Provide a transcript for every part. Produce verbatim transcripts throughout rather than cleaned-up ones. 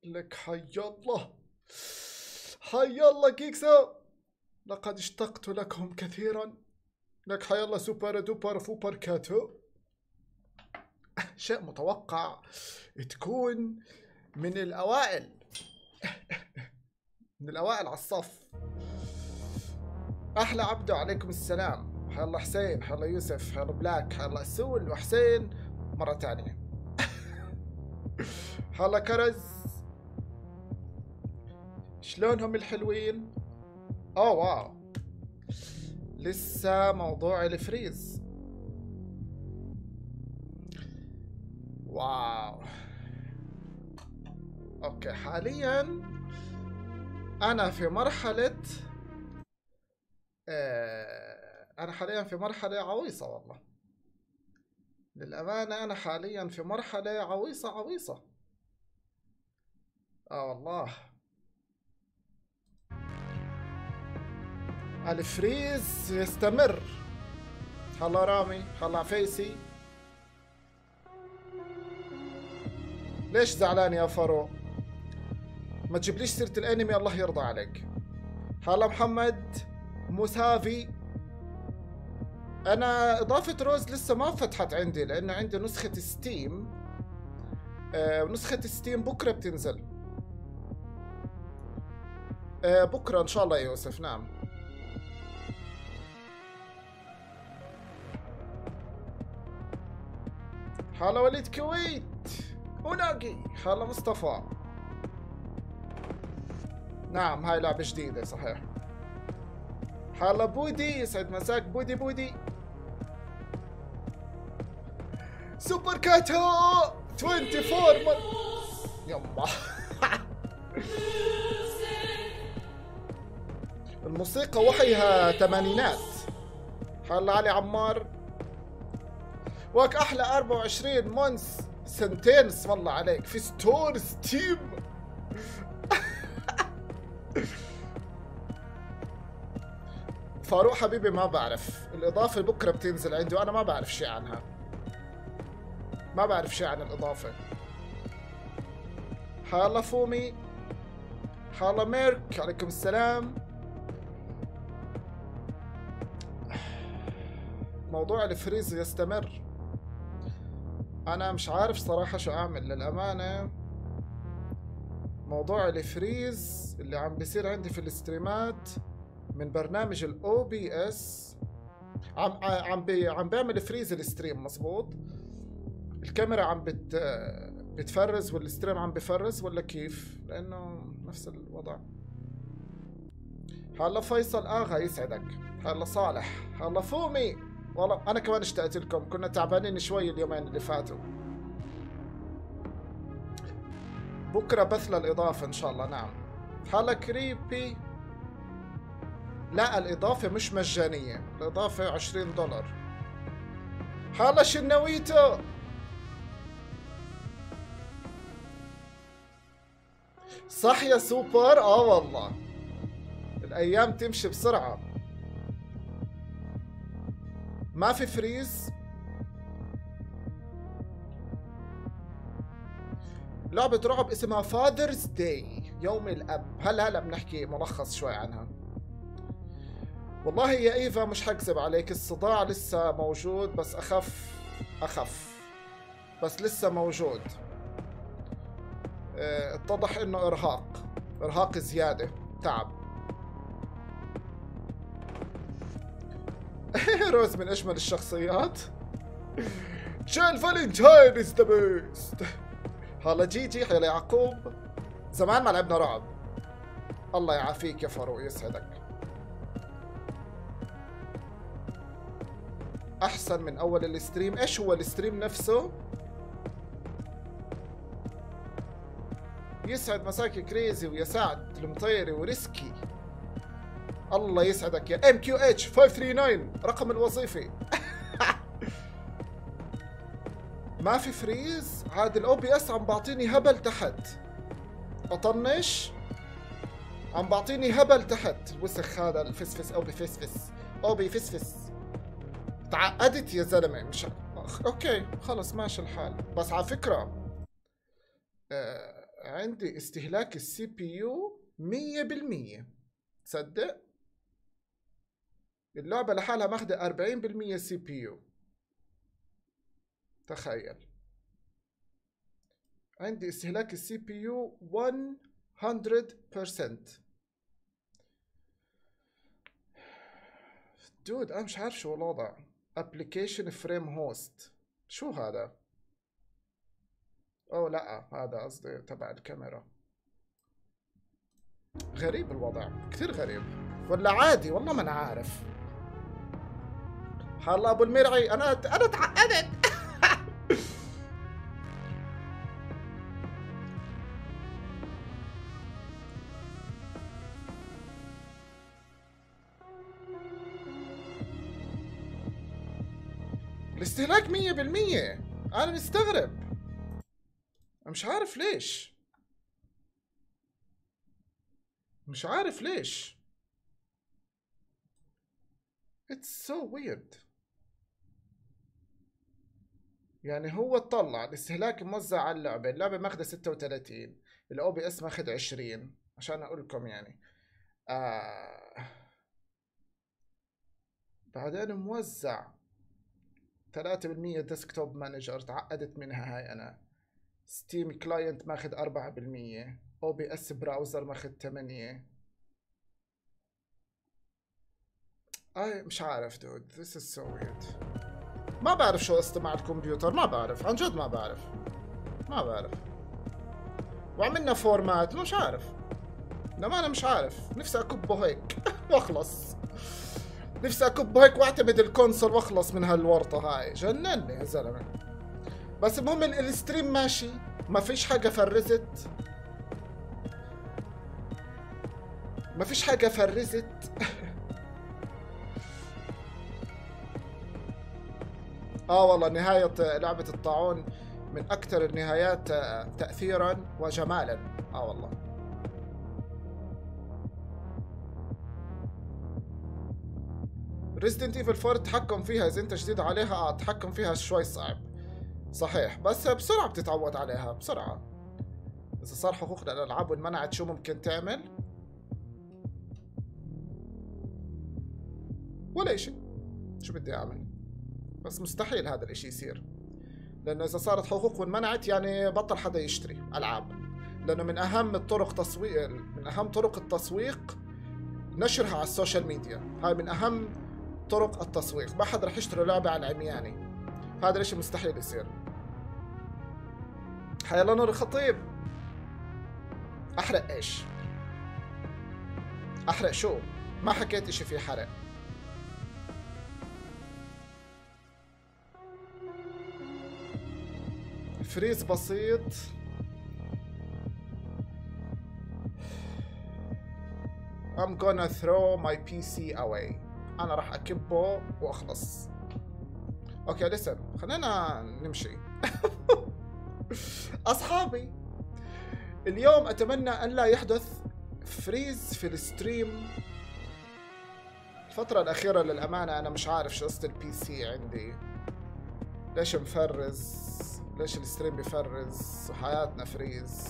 لك حي الله حي الله كيكسو، لقد اشتقت لكم كثيرا. لك حي الله سوبر دوبر فوبر كاتو. شيء متوقع تكون من الأوائل من الأوائل على الصف. أحلى عبدو عليكم السلام. حي الله حسين، حي الله يوسف، حي الله بلاك، حي الله السول وحسين مرة تانية. حي الله كرز، شلونهم الحلوين؟ اوه واو، لسه موضوع الفريز. واو اوكي، حاليا انا في مرحلة آه انا حاليا في مرحلة عويصة والله، للأمانة انا حاليا في مرحلة عويصة عويصة. اه والله الفريز يستمر. هلا رامي، هلا عفيسي. ليش زعلان يا فرو؟ ما تجيبليش سيرة الانمي الله يرضى عليك. هلا محمد مسافي. انا اضافة روز لسه ما فتحت عندي لانه عندي نسخة ستيم. آه نسخة ستيم بكرة بتنزل. آه بكرة ان شاء الله يا يوسف. نعم. هلا وليد كويت وناقي. هلا مصطفى. نعم هاي لعبة جديدة صحيح. هلا بودي، يسعد مساك بودي بودي. سوبر كاتو أربعة وعشرين من... يما. الموسيقى وحيها ثمانينات. هلا علي عمار. واك احلى أربعة وعشرين مونس سنتين اسم الله عليك في ستور ستيم. فاروق حبيبي ما بعرف، الإضافة بكرة بتنزل عندي وأنا ما بعرف شيء عنها. ما بعرف شيء عن الإضافة. هلا فومي. هلا ميرك عليكم السلام. موضوع الفريز يستمر. أنا مش عارف صراحة شو أعمل للأمانة. موضوع الفريز اللي عم بيصير عندي في الاستريمات من برنامج الاو بي اس عم عم بي عم بيعمل فريز الستريم مزبوط. الكاميرا عم بت بتفرز والستريم عم بفرز ولا كيف؟ لانه نفس الوضع. هلا فيصل اغا يسعدك. هلا صالح. هلا فومي. والله انا كمان اشتقت لكم، كنا تعبانين شوي اليومين اللي فاتوا. بكره بث للاضافه ان شاء الله. نعم. هلا كريبي. لا الإضافة مش مجانية، الإضافة عشرين دولار. هلا شنويتو. صح يا سوبر. اه والله الأيام تمشي بسرعة. ما في فريز. لعبة رعب اسمها فاذرز داي، يوم الأب. هلا هلا بنحكي ملخص شوي عنها. والله يا ايفا مش حكذب عليك، الصداع لسه موجود بس اخف اخف بس لسه موجود. اه اتضح انه ارهاق ارهاق زيادة، تعب. روز من اجمل الشخصيات. شيل فالنتاين از ذا بيست. هلا جيجي. هلا يعقوب. زمان ما لعبنا رعب. الله يعافيك يا فاروق يسعدك. احسن من اول الستريم. ايش هو الستريم نفسه؟ يسعد مساك كريزي ويا سعد المطيري وريسكي. الله يسعدك يا ام كيو اتش خمسة ثلاثة تسعة رقم الوظيفي. ما في فريز عاد. الاو بي اس عم بعطيني هبل تحت. اطنش عم بعطيني هبل تحت. الوسخ هذا الفسفس او بفسفس او بفسفس. تعقدت يا زلمه. مش اوكي خلص ماشي الحال. بس على فكره عندي استهلاك السي بي يو مية بالمية. تصدق اللعبة لحالها ماخدة أربعين بالمية سي بي يو. تخيل. عندي استهلاك السي بي يو مية بالمية. دود انا مش عارف شو الوضع. ابلكيشن فريم هوست، شو هذا؟ اوه لا هذا قصدي تبع الكاميرا. غريب الوضع، كثير غريب. ولا عادي والله ما انا عارف. هلا ابو المرعي انا انا تعقدت. الاستهلاك مية بالمية. انا مستغرب، مش عارف ليش، مش عارف ليش. It's so weird. يعني هو طلع الاستهلاك موزع على اللعبة، اللعبة ماخذة ستة وثلاثين، الاو بي اس ماخذ عشرين عشان اقول لكم يعني. آه. بعدين موزع ثلاثة بالمية ديسكتوب مانجر، تعقدت منها هاي انا. ستيم كلاينت ماخذ أربعة بالمية، او بي اس براوزر ماخذ ثمانية. اي مش عارف دود، this is so weird. ما بعرف شو قصته مع الكمبيوتر، ما بعرف عن جد، ما بعرف ما بعرف. وعملنا فورمات مش عارف، لما انا مش عارف. نفسي اكبه هيك واخلص، نفسي اكبه هيك واعتمد الكونسول واخلص من هالورطة هاي. جنني يا زلمة. بس المهم الستريم ماشي، ما فيش حاجة فرزت، ما فيش حاجة فرزت. اه والله نهاية لعبة الطاعون من أكثر النهايات تأثيرا وجمالا. اه والله. ريزيدنت ايفل فور التحكم فيها إذا أنت جديد عليها اه التحكم فيها شوي صعب صحيح، بس بسرعة بتتعود عليها بسرعة. إذا صار حقوق للألعاب وانمنعت شو ممكن تعمل؟ ولا إشي. شو بدي أعمل؟ بس مستحيل هذا الاشي يصير، لانه اذا صارت حقوق وانمنعت يعني بطل حدا يشتري العاب، لانه من اهم الطرق تسويق، من اهم طرق التسويق نشرها على السوشيال ميديا. هاي من اهم طرق التسويق، ما حدا رح يشتري لعبه على العمياني. هذا الاشي مستحيل يصير. حيلا نور الخطيب. احرق ايش؟ احرق شو؟ ما حكيت اشي فيه حرق. فريز بسيط. I'm gonna throw my بي سي away. أنا راح أكبه وأخلص. أوكي لسن، خلينا نمشي. أصحابي اليوم أتمنى أن لا يحدث فريز في الستريم. الفترة الأخيرة للأمانة أنا مش عارف شو قصة البي سي عندي، ليش مفرز، ليش الستريم بيفرز وحياتنا فريز.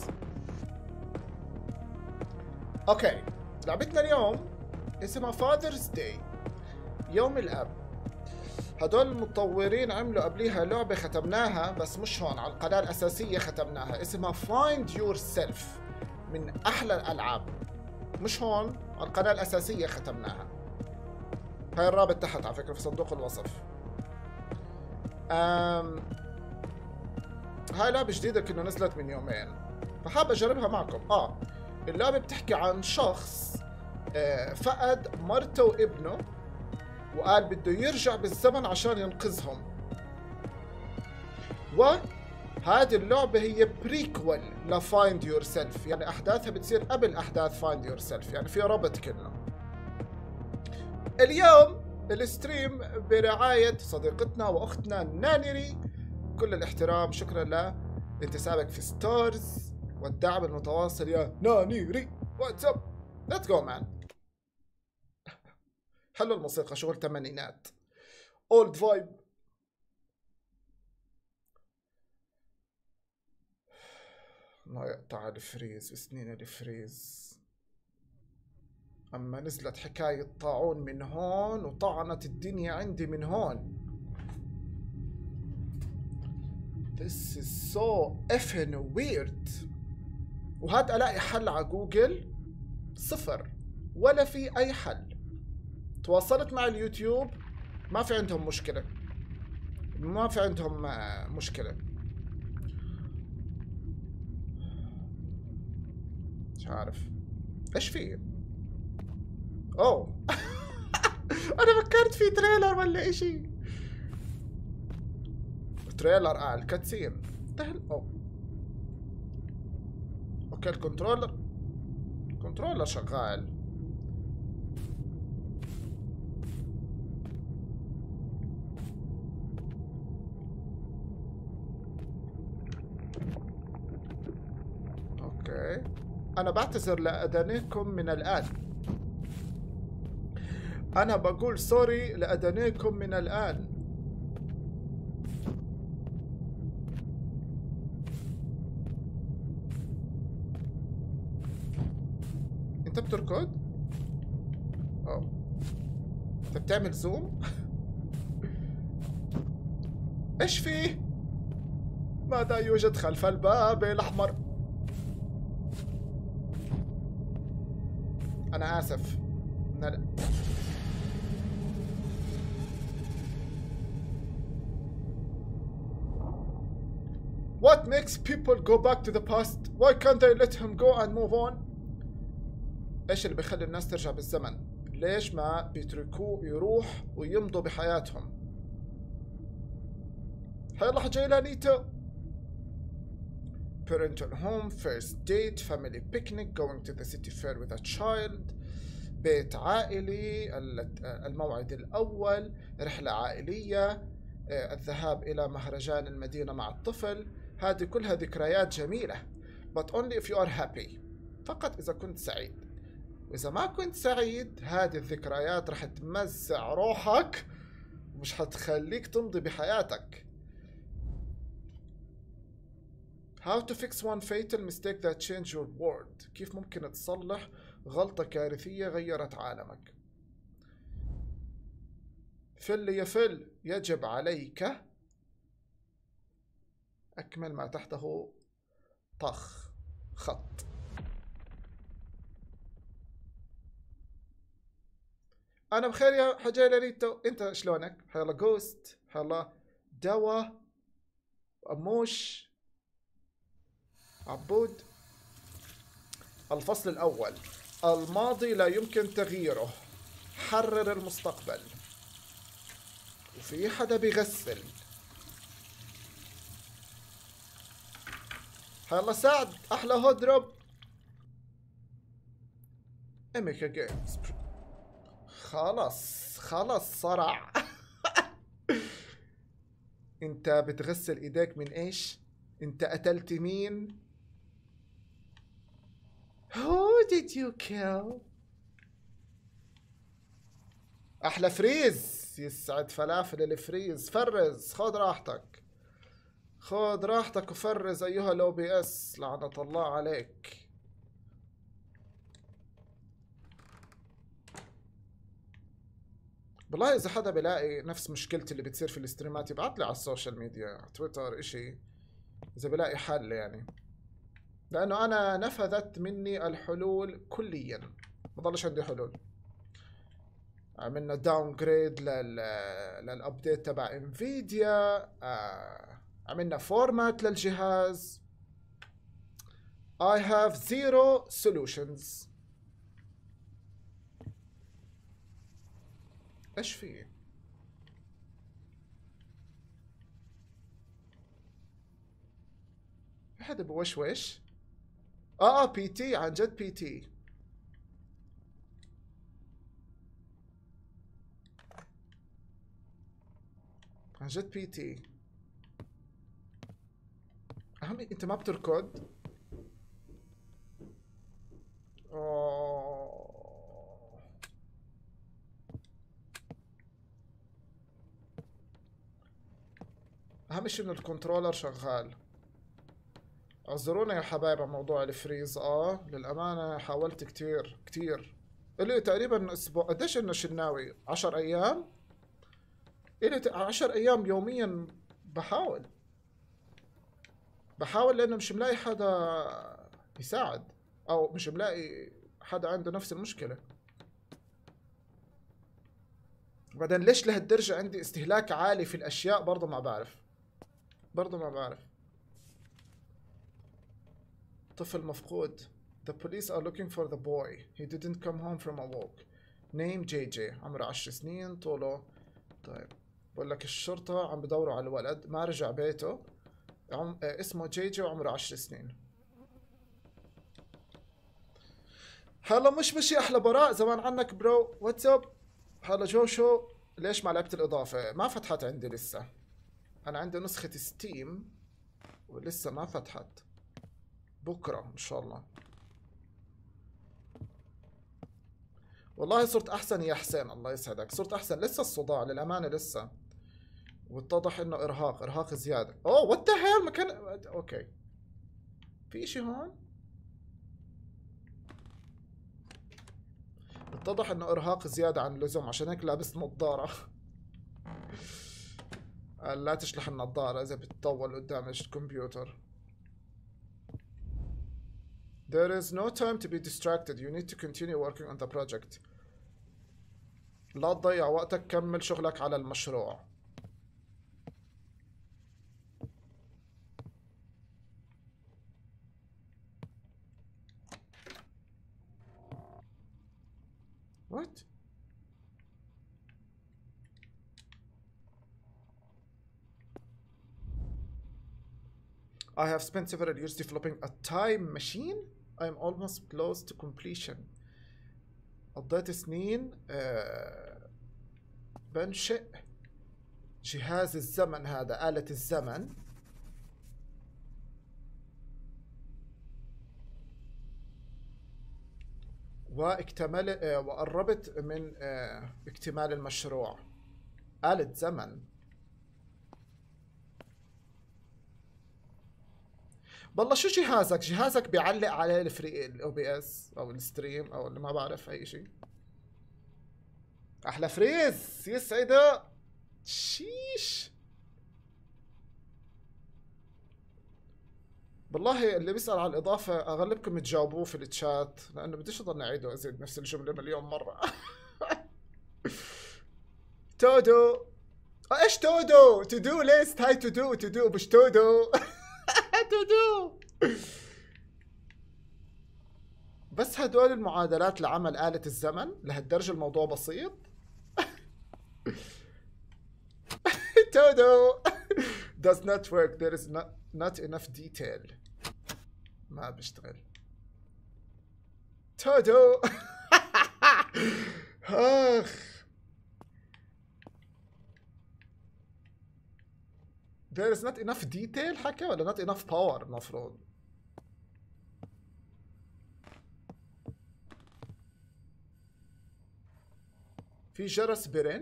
اوكي لعبتنا اليوم اسمها فاذرز داي، يوم الاب. هدول المطورين عملوا قبليها لعبة ختمناها، بس مش هون على القناة الأساسية ختمناها، اسمها فايند يور سيلف، من أحلى الألعاب. مش هون على القناة الأساسية ختمناها. هاي الرابط تحت على فكرة في صندوق الوصف. أم هاي لعبة جديدة كأنه نزلت من يومين، فحاب أجربها معكم. آه اللعبة بتحكي عن شخص آه فقد مرته وابنه، وقال بده يرجع بالزمن عشان ينقذهم. وهذه اللعبة هي بريكول لفايند يور سيلف، يعني أحداثها بتصير قبل أحداث فايند يور سيلف، يعني في ربط كله. اليوم الستريم برعاية صديقتنا وأختنا نانيري، كل الاحترام، شكرا لانتسابك في ستارز والدعم المتواصل يا نانيري. واتس اب، ليتس جو مان. حلو الموسيقى، شغل ثمانينات، اولد فايب. الله يقطع الفريز وسنين الفريز. اما نزلت حكاية طاعون من هون وطعنت الدنيا عندي من هون. This is so effing weird. وهاد الاقي حل على جوجل صفر، ولا في اي حل. تواصلت مع اليوتيوب ما في عندهم مشكلة، ما في عندهم مشكلة. مش عارف ايش في. اوه انا فكرت في تريلر ولا اشي. تريلر اه الكاتسين تهل. اوه اوكي الكنترولر، الكنترولر شغال. اوكي انا بعتذر لأذانيكم من الآن. انا بقول سوري لأذانيكم من الآن. انت بتركض؟ اوه انت بتعمل زوم؟ ايش فيه؟ ماذا يوجد خلف الباب الأحمر؟ أنا آسف. نل... What makes people go back to the past? Why can't they let him go and move on? إيش اللي بيخلي الناس ترجع بالزمن؟ ليش ما بيتركوه يروح ويمضوا بحياتهم؟ هيلا حجيلانيتو. Parental home, first date, family picnic, going to the city fair with a child. بيت عائلي، الموعد الأول، رحلة عائلية، الذهاب إلى مهرجان المدينة مع الطفل. هذه كلها ذكريات جميلة. But only if you are happy. فقط إذا كنت سعيد. وإذا ما كنت سعيد هذه الذكريات رح تمزع روحك ومش حتخليك تمضي بحياتك. How to fix one fatal mistake that changed your world. كيف ممكن تصلح غلطة كارثية غيرت عالمك. فل يا فل يجب عليك أكمل ما تحته طخ خط. أنا بخير يا حجيلانيتو، أنت شلونك؟ حيالله جوست، حيالله دوا، أموش، عبود. الفصل الأول، الماضي لا يمكن تغييره، حرر المستقبل. وفي حدا بيغسل. حيالله سعد، أحلى هودروب. إميكا جيمز. خلص خلص صرع. انت بتغسل ايديك من ايش؟ انت قتلت مين؟ Who did you kill؟ احلى فريز، يسعد فلافل الفريز. فرز، خذ راحتك، خذ راحتك وفرز ايها الاو بي اس، لعنة الله عليك. والله اذا حدا بلاقي نفس مشكلتي اللي بتصير في الاستريمات يبعث لي على السوشيال ميديا، تويتر، اشي، اذا بلاقي حل يعني. لانه انا نفذت مني الحلول كليا، ما ضلش عندي حلول. عملنا داون جريد لل للابديت تبع انفيديا، آه. عملنا فورمات للجهاز. I have zero solutions. ايش في؟ في حدا بوشوش؟ اه اه بي تي، عن جد بي تي. عن جد بي تي. اهم انت ما بتركض؟ اوه اهم شيء انه الكنترولر شغال. اعذرونا يا حبايب على موضوع الفريز. اه للامانه حاولت كتير كتير. الي تقريبا اسبوع. قديش انه شناوي؟ عشر ايام. الي ت- عشر ايام يوميا بحاول بحاول لانه مش ملاقي حدا يساعد، او مش ملاقي حدا عنده نفس المشكله. بعدين ليش لهالدرجه عندي استهلاك عالي في الاشياء؟ برضه ما بعرف برضه ما بعرف. طفل مفقود. The police are looking for the boy. He didn't come home from a walk. Name جي جي. عمره عشر سنين. طوله. طيب بقول لك الشرطة عم بدوروا على الولد، ما رجع بيته. عم... آه، اسمه جي جي وعمره عشر سنين. هلا مش مشي أحلى براء، زمان عنك برو. واتساب. هلا جوشو. ليش ما لعبت الإضافة؟ ما فتحت عندي لسه. أنا عندي نسخة ستيم ولسه ما فتحت. بكرة إن شاء الله. والله صرت احسن يا حسين، الله يسعدك. صرت احسن. لسه الصداع للامانه لسه، واتضح انه ارهاق ارهاق زياده. اوه وات ذا هيل مكان. اوكي في اشي هون. اتضح انه ارهاق زياده عن اللزوم، عشان هيك لابس نظاره. قال لا تشلح النظاره اذا بتطول قدام الكمبيوتر. There is no time to be distracted. You need to continue working on the project. لا تضيع وقتك، كمل شغلك على المشروع. What? I have spent several years developing a time machine. I am almost close to completion. قضيت سنين آه بنشئ جهاز الزمن هذا، آلة الزمن. واكتمل آه وقربت من آه اكتمال المشروع. آلة زمن. والله شو جهازك؟ جهازك بيعلق عليه الفري الاو بي اس او الستريم او اللي ما بعرف اي شيء. احلى فريز يسعده. شيش. والله اللي بيسأل على الإضافة أغلبكم تجاوبوه في التشات، لأنه بديش أضل أعيده أزيد نفس الجملة مليون مرة. تودو. إيش تودو؟ تو دو ليست. هاي تو دو تو دو مش تودو. تو دو. بس هدول المعادلات لعمل آلة الزمن لهالدرجة الموضوع بسيط. تودو. does not work. There is not, not enough detail. ما بيشتغل. تودو. اخ. There is not enough detail حكى ولا not enough power المفروض. في جرس برن.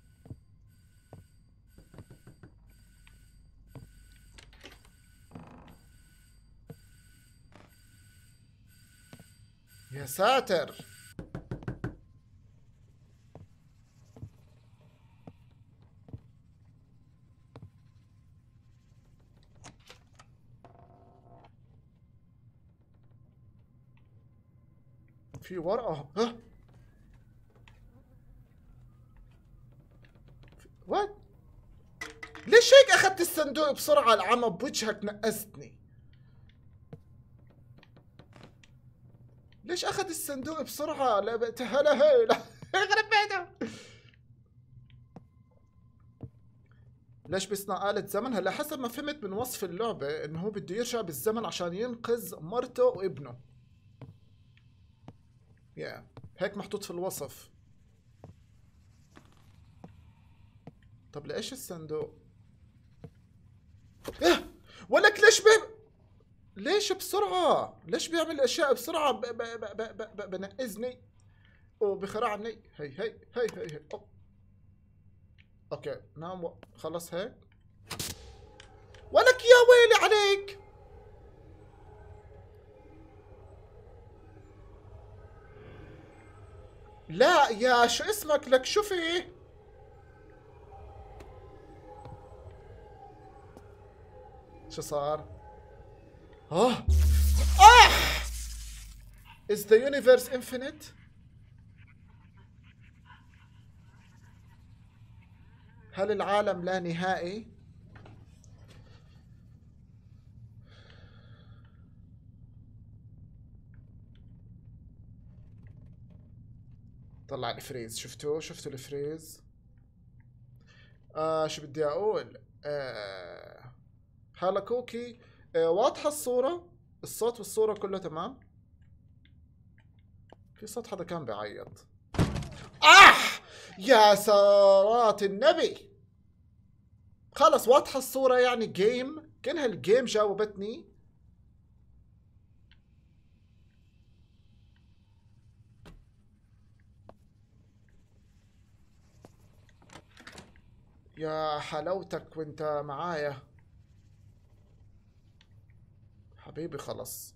يا ساتر. في ورقة. ها وات؟ ليش هيك اخذت الصندوق بسرعة؟ العمى بوجهك نقزتني. ليش اخذ الصندوق بسرعة؟ لا هلا هي لا يخرب بيته. ليش بيصنع آلة زمن؟ هلا حسب ما فهمت من وصف اللعبة انه هو بده يرجع بالزمن عشان ينقذ مرته وابنه. يا yeah. هيك محطوط في الوصف. طب ليش الصندوق؟ ايه ولك ليش بي... ليش بسرعة؟ ليش بيعمل اشياء بسرعة؟ ب... ب... ب... ب... ب... بنقزني وبخرعني. هي هي هي هي هي أوه. اوكي نام و... خلص هيك. ولك يا ويلي عليك. لا يا شو اسمك لك شو في؟ شو صار؟ اه اه Is the universe infinite؟ هل العالم لا نهائي؟ طلع الفريز، شفتوه؟ شفتوا الفريز؟ آه شو بدي اقول؟ آه هلا كوكي، آه واضحة الصورة؟ الصوت والصورة كله تمام؟ في صوت حدا كان بيعيط. آه يا سارات النبي، خلص واضحة الصورة يعني جيم، كأنها الجيم جاوبتني. يا حلاوتك وانت معايا حبيبي. خلص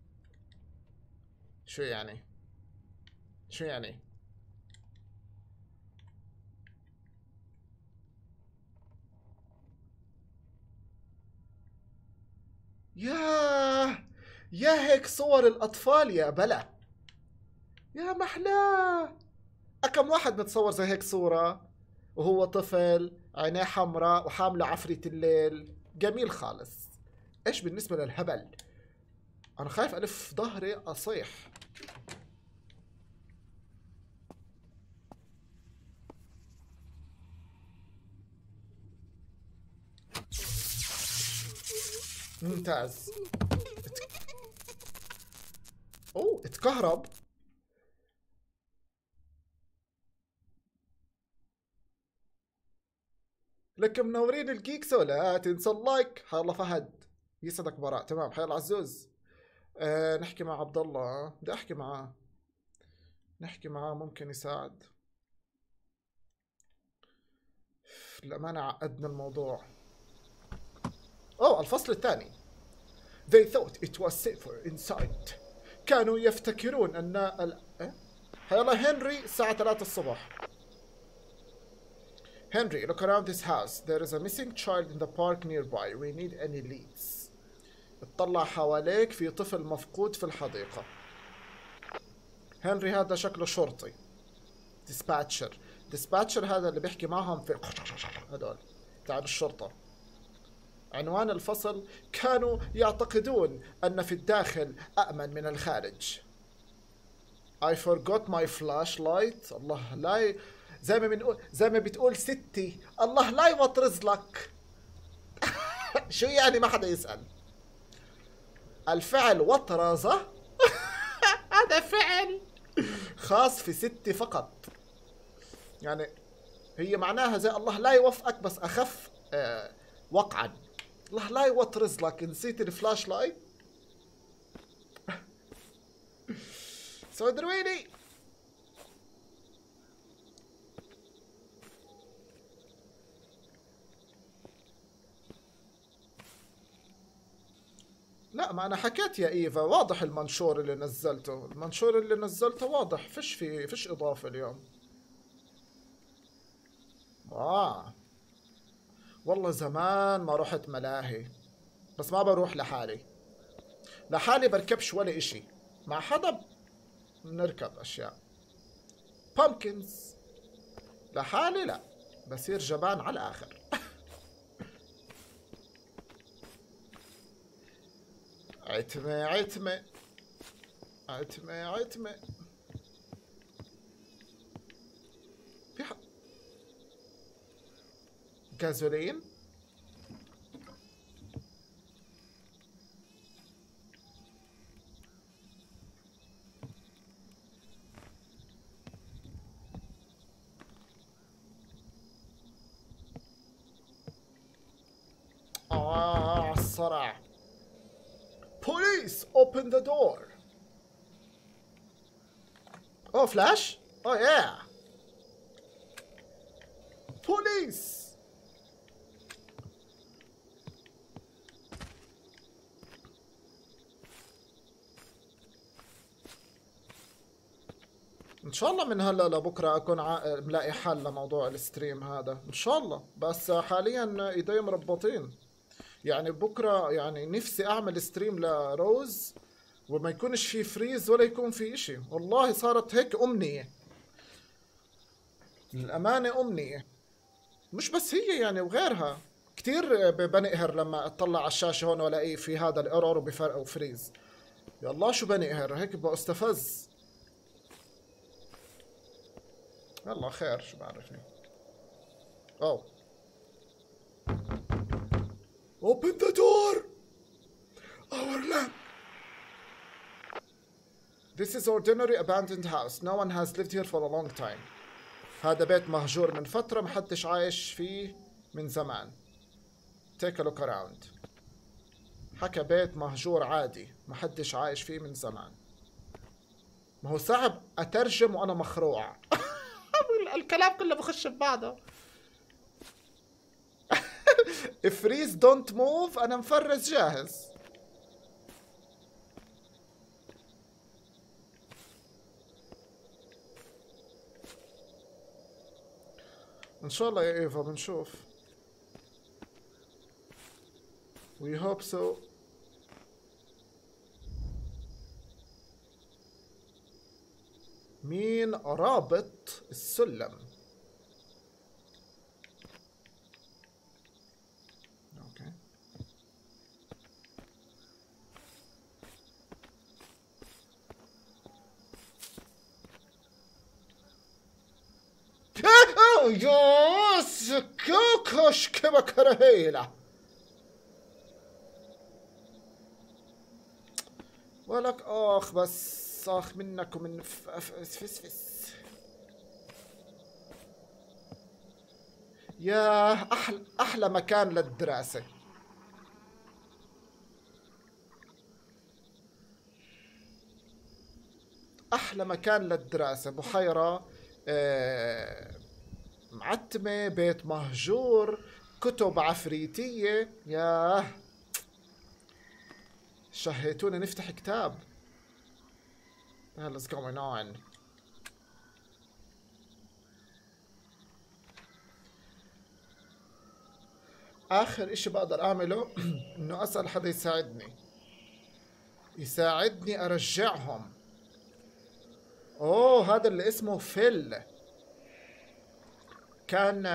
شو يعني؟ شو يعني؟ ياه يا هيك صور الأطفال يا بلا، يا محلاه. كم واحد متصور زي هيك صورة وهو طفل عينيه حمراء وحامله عفريت الليل؟ جميل خالص. ايش بالنسبة للهبل؟ انا خايف الف ظهري اصيح. ممتاز. اوه اتكهرب. لك منورين الجيكس ولا تنسى اللايك. حيالله فهد يسعدك براء. تمام حيالله عزوز. آه نحكي مع عبد الله، بدي احكي معاه، نحكي معاه ممكن يساعد. للأمانة عقدنا الموضوع. اوه الفصل الثاني. They thought it was safer inside. كانوا يفتكرون ان ال... إيه؟ هيلا هنري الساعة ثلاثة الصبح. Henry, look around this house. There is a missing child in the park nearby. We need any leads. اطلع حواليك، في طفل مفقود في الحديقة. هنري هذا شكله شرطي. ديسباتشر. ديسباتشر هذا اللي بيحكي معهم في هدول تاع الشرطة. عنوان الفصل: كانوا يعتقدون أن في الداخل أأمن من الخارج. I forgot my flashlight. الله لا ي... زي ما بنقول، زي ما بتقول ستي، الله لا يوطرز لك. شو يعني ما حدا يسأل؟ الفعل وطرزة هذا فعل خاص في ستي فقط، يعني هي معناها زي الله لا يوفقك بس أخف آه وقعا. الله لا يوطرز لك، نسيت الفلاش لايت. سودرويني. لا ما انا حكيت يا ايفا، واضح المنشور اللي نزلته، المنشور اللي نزلته واضح، فيش في فيش اضافة اليوم. اه والله زمان ما رحت ملاهي، بس ما بروح لحالي. لحالي بركبش ولا اشي، مع حدا بنركب اشياء. بامكنز لحالي لا، بصير جبان على الاخر. عتمة عتمة عتمة عتمة. في ح... جازولين. اه الصرع. Police open the door. Oh flash. Oh yeah. Police. ان شاء الله من هلا لبكره اكون ع... ملاقي حل لموضوع الستريم هذا ان شاء الله. بس حاليا ايدي مربطين، يعني بكره يعني نفسي اعمل ستريم لروز وما يكونش في فريز ولا يكون في اشي. والله صارت هيك امنيه، للامانه امنيه. مش بس هي يعني وغيرها كتير بنقهر لما اطلع على الشاشه هون والاقي في هذا الايرور وبفرق وفريز. يا الله شو بنقهر هيك، بستفز. يلا خير شو بعرفني. اوه open the door our lamp. This is ordinary abandoned house. No one has lived here for a long time. هذا بيت مهجور من فترة، محدش عايش فيه من زمان. Take a look around. حكى بيت مهجور عادي محدش عايش فيه من زمان. ما هو صعب أترجم وأنا مخروع. الكلام كله بخش ببعضه. فريز دونت موف. أنا مفرز جاهز. إن شاء الله يا إيفا بنشوف. We hope so. مين رابط السلم؟ اوكي. يوس كوكوش كما كرهيلة ولك اخ. بس اخ منك ومن فسفس. يا احلى احلى مكان للدراسة. احلى مكان للدراسة. بحيرة آه معتمة، بيت مهجور، كتب عفريتية. ياه شهيتونا نفتح كتاب. What's going on? آخر إشي بقدر أعمله إنه أسأل حدا يساعدني يساعدني أرجعهم. أوه هذا اللي اسمه فيل، كان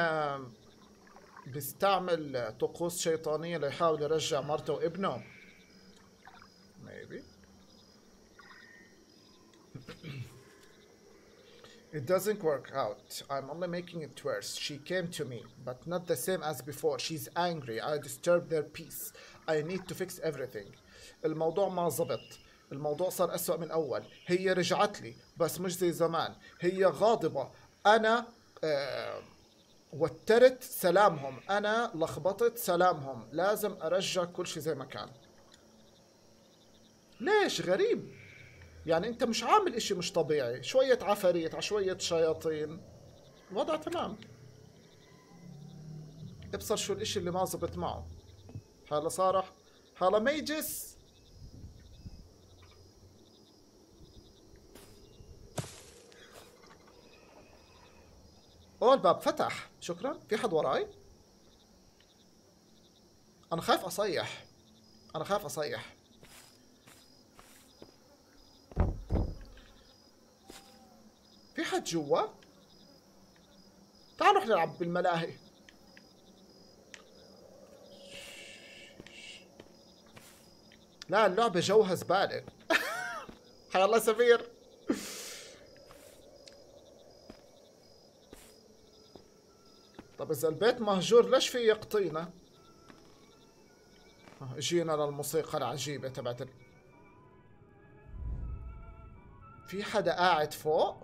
بيستعمل طقوس شيطانية ليحاول يرجع مرته وابنه. Maybe. It doesn't work out. I'm only making it worse. She came to me, but not the same as before. She's angry. I disturbed their peace. I need to fix everything. الموضوع ما زبط. الموضوع صار أسوأ من أول. هي رجعت لي بس مش زي زمان. هي غاضبة. أنا آه وترت سلامهم. أنا لخبطت سلامهم. لازم أرجع كل شيء زي ما كان. ليش غريب؟ يعني انت مش عامل اشي مش طبيعي. شوية عفاريت على شوية شياطين، الوضع تمام. ابصر شو الاشي اللي ما زبط معه. حالة صارح، حالة ميجس. اوه الباب فتح، شكرا. في حد وراي؟ انا خايف اصيح، انا خايف اصيح. في حد جوا؟ تعالوا احنا نلعب بالملاهي. لا اللعبة جوها زبالة. حي الله سفير. طب إذا البيت مهجور ليش في يقطينا؟ اجينا للموسيقى العجيبة تبعت ال... في حدا قاعد فوق؟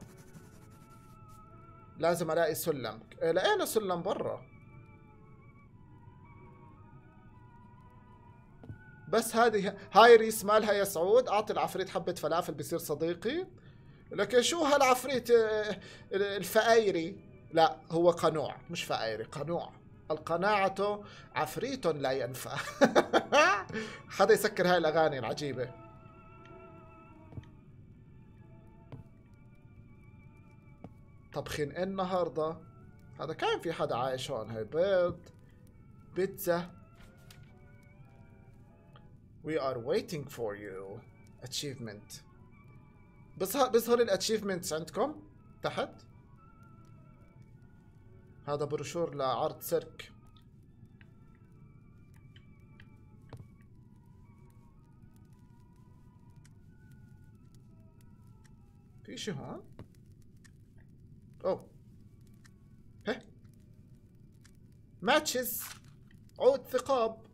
لازم الاقي سلم. لقينا سلم برا. بس هذه هاي ريس مالها يا سعود. اعطي العفريت حبة فلافل بصير صديقي. لكن شو هالعفريت الفقايري؟ لا هو قنوع مش فقايري، قنوع. القناعة عفريت لا ينفع. حدا يسكر هاي الاغاني العجيبة. طبخين ايه النهارده؟ هذا كان في حدا عايش هون. هاي بيض، بيتزا. We are waiting for you. achievement. بظهر بظهر الاتشيفمنتس عندكم تحت. هذا بروشور لعرض سيرك. في شي هون؟ اوه هه ماتشز، عود ثقاب.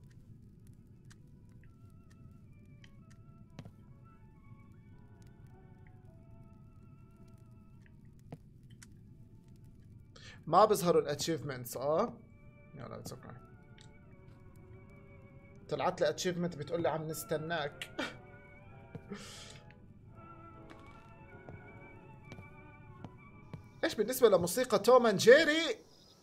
ما بيظهروا الاتشيفمنتس. اه يلا اتس اوكي. طلعت لي اتشيفمنت بتقول لي عم نستناك. ايش بالنسبه لموسيقى توم اند جيري؟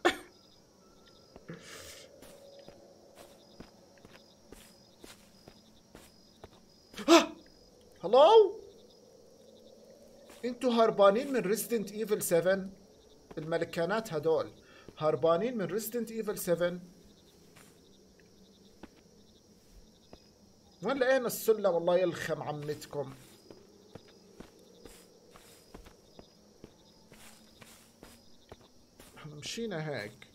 هلو، انتوا هربانين من ريزيدنت ايفل سبعة؟ الملكانات هدول هربانين من ريزيدنت ايفل سبعة؟ وين لقينا السلم؟ والله يلخم عمتكم. احنا مشينا هيك.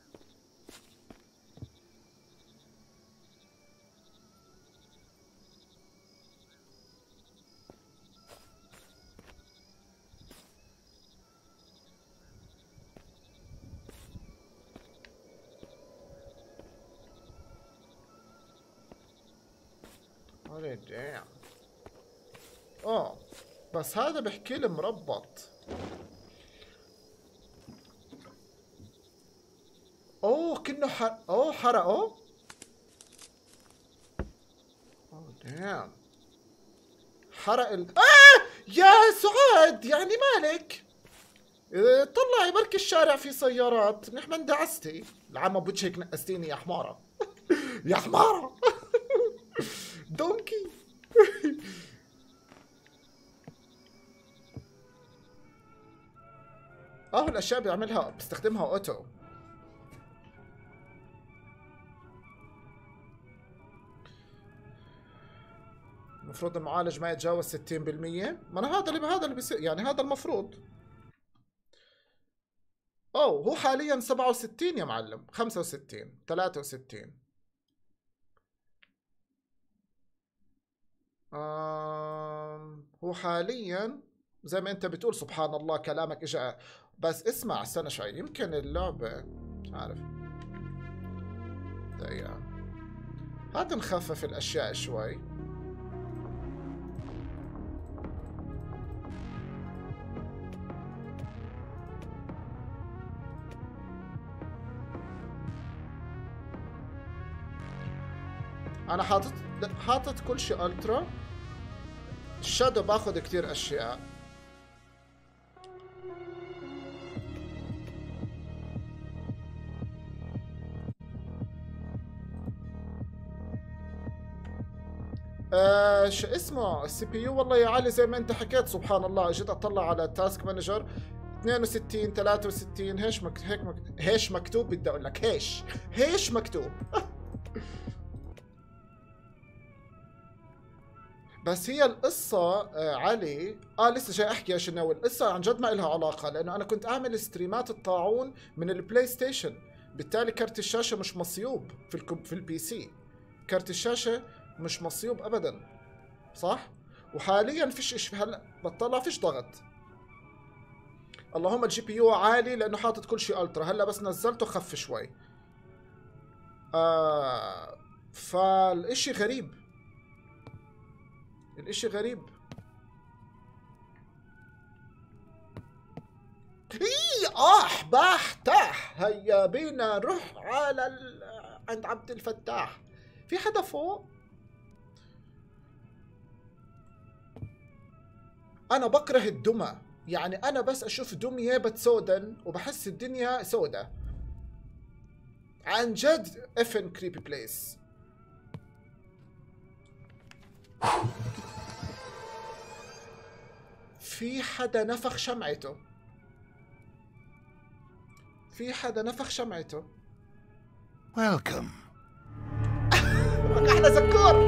دام. اه بس هذا بحكي لي مربط. اوه كأنه حر... اوه حرقه. اوه دام. حرق ال... آه يا سعاد، يعني مالك؟ إيه، طلعي بركي الشارع في سيارات. نحن اندعستي. العمى بوجهك نقستيني يا حمارة. يا حمارة. دونكي. اه الاشياء بيعملها بستخدمها اوتو. المفروض المعالج ما يتجاوز ستين بالمية. ما انا هذا اللي هذا اللي بيصير، يعني هذا المفروض. اوه هو حاليا سبعة وستين يا معلم، خمسة وستين، ثلاثة وستين. آه هو حاليا زي ما انت بتقول. سبحان الله كلامك اجى. بس اسمع استنى شوي، يمكن اللعبة مش عارف. دقيقة، هات نخفف الاشياء شوي. انا حاطط حاطط كل شيء الترا. الشادو باخذ كثير اشياء. آه شو اسمه السي بي يو؟ والله يا علي زي ما انت حكيت سبحان الله. اجيت اطلع على التاسك مانجر اثنين وستين، ثلاثة وستين. هيش مك... هيك مك... هيش مكتوب. بدي اقول لك هيش هيش مكتوب. بس هي القصة آه علي اه لسه جاي احكي يا شناوي. القصة عن جد ما لها علاقة، لانه انا كنت اعمل ستريمات الطاعون من البلاي ستيشن، بالتالي كرت الشاشة مش مصيوب في الكم... في البي سي. كرت الشاشة مش مصيوب ابدا، صح؟ وحاليا فيش إش... هلا بطلع فيش ضغط. اللهم الجي بي يو عالي لانه حاطط كل شيء الترا. هلا بس نزلته خف شوي. آه فالاشي غريب. الاشي غريب. اي اح باح تاح. هيا بينا نروح على ال... عند عبد الفتاح. في حدا فوق؟ انا بكره الدمى، يعني انا بس اشوف دمية بتسودن وبحس الدنيا سودة. عن جد افن كريبي بليس. في حدا نفخ شمعته. في حدا نفخ شمعته. Welcome. احلى زكور.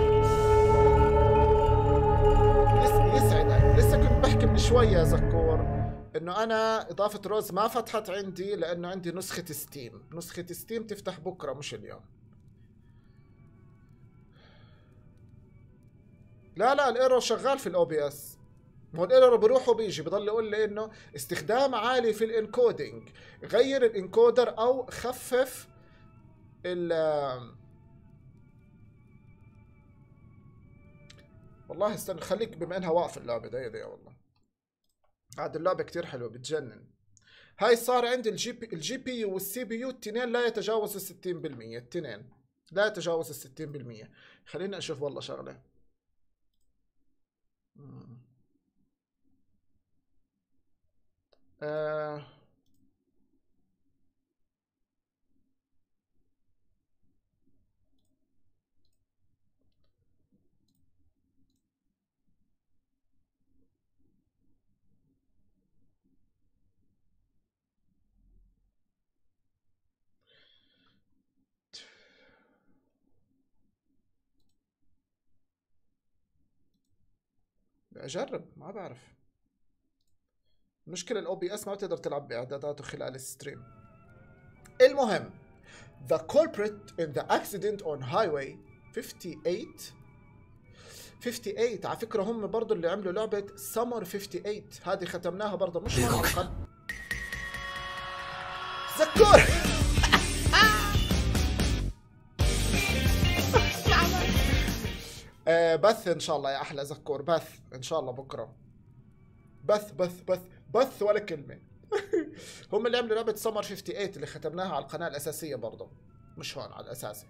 يسعدك. لسه كنت بحكي من شويه يا زكور انه انا اضافه روز ما فتحت عندي لانه عندي نسخه ستيم. نسخه ستيم تفتح بكره مش اليوم. لا لا الايرور شغال في الاو بي اس. هو الايرور بروح وبيجي بضل يقول لي انه استخدام عالي في الانكودينج، غير الانكودر او خفف ال والله استنى خليك بما انها واقفه اللعبه دقيقه دقيقه والله. هذه اللعبه كثير حلوه بتجنن. هاي صار عندي الجي بي الجي بي يو والسي بي يو التنين لا يتجاوزوا ستين بالمية. التنين لا يتجاوز ستين بالمية. خليني اشوف والله شغله. آه اجرب ما بعرف. المشكله الاو بي اس ما بتقدر تلعب باعداداته خلال الستريم. المهم the culprit in the accident on highway fifty-eight fifty-eight على فكره هم برضو اللي عملوا لعبه summer fifty-eight. هذه ختمناها برضو مش حلقه. زكور آه بث ان شاء الله يا احلى زكور. بث ان شاء الله بكره. بث بث بث بث ولا كلمه. هم اللي عملوا لعبه سمر ثمانية وخمسين اللي ختمناها على القناه الاساسيه برضه مش هون على الاساسي.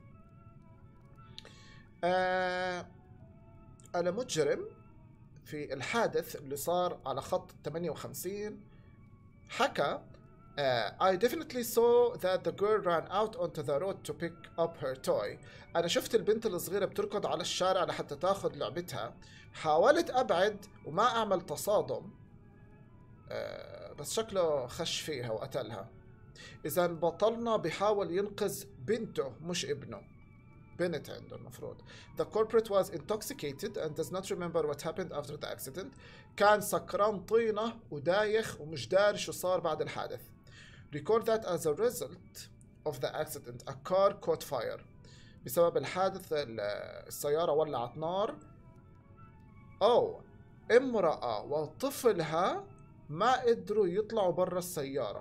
آه انا مجرم في الحادث اللي صار على خط ثمانية وخمسين حكى Uh, I definitely saw that the girl ran out onto the road to pick up her toy. أنا شفت البنت الصغيرة بتركض على الشارع لحتى تاخذ لعبتها. حاولت أبعد وما أعمل تصادم. uh, بس شكله خش فيها وقتلها. إذا بطلنا بحاول ينقذ بنته مش ابنه. بنت عنده المفروض. The culprit was intoxicated and does not remember what happened after the accident. كان سكران طينة ودايخ ومش داري شو صار بعد الحادث. Record that as a result of the accident a car caught fire. بسبب الحادث السيارة ولعت نار. أو امرأة وطفلها ما قدروا يطلعوا برا السيارة.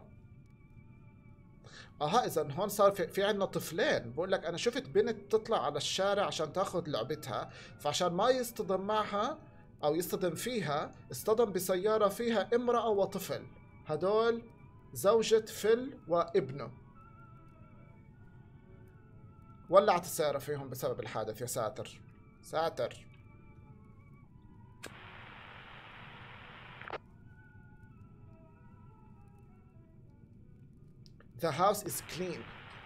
اها اذا هون صار في, في عندنا طفلين. بقول لك انا شفت بنت تطلع على الشارع عشان تاخذ لعبتها، فعشان ما يصطدم معها او يصطدم فيها اصطدم بسيارة فيها امرأة وطفل. هدول زوجة فيل وابنه. ولعت السيارة فيهم بسبب الحادث. يا ساتر ساتر. The house is clean.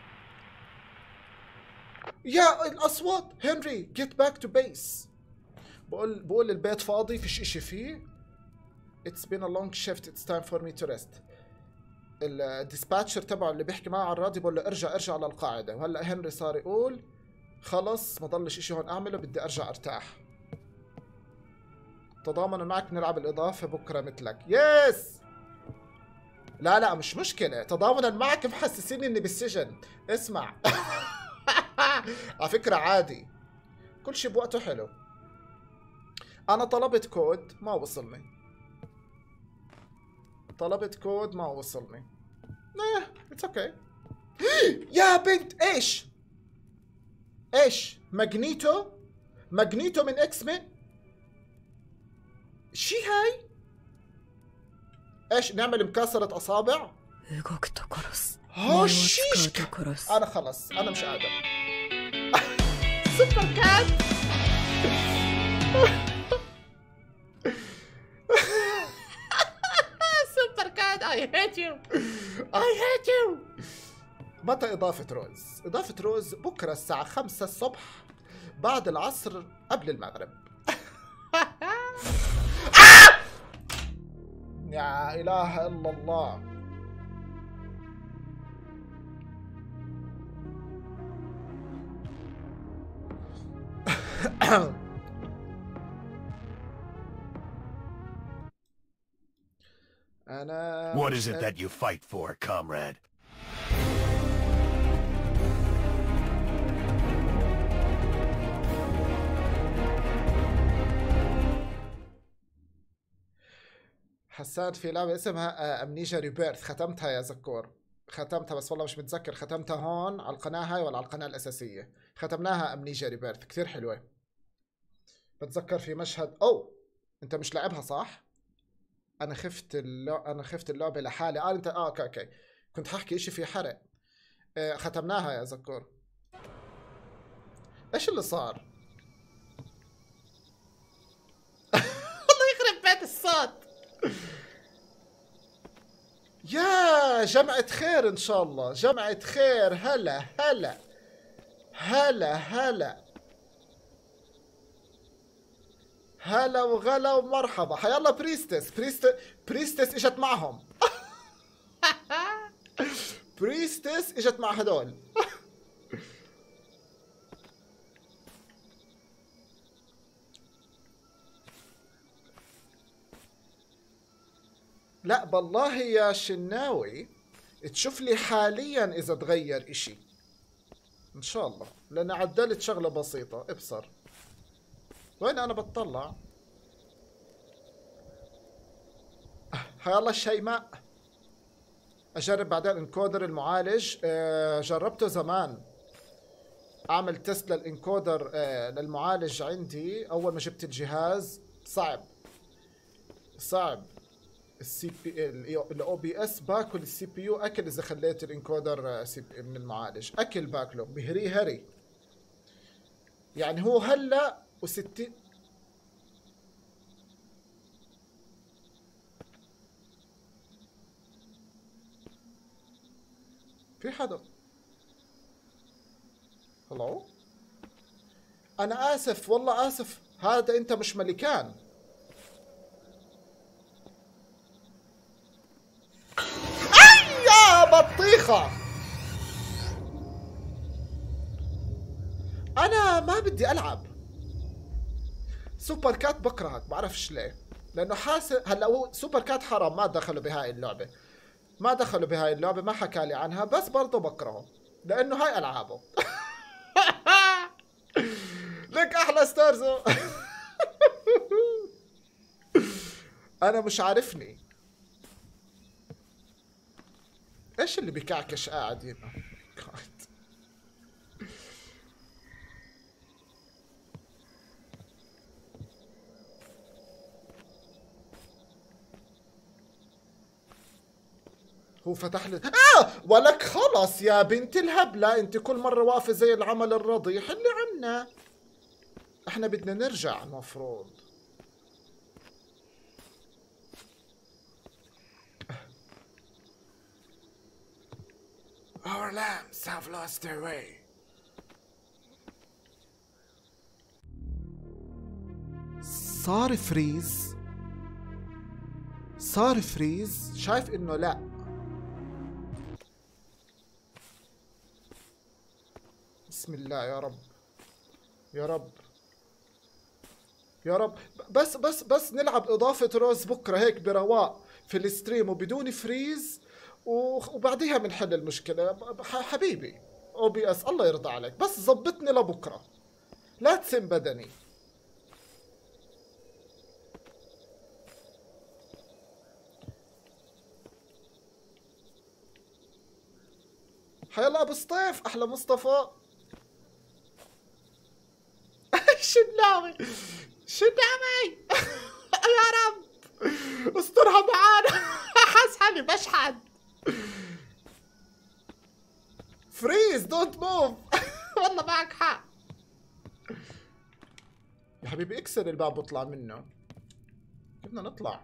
يا الأصوات. هنري get back to base. بقول بقول البيت فاضي فيش إشي فيه. It's been a long shift. It's time for me to rest. الديسباتشر تبعه اللي بيحكي معه على الراديو بقول له ارجع ارجع للقاعدة. وهلا هنري صار يقول خلص ما ضلش إشي هون أعمله بدي أرجع أرتاح. تضامن معك نلعب الإضافة بكرة مثلك. يس. لا لا مش مشكلة. تضامنا معك محسسيني اني بالسجن. اسمع. على فكرة عادي كل شيء بوقته حلو. انا طلبت كود ما وصلني. طلبت كود ما وصلني. لا اتس اوكي. يا بنت ايش ايش ماجنيتو. ماجنيتو من اكس مان. شي هاي ايش نعمل مكسرة اصابع؟ هوشيش. انا خلص انا مش قادر. سوبر كات. سوبر كات. I hate you. I hate you. متى إضافة روز؟ إضافة روز بكرة الساعة خمسة الصبح بعد العصر قبل المغرب. يا إله إلا الله. انا What is it that you fight for, comrade? حسان في لعبة اسمها امنيجا ريبيرث، ختمتها يا زكور، ختمتها بس والله مش متذكر ختمتها هون على القناة هاي ولا على القناة الأساسية. ختمناها امنيجا ريبيرث، كثير حلوة. بتذكر في مشهد أو أنت مش لعبها صح؟ أنا خفت اللو... أنا خفت اللعبة لحالي. آه أنت آه أوكي أوكي كنت ححكي إشي في حرق. آه ختمناها يا زكور. إيش اللي صار؟ الله يخرب بيت الصوت. يا جمعة خير إن شاء الله، جمعة خير. هلا هلا هلا هلا هلا وغلا ومرحبا. حيالله بريستس بريست بريستس اجت معهم. بريستس اجت مع هدول. لا بالله يا شناوي تشوف لي حاليا اذا تغير اشي ان شاء الله، لان عدلت شغله بسيطه. ابصر وين انا بتطلع. حيالله الشيماء اجرب بعدين انكودر المعالج. أه جربته زمان، اعمل تست للانكودر أه للمعالج عندي اول ما جبت الجهاز. صعب صعب. السي بي الاو بي اس باكل السي بي يو اكل اذا خليت الانكودر من المعالج، اكل باكله بهري هري. يعني هو هلا وستين في حدا. هلو انا اسف والله اسف، هذا انت مش ملكان. اي يا بطيخة، انا ما بدي العب سوبر كات. بكرهك بعرفش ليه، لانه حاسس هلا هو سوبر كات حرام، ما دخلوا بهاي اللعبة، ما دخلوا بهاي اللعبة، ما حكى لي عنها، بس برضه بكرهه لانه هاي العابه. لك احلى ستارزو. انا مش عارفني ايش اللي بكعكش قاعد هنا. هو فتح لي اه ولك خلص يا بنت الهبله، انت كل مره واقفه زي العمل الرضيح اللي عنا. احنا بدنا نرجع المفروض. Our lambs have lost their way. صار فريز، صار فريز. شايف انه لا. بسم الله يا رب يا رب يا رب. بس بس بس نلعب اضافة روز بكره هيك برواق في الستريم وبدون فريز، وبعديها بنحل المشكلة. حبيبي او بي اس الله يرضى عليك، بس زبطني لبكره، لا تسم بدني. حيلا ابو سطيف احلى مصطفى. شناوي شناوي. يا رب استرها معانا. حاسس حالي بشحن. فريز دونت موف. والله معك حق يا حبيبي. اكسر الباب واطلع منه. بدنا نطلع.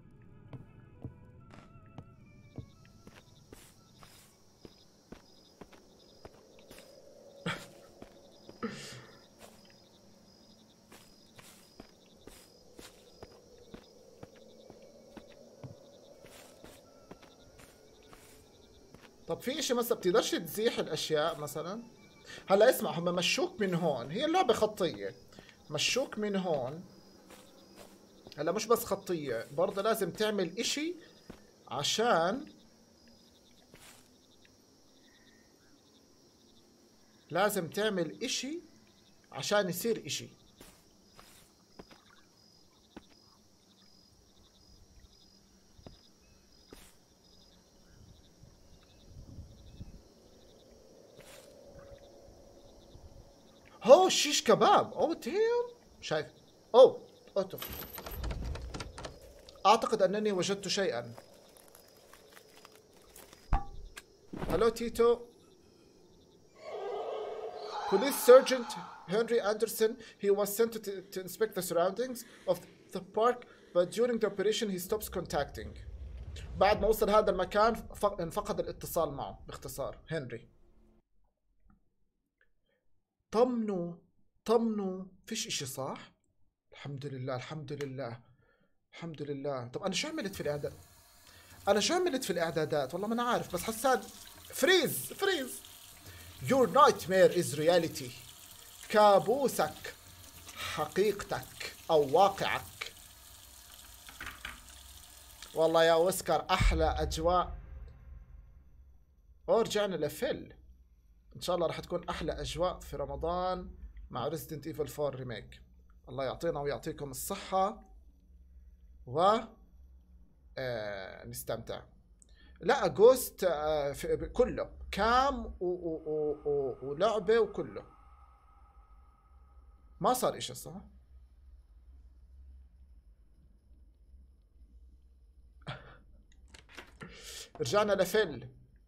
طب في اشي مثلا بتقدرش تزيح الاشياء مثلا؟ هلا اسمع، هم مشوك من هون، هي اللعبة خطية، مشوك من هون. هلا مش بس خطية، برضه لازم تعمل اشي عشان لازم تعمل اشي عشان يصير اشي. هو شيش كباب. اوه تيم. شايف. اوه اوتو. اعتقد انني وجدت شيئا. هلو تيتو. Police Sergeant Henry Anderson, he was sent to, to inspect the surroundings of the park, but during the operation he stops contacting. بعد ما وصل هذا المكان انفقد الاتصال معه. باختصار هنري. طمنوا طمنوا فيش اشي صح؟ الحمد لله الحمد لله الحمد لله. طب انا شو عملت في الاعداد؟ انا شو عملت في الاعدادات؟ والله ما انا عارف، بس حسان فريز فريز. Your nightmare is reality. كابوسك حقيقتك او واقعك. والله يا وسكر احلى اجواء. ورجعنا لفيل. ان شاء الله راح تكون احلى اجواء في رمضان مع ريزيدنت ايفل فور ريميك. الله يعطينا ويعطيكم الصحة و آه نستمتع. لا جوست آه كله كام و... و... و... و... ولعبة وكله. ما صار اشي صح؟ رجعنا لفيل.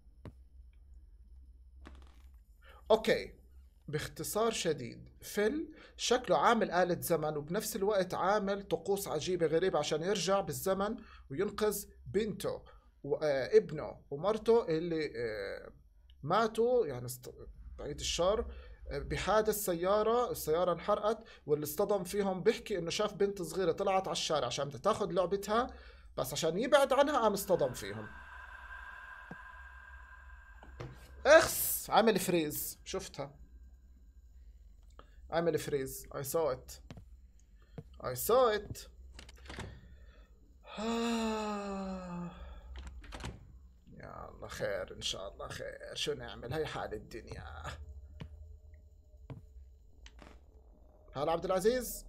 اوكي باختصار شديد، فيل شكله عامل آلة زمن وبنفس الوقت عامل طقوس عجيبة غريبة عشان يرجع بالزمن وينقذ بنته وابنه ومرته اللي ماتوا، يعني بعيد الشر، بحادث سيارة. السيارة انحرقت واللي اصطدم فيهم بيحكي انه شاف بنت صغيرة طلعت على الشارع عشان بدها تاخذ لعبتها، بس عشان يبعد عنها قام اصطدم فيهم. اخس عمل فريز. شفتها عمل فريز. I saw it I saw it. يا الله خير ان شاء الله خير. شو نعمل؟ هي حال الدنيا. هلا عبد العزيز.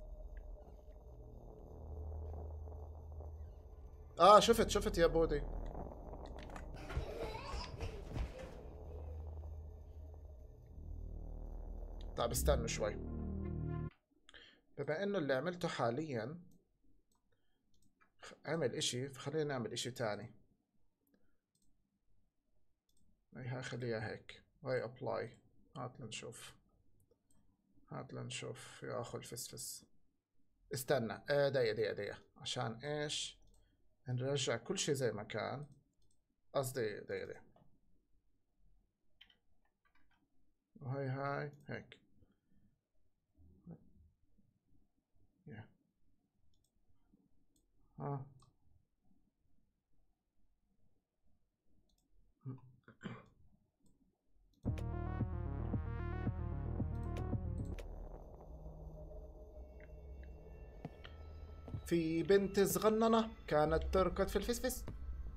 اه شفت شفت يا بودي. طيب استنوا شوي. بما انه اللي عملته حاليا عمل اشي، فخلينا نعمل اشي تاني. هاي خليها هيك. هاي ابلاي. هات لنشوف هات لنشوف يا اخو الفسفس. استنى اه دقيقة دقيقة دقيقة عشان ايش نرجع كل شي زي ما كان. قصدي دقيقة دقيقة. وهي هاي هيك. yeah. ها في بنت صغننة كانت تركض في الفسفس.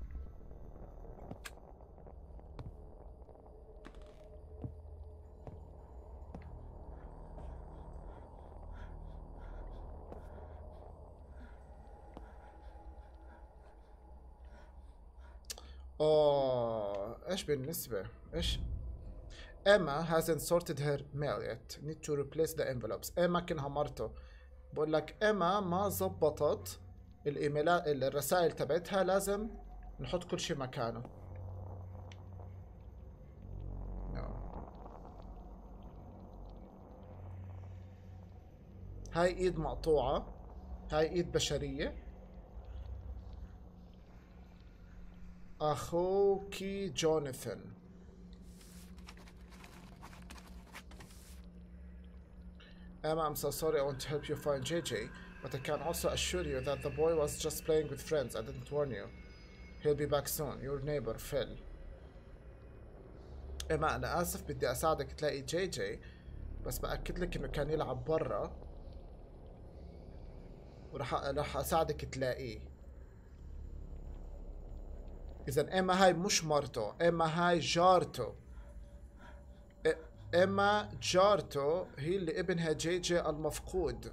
اوه ايش بالنسبة ايش Emma hasn't sorted her mail yet. Need to replace the envelopes. Emma كأنها مرته. بقول لك ايما ما زبطت الايميلات الرسائل تبعتها، لازم نحط كل شيء مكانه. هاي ايد مقطوعة، هاي ايد بشرية. اخوكي جوناثان. Emma, I'm so sorry. I want to help you find J J, but I can also assure you that the boy was just playing with friends. I didn't warn you. He'll be back soon. Your neighbor, Phil. Emma, أنا آسف، بدي أساعدك تلاقي جي جي، بس بأكد لك إنه كان يلعب برا وراح راح اساعدك تلاقيه. اذا ايما هاي مش مرته، ايما هاي جارته. ايما جارته هي اللي ابنها جي جي المفقود،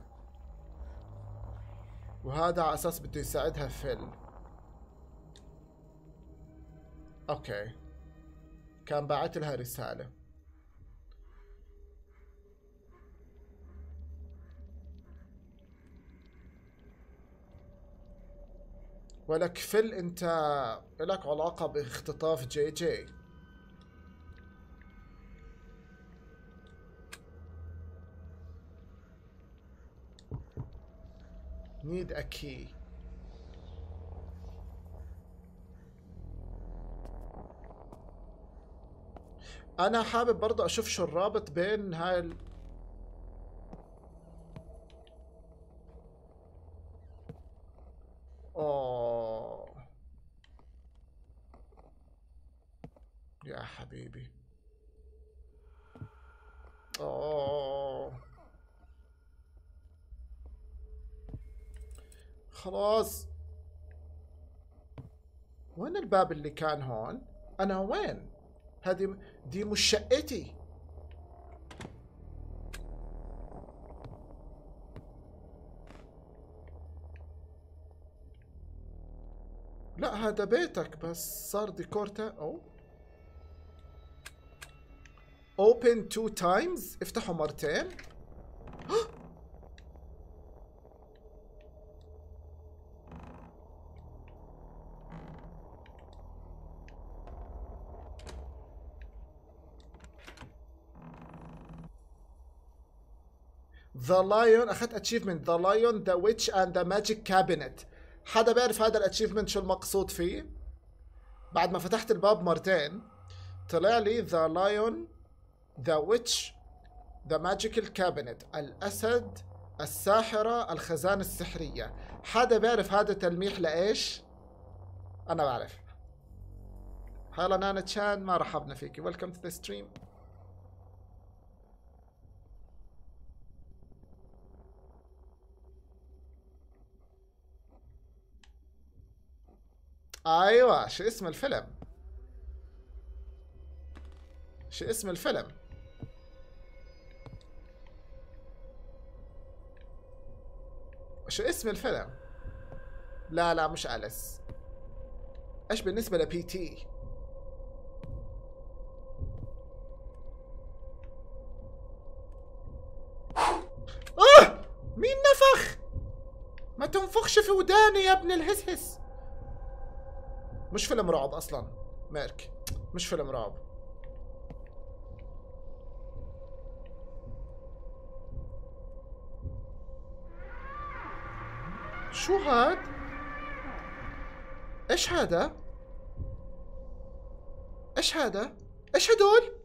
وهذا على اساس بده يساعدها فيل. اوكي، كان باعت لها رسالة. ولك فيل انت لك علاقة باختطاف جي جي. need a key. انا حابب برضه اشوف شو الرابط بين هاي ال... اوه يا حبيبي. اوه خلاص. وين الباب اللي كان هون؟ انا وين؟ هذه دي مش شقتي. لا هذا بيتك بس صار ديكورته. او open two times، افتحوا مرتين. The Lion، اخذت اتشيفمنت The Lion The Witch and the Magic Cabinet. حدا بيعرف هذا الاتشيفمنت شو المقصود فيه؟ بعد ما فتحت الباب مرتين طلع لي The Lion The Witch The Magical Cabinet، الأسد، الساحرة، الخزانة السحرية. حدا بيعرف هذا تلميح لإيش؟ أنا بعرف. هلا نانا تشان، ما رحبنا فيكي. Welcome to the stream. أيوة، شو اسم الفيلم؟ شو اسم الفيلم؟ شو اسم الفيلم؟ لا لا مش أليس. ايش بالنسبة لبي تي؟ اه مين نفخ؟ ما تنفخش في وداني يا ابن الهسهس. مش فيلم رعب اصلا ميرك، مش فيلم رعب. شو هاد؟ ايش هذا؟ ايش هذا؟ ايش هدول؟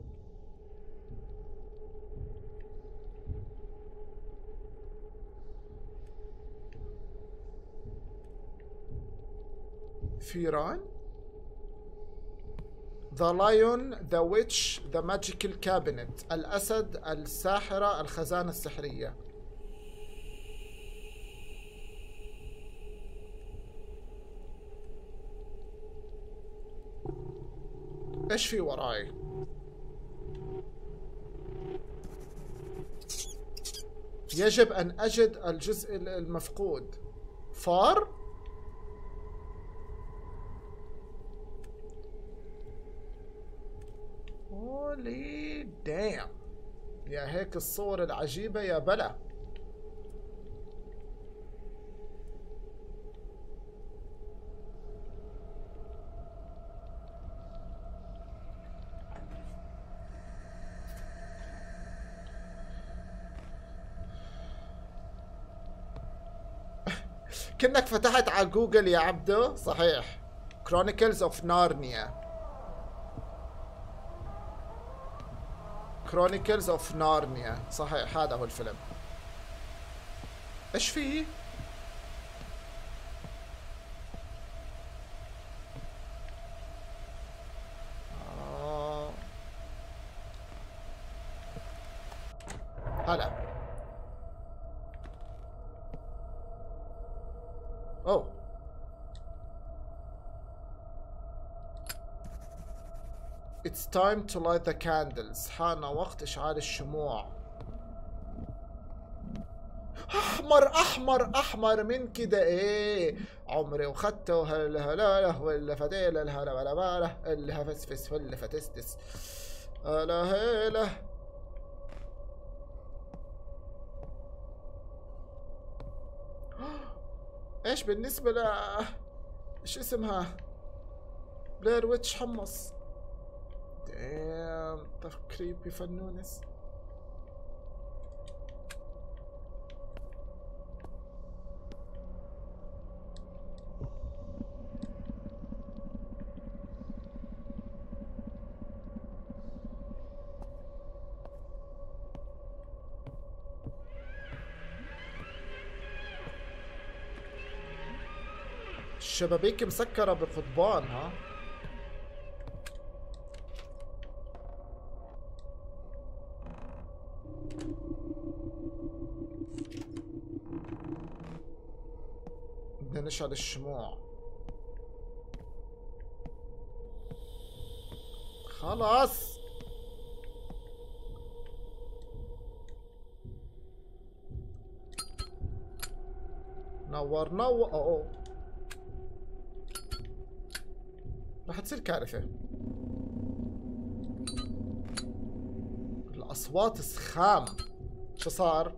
فيران. The Lion The Witch The Magical Cabinet، الأسد، الساحرة، الخزانة السحرية. ايش في وراي؟ يجب أن أجد الجزء المفقود. فار؟ هولي دام، يا هيك الصور العجيبة يا بلا. كأنك فتحت على جوجل يا عبدو. صحيح، Chronicles of Narnia. Chronicles of Narnia، صحيح هذا هو الفيلم. ايش فيه؟ آه. هلا. اوه It's time to light the candles. حان وقت إشعال الشموع. أحمر أحمر أحمر من كده إيه عمري وخدته هلا هلا ولا فتيلة الهلا ولا باله اللي هفسفس ولا فتستس هلا هلا. إيش بالنسبة ل إيش اسمها؟ بلاير ويتش حمص. دام طف كريبي فنونس. الشبابيك مسكرة بقضبان ها. بدنا نشعل الشموع. خلاص نور نور. اوه راح تصير كارثة. الأصوات سخام. شو صار؟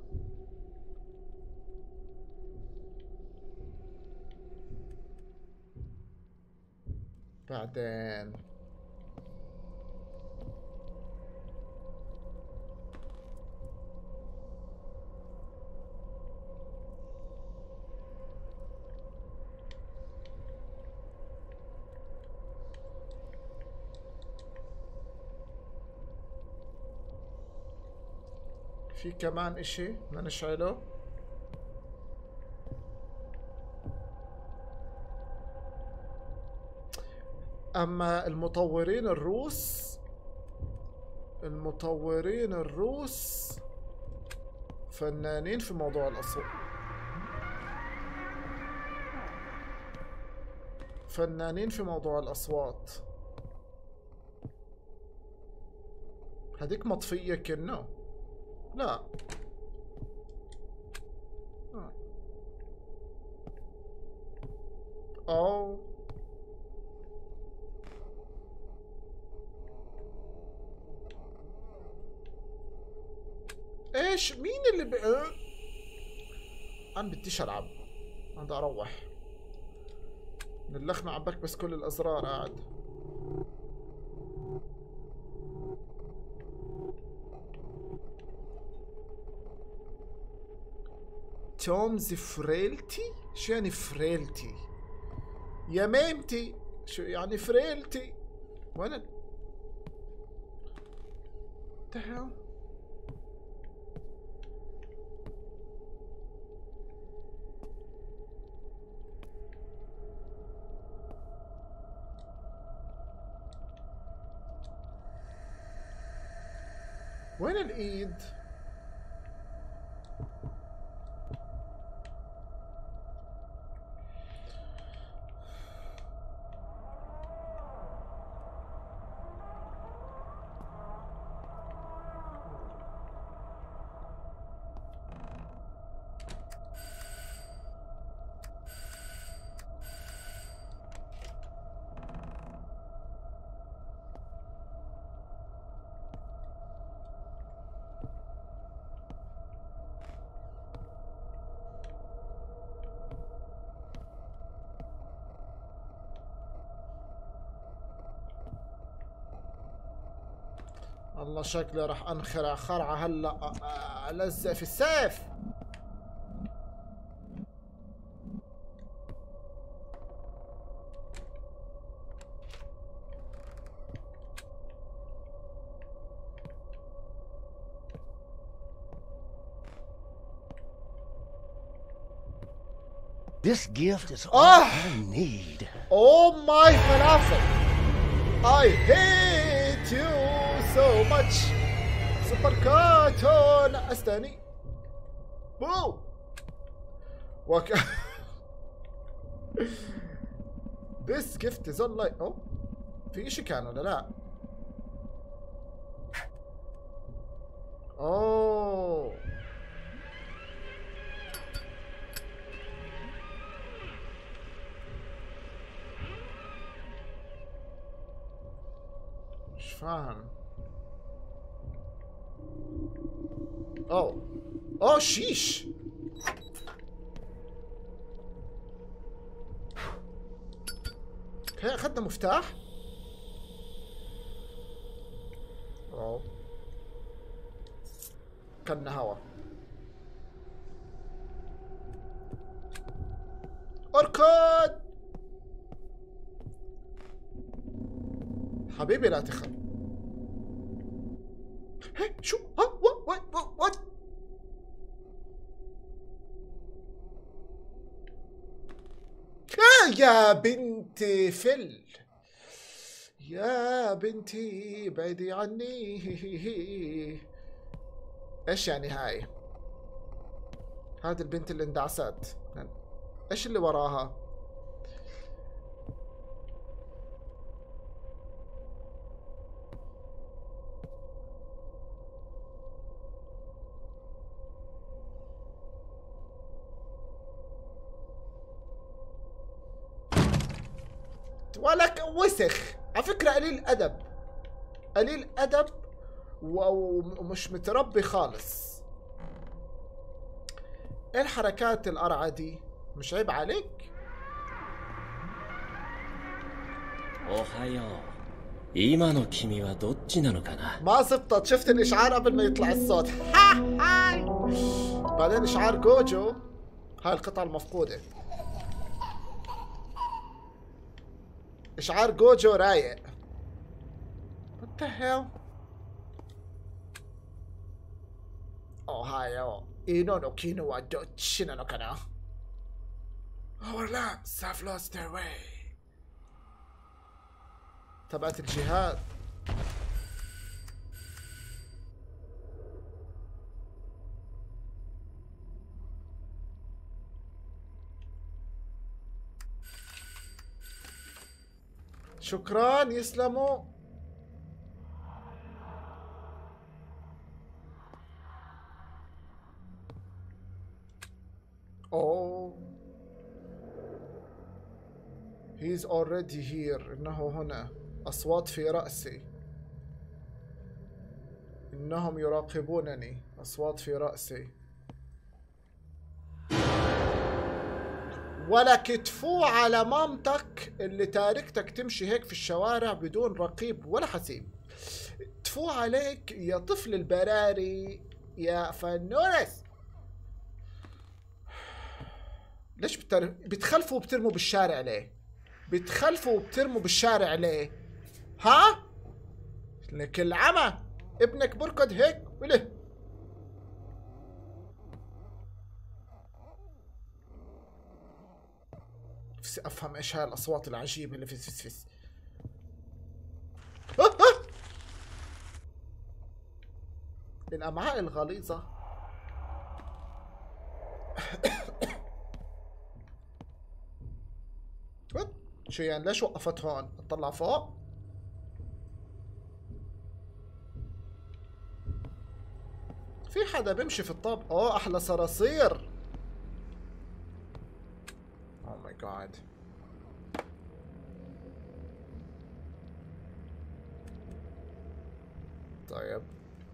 بعدين في كمان اشي بدنا نشعله. اما المطورين الروس المطورين الروس فنانين في موضوع الاصوات. فنانين في موضوع الاصوات. هديك مطفية كنه. لا آه. أو ايش مين اللي ب... أه؟ انا بديش العب. انا بدي اروح. نلخنا عباك بس كل الازرار قاعد. تومز فريلتي؟ شو يعني فريلتي؟ يا ميمتي شو يعني فريلتي؟ وين ال... تهل؟ وين الايد؟ الله شكلي راح انخرع خرعة هلا. الزق في السيف. This gift is all Ah! I need. Oh my falafel. I hate you so much. سوبر كاتون استني. بو. وك... This gift is online. اوه في اشي كان ولا لا؟ اوه مش فاهم. اوه اوه شيش. اوكي اخذنا مفتاح. اوه كنا هوا. اركض حبيبي لا تخل. هي شو ها وات وات وات يا بنتي فل، يا بنتي بعدي عني. ايش يعني هاي؟ هذه البنت اللي اندعست، ايش اللي وراها؟ ولك وسخ على فكرة، قليل أدب، قليل أدب ومش متربي خالص. ايه الحركات القرعة دي؟ مش عيب عليك؟ ما زبطت، شفت الإشعار قبل ما يطلع الصوت. بعدين إشعار جوجو، هاي القطعة المفقودة. إشعار جوجو رايق. What the hell؟ أوه هاي أوه إينو نو كينو وادوتشينا نو كانا. Our lamps have lost their way. تبعت الجهاد. شكرا يسلموا. اوه he's already here. انه هنا. اصوات في رأسي. انهم يراقبونني. اصوات في رأسي. ولا كتفو على مامتك اللي تاركتك تمشي هيك في الشوارع بدون رقيب ولا حسيب. تفو عليك يا طفل البراري يا فنونس. ليش بتر... بتخلفوا وبترموا بالشارع ليه؟ بتخلفوا وبترموا بالشارع ليه؟ ها؟ لك العمى ابنك بركض هيك وله. نفسي افهم ايش هاي الاصوات العجيبه اللي فس فس فس. آه آه. الامعاء الغليظه. شو يعني ليش وقفت هون؟ اطلع فوق؟ في حدا بيمشي في الطب. اوه احلى صراصير. اوه ماي جاد. طيب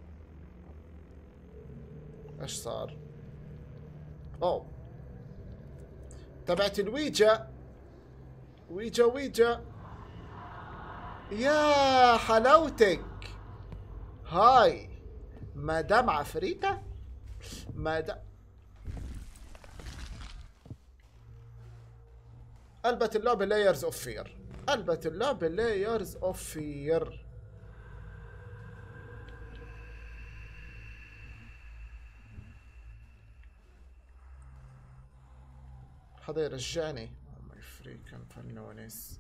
ايش صار؟ اوه تبعت الويجا. ويجا ويجا يا حلاوتك. هاي مدام عفريتة. مدام قلبت اللعبة لايرز اوف فير. قلبت اللعبة لايرز اوف فير. حدا يرجعني. او ماي فريكن فنونس.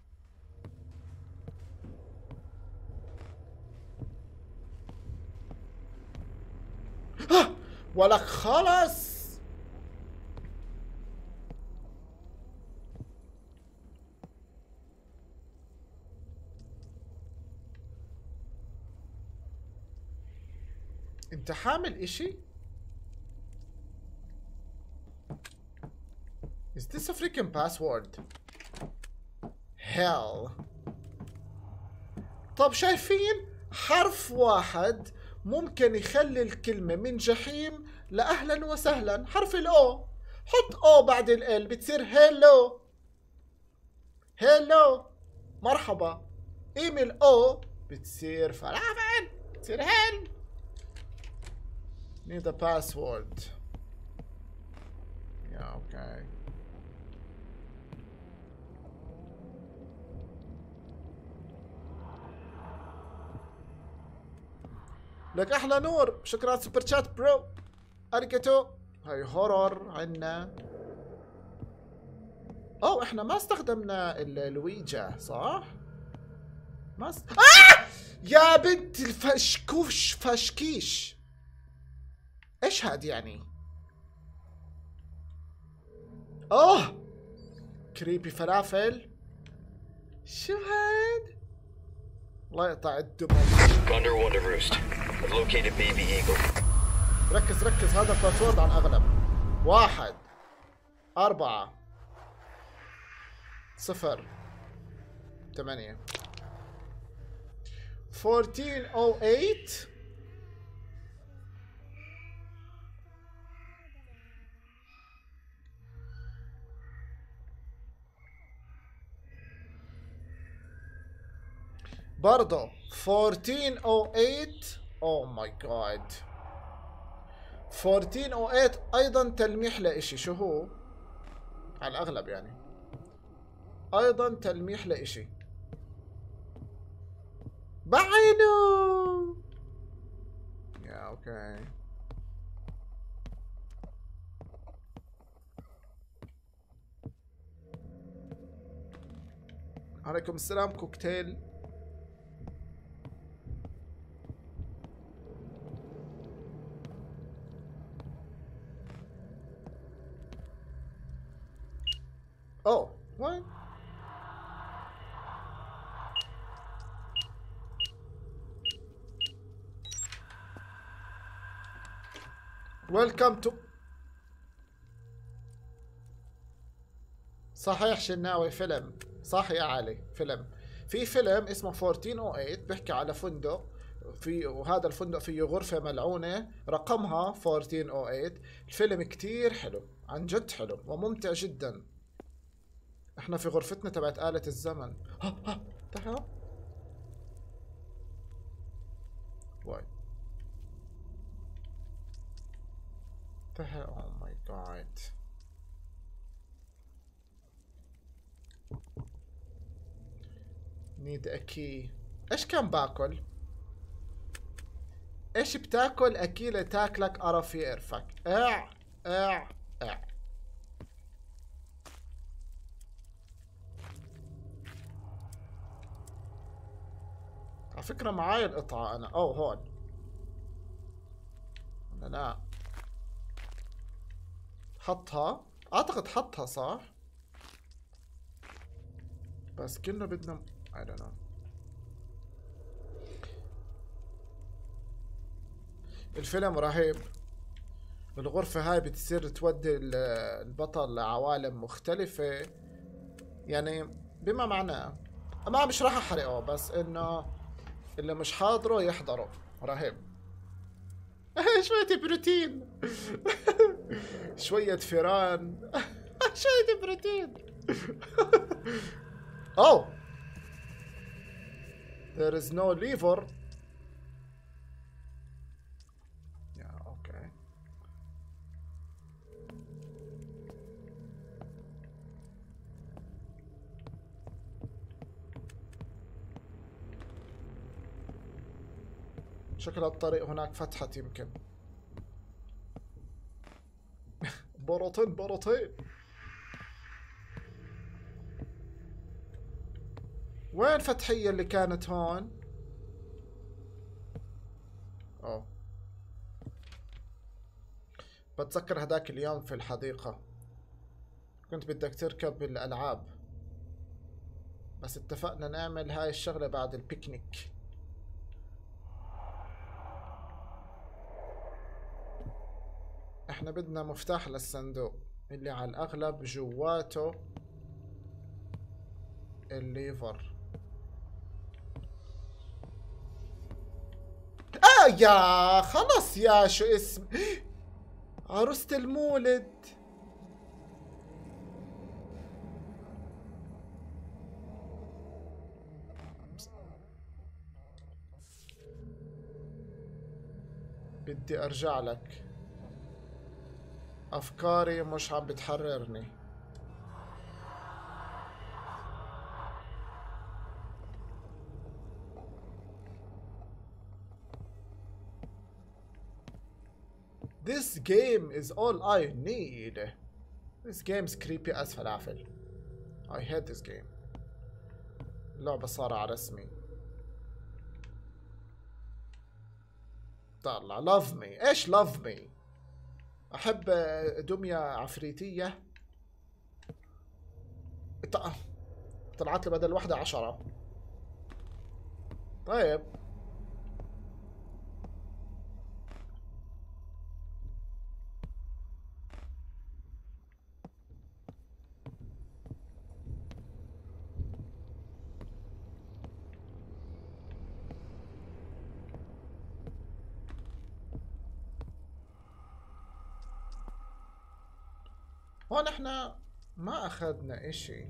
ولك خلص. انت حامل اشي؟ Is this a freaking password? Hell. طب شايفين؟ حرف واحد ممكن يخلي الكلمة من جحيم لأهلا وسهلا. حرف الأو، حط أو بعد ال بتصير هيلو. هيلو مرحبا. ايميل أو بتصير فلافل، بتصير هيل. Need a password. Yeah, okay. لك احلى نور، شكرا سوبر شات برو، اريكاتو. هاي هورر عنا. اوه احنا ما استخدمنا الويجا صح؟ ما است... آه! يا بنت الفشكوش فشكيش. ايش هاد يعني؟ اوه كريبي فلافل. شو هاد؟ الله يقطع الدم. Condor one to roost. I've located baby eagle. ركز ركز، هذا الباسورد على الأغلب. واحد أربعة صفر ثمانية فورتين أو ايت. برضو فورتين أو ايت. أوه ماي جاد. فورتين أو ايت أيضا تلميح لإشي. شو هو؟ على الأغلب يعني أيضا تلميح لإشي بعينه. يا أوكي. عليكم السلام كوكتيل. Oh, what? Welcome to. صحيح شناوي فيلم. صح يا علي، فيلم. في فيلم اسمه فورتين أو ايت بيحكي على فندق في، وهذا الفندق فيه غرفة ملعونة رقمها فورتين أو ايت. الفيلم كتير حلو، عن جد حلو وممتع جدا. احنا في غرفتنا تبعت آلة الزمن. ها ها تعال. واي تعال. اوه ماي جاد. نيد اكي. ايش كان باكل؟ ايش بتاكل؟ اكيلة تاكلك قرف يقرفك. اع اع اع. على فكرة معاي القطعة انا. اوه هون. لا لا حطها، اعتقد حطها صح، بس كنا بدنا I don't know. الفيلم رهيب. الغرفة هاي بتصير تودي البطل لعوالم مختلفة، يعني بما معناه ما مش راح احرقه، بس انه اللي مش حاضره يحضره. رهيب. شوية بروتين. شوية فيران. شوية بروتين. Oh, there is no lever. Yeah, okay. شكل الطريق هناك فتحت يمكن. بروتين بروتين. وين فتحية اللي كانت هون؟ اوه بتذكر هداك اليوم في الحديقة كنت بدك تركب الألعاب، بس اتفقنا نعمل هاي الشغلة بعد البيكنيك. احنا بدنا مفتاح للصندوق اللي على الاغلب جواته الليفر. اه يا خلص يا شو اسم عروسة المولد. بدي ارجع لك، افكاري مش عم بتحررني. This game is all I need. This game's creepy as فلافل. I hate this game. اللعبة صارعة رسمي. طلع love me. ايش love me؟ احب دمية عفريتية. طلعت لي بدل واحدة عشرة. طيب هون احنا ما اخذنا اشي.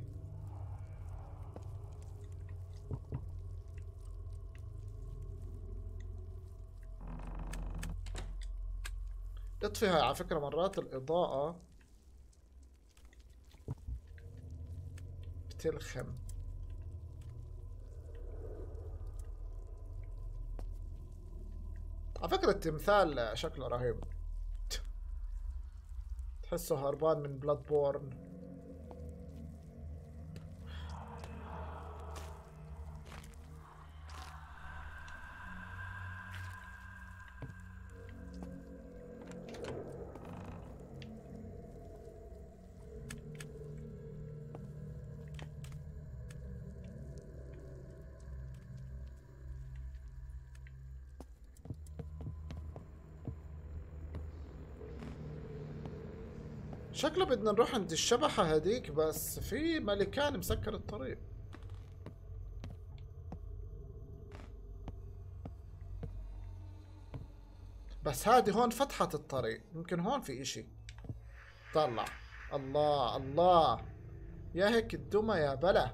اطفي هاي على فكرة، مرات الإضاءة بتلخم. على فكرة التمثال شكله رهيب، تحسه هربان من بلاد بورن. شكله بدنا نروح عند الشبحة هديك، بس في ملكان مسكر الطريق. بس هادي هون فتحت الطريق، يمكن هون في اشي. طلع الله الله يا هيك الدمى يا بلا.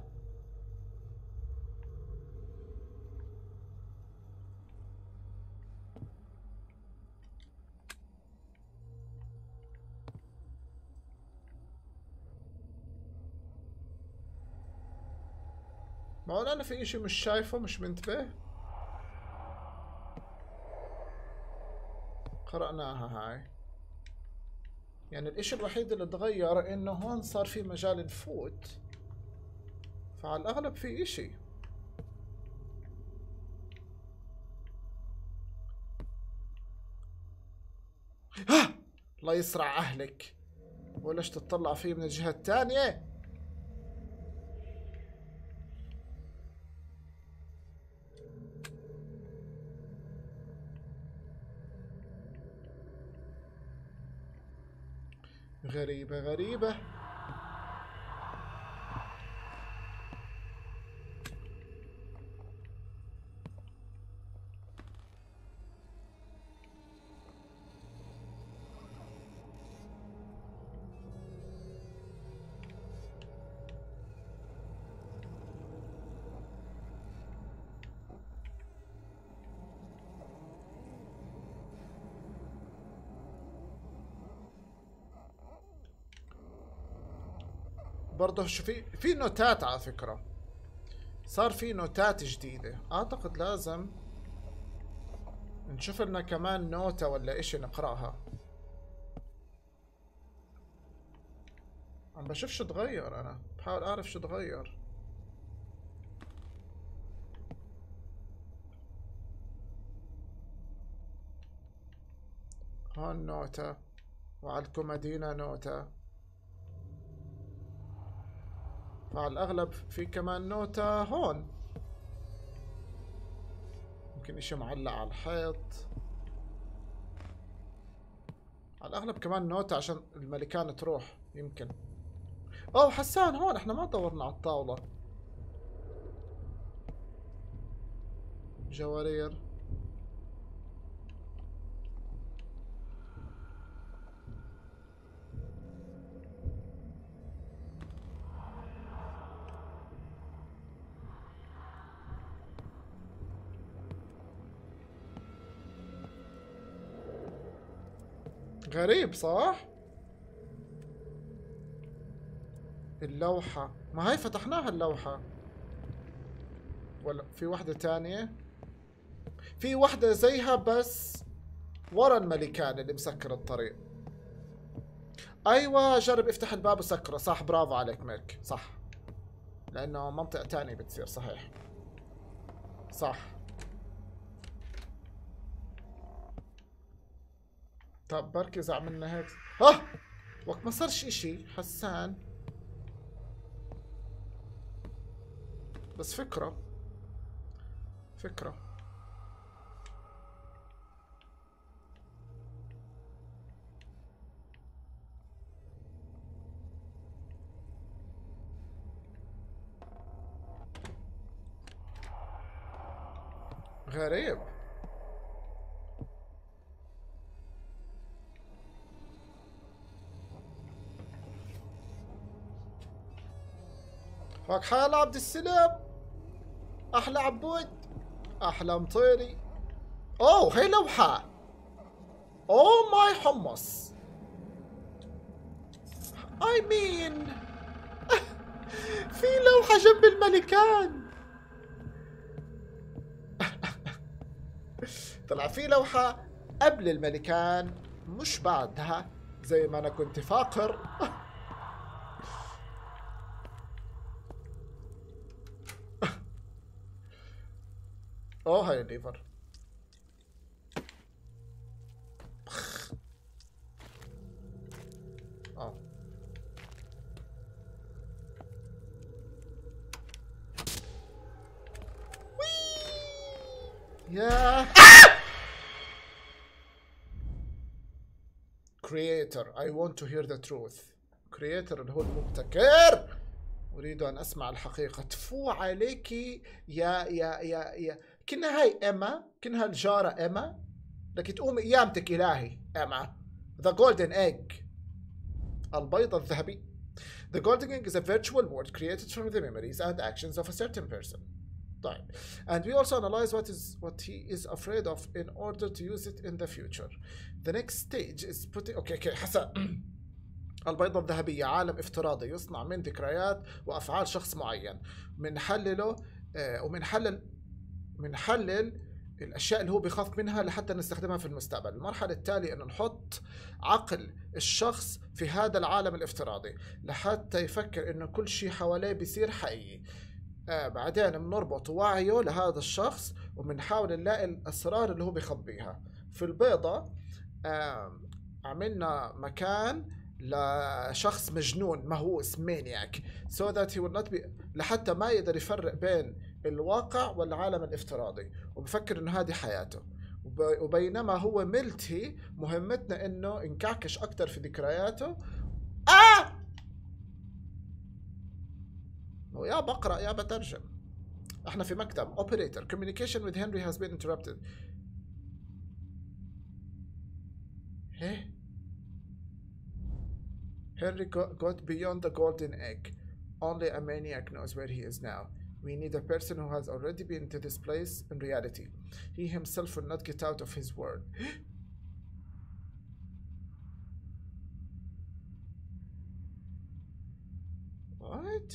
ما هو انا في اشي مش شايفه، مش منتبه. قرأناها هاي. يعني الاشي الوحيد اللي تغير انه هون صار في مجال نفوت، فعلى الاغلب في اشي. ها الله يسرع اهلك، وليش تطلع فيه من الجهة الثانية؟ غريبة غريبة. برضه شو في في نوتات على فكرة، صار في نوتات جديدة. اعتقد لازم نشوف لنا كمان نوتة ولا اشي نقرأها. عم بشوف شو تغير، انا بحاول اعرف شو تغير. هون نوتة، وعلى الكومادينا نوتة، فعلى الأغلب في كمان نوتة هون. يمكن إشي معلق على الحيط. على الاغلب كمان نوتة عشان الملكان تروح يمكن. اوه حسان هون، احنا ما دورنا على الطاولة. جوارير. غريب صح؟ اللوحة، ما هي فتحناها اللوحة. ولا في واحدة تانية؟ في واحدة زيها بس ورا الملكان اللي مسكر الطريق. ايوه جرب افتح الباب وسكره. صح برافو عليك ميك، صح، لانه منطقة تانية بتصير. صحيح صح. طب بركي اذا عملنا هيك اه وقت ما صارش اشي حسان. بس فكرة فكرة غريب. هاك حال عبد السلام، احلى عبود، احلى مطيري. اوه هي لوحة. اوه ماي حمص. اي مين في لوحة جنب الملكان. طلع في لوحة قبل الملكان مش بعدها زي ما انا كنت فاكر. اوه هاي الليفر. اه يا creator I want to hear the truth. creator اللي هو المبتكر. أريد أن أسمع الحقيقة. تفو عليكي يا يا يا يا كنا هاي إما، كنا الجارة إما، لكن تقوم قيامتك إلهي إما. The golden egg. البيضة الذهبي. The golden egg is a virtual world created from the memories and actions of a certain person. طيب. And we also analyze what is what he is afraid of in order to use it in the future. The next stage is putting okay okay حسن. البيضة الذهبية عالم افتراضي يصنع من ذكريات وأفعال شخص معين. منحلله آه ومنحلل منحلل الأشياء اللي هو بيخاف منها لحتى نستخدمها في المستقبل. المرحلة التالية إنه نحط عقل الشخص في هذا العالم الافتراضي لحتى يفكر إنه كل شيء حواليه بيصير حقيقي. آه بعدين بنربط وعيه لهذا الشخص وبنحاول نلاقي الأسرار اللي هو بيخبيها. في البيضة آه عملنا مكان لشخص مجنون مهووس مانياك so that he will not be لحتى ما يقدر يفرق بين الواقع والعالم الافتراضي وبفكر انه هذه حياته. وبينما هو ملتي مهمتنا انه نكعكش اكتر في ذكرياته. اه يا بقرأ يا بترجم. احنا في مكتب. operator communication with Henry has been interrupted. ايه Henry got beyond the golden egg. Only a maniac knows where he is now. We need a person who has already been to this place in reality. He himself will not get out of his word. What?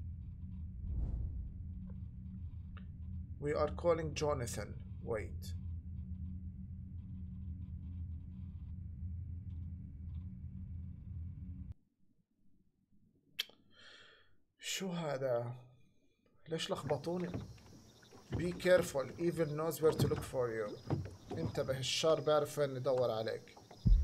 We are calling Jonathan. Wait. شو هذا؟ ليش لخبطوني؟ Be careful, evil knows where to look for you. انتبه الشر بيعرف وين يدور عليك.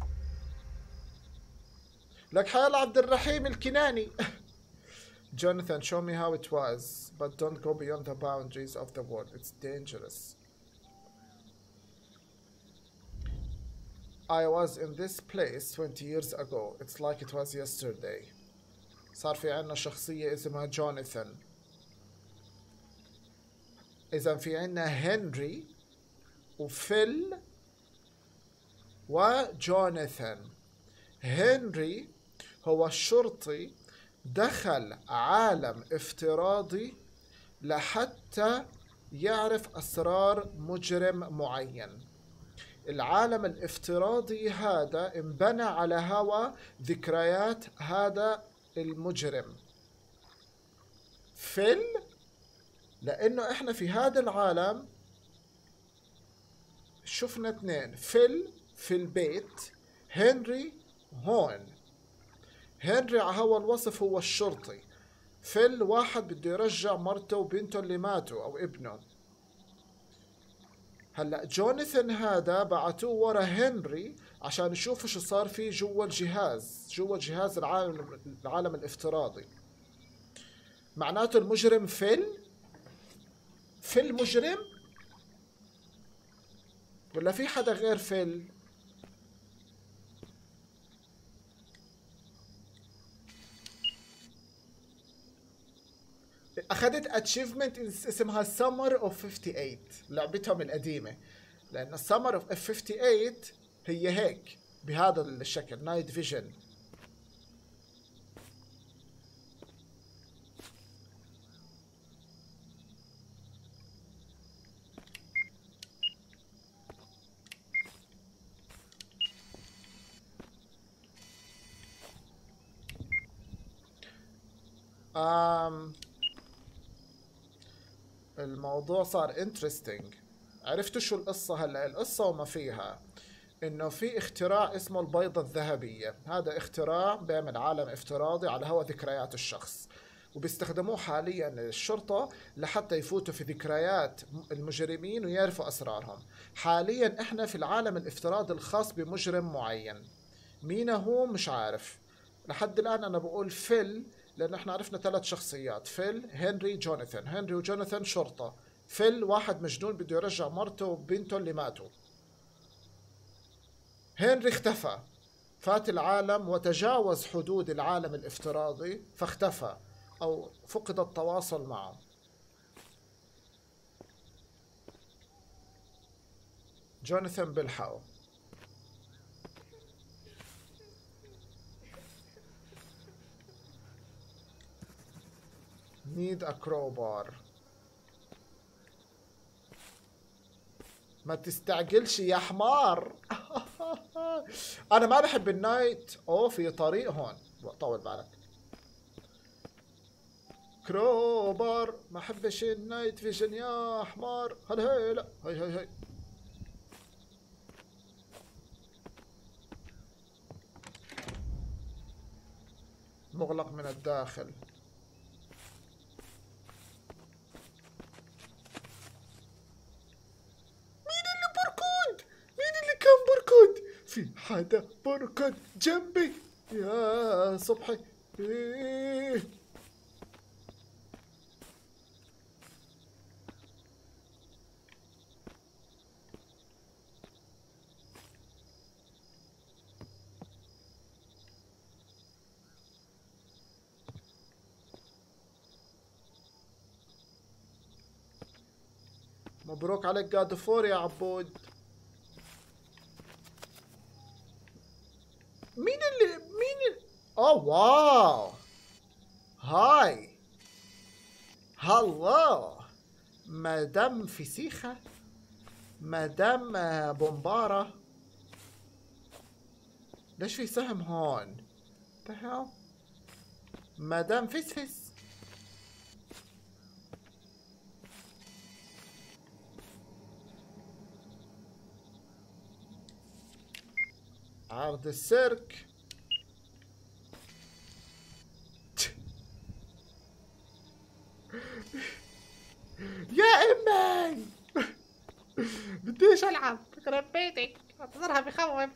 لك حال عبد الرحيم الكناني. Jonathan, show me how it was, but don't go beyond the boundaries of the world. It's dangerous. I was in this place twenty years ago. It's like it was yesterday. صار في عنا شخصية اسمها جوناثان. إذا في عنا هنري وفيل وجوناثان. هنري هو الشرطي دخل عالم افتراضي لحتى يعرف أسرار مجرم معين. العالم الافتراضي هذا انبنى على هوى ذكريات هذا المجرم. فيل لأنه إحنا في هذا العالم شفنا اثنين، فيل في البيت، هنري هون. هنري على هو الوصف هو الشرطي. فيل واحد بده يرجع مرته وبنته اللي ماتوا أو ابنه. هلا جوناثان هذا بعتوه ورا هنري عشان يشوفوا شو صار فيه جوا الجهاز، جوا جهاز العالم العالم الافتراضي. معناته المجرم فيل؟ فيل مجرم؟ ولا في حدا غير فيل؟ اخذت اتشيفمنت اسمها سمر اوف ثمانية وخمسين، لعبتهم القديمه، لان السمر اوف ثمانية وخمسين هي هيك بهذا الشكل، نايت فيجن. um الموضوع صار انترستينج. عرفتوا شو القصة هلا؟ القصة وما فيها انه في اختراع اسمه البيضة الذهبية. هذا اختراع بيعمل عالم افتراضي على هوى ذكريات الشخص، وبيستخدموه حاليا الشرطة لحتى يفوتوا في ذكريات المجرمين ويعرفوا اسرارهم. حاليا احنا في العالم الافتراضي الخاص بمجرم معين، مين هو مش عارف لحد الان. انا بقول فيل لأن احنا عرفنا ثلاث شخصيات، فيل، هنري، جوناثان. هنري وجوناثان شرطة. فيل واحد مجنون بده يرجع مرته وبنته اللي ماتوا. هنري اختفى، فات العالم وتجاوز حدود العالم الافتراضي فاختفى أو فقد التواصل معه. جوناثان بلحقه. need a crowbar. ما تستعجلش يا حمار. انا ما بحب النايت. اوه في طريق هون، طول بالك. كروبار، ما بحبش النايت فيجن يا حمار. هلا هي لا هي هي هي. مغلق من الداخل. في حدا بركض جنبي يا صبحي. إيه. مبروك عليك جاد فور يا عبود. مين اللي مين اللي... اوه واو. هاي هالله مدام فسيخة، مدام بومبارة. ليش في سهم هون؟ تهاو مدام فسفس. عرض السيرك. يا امي بديش العب. يخرب بيتك، منظرها بخوف.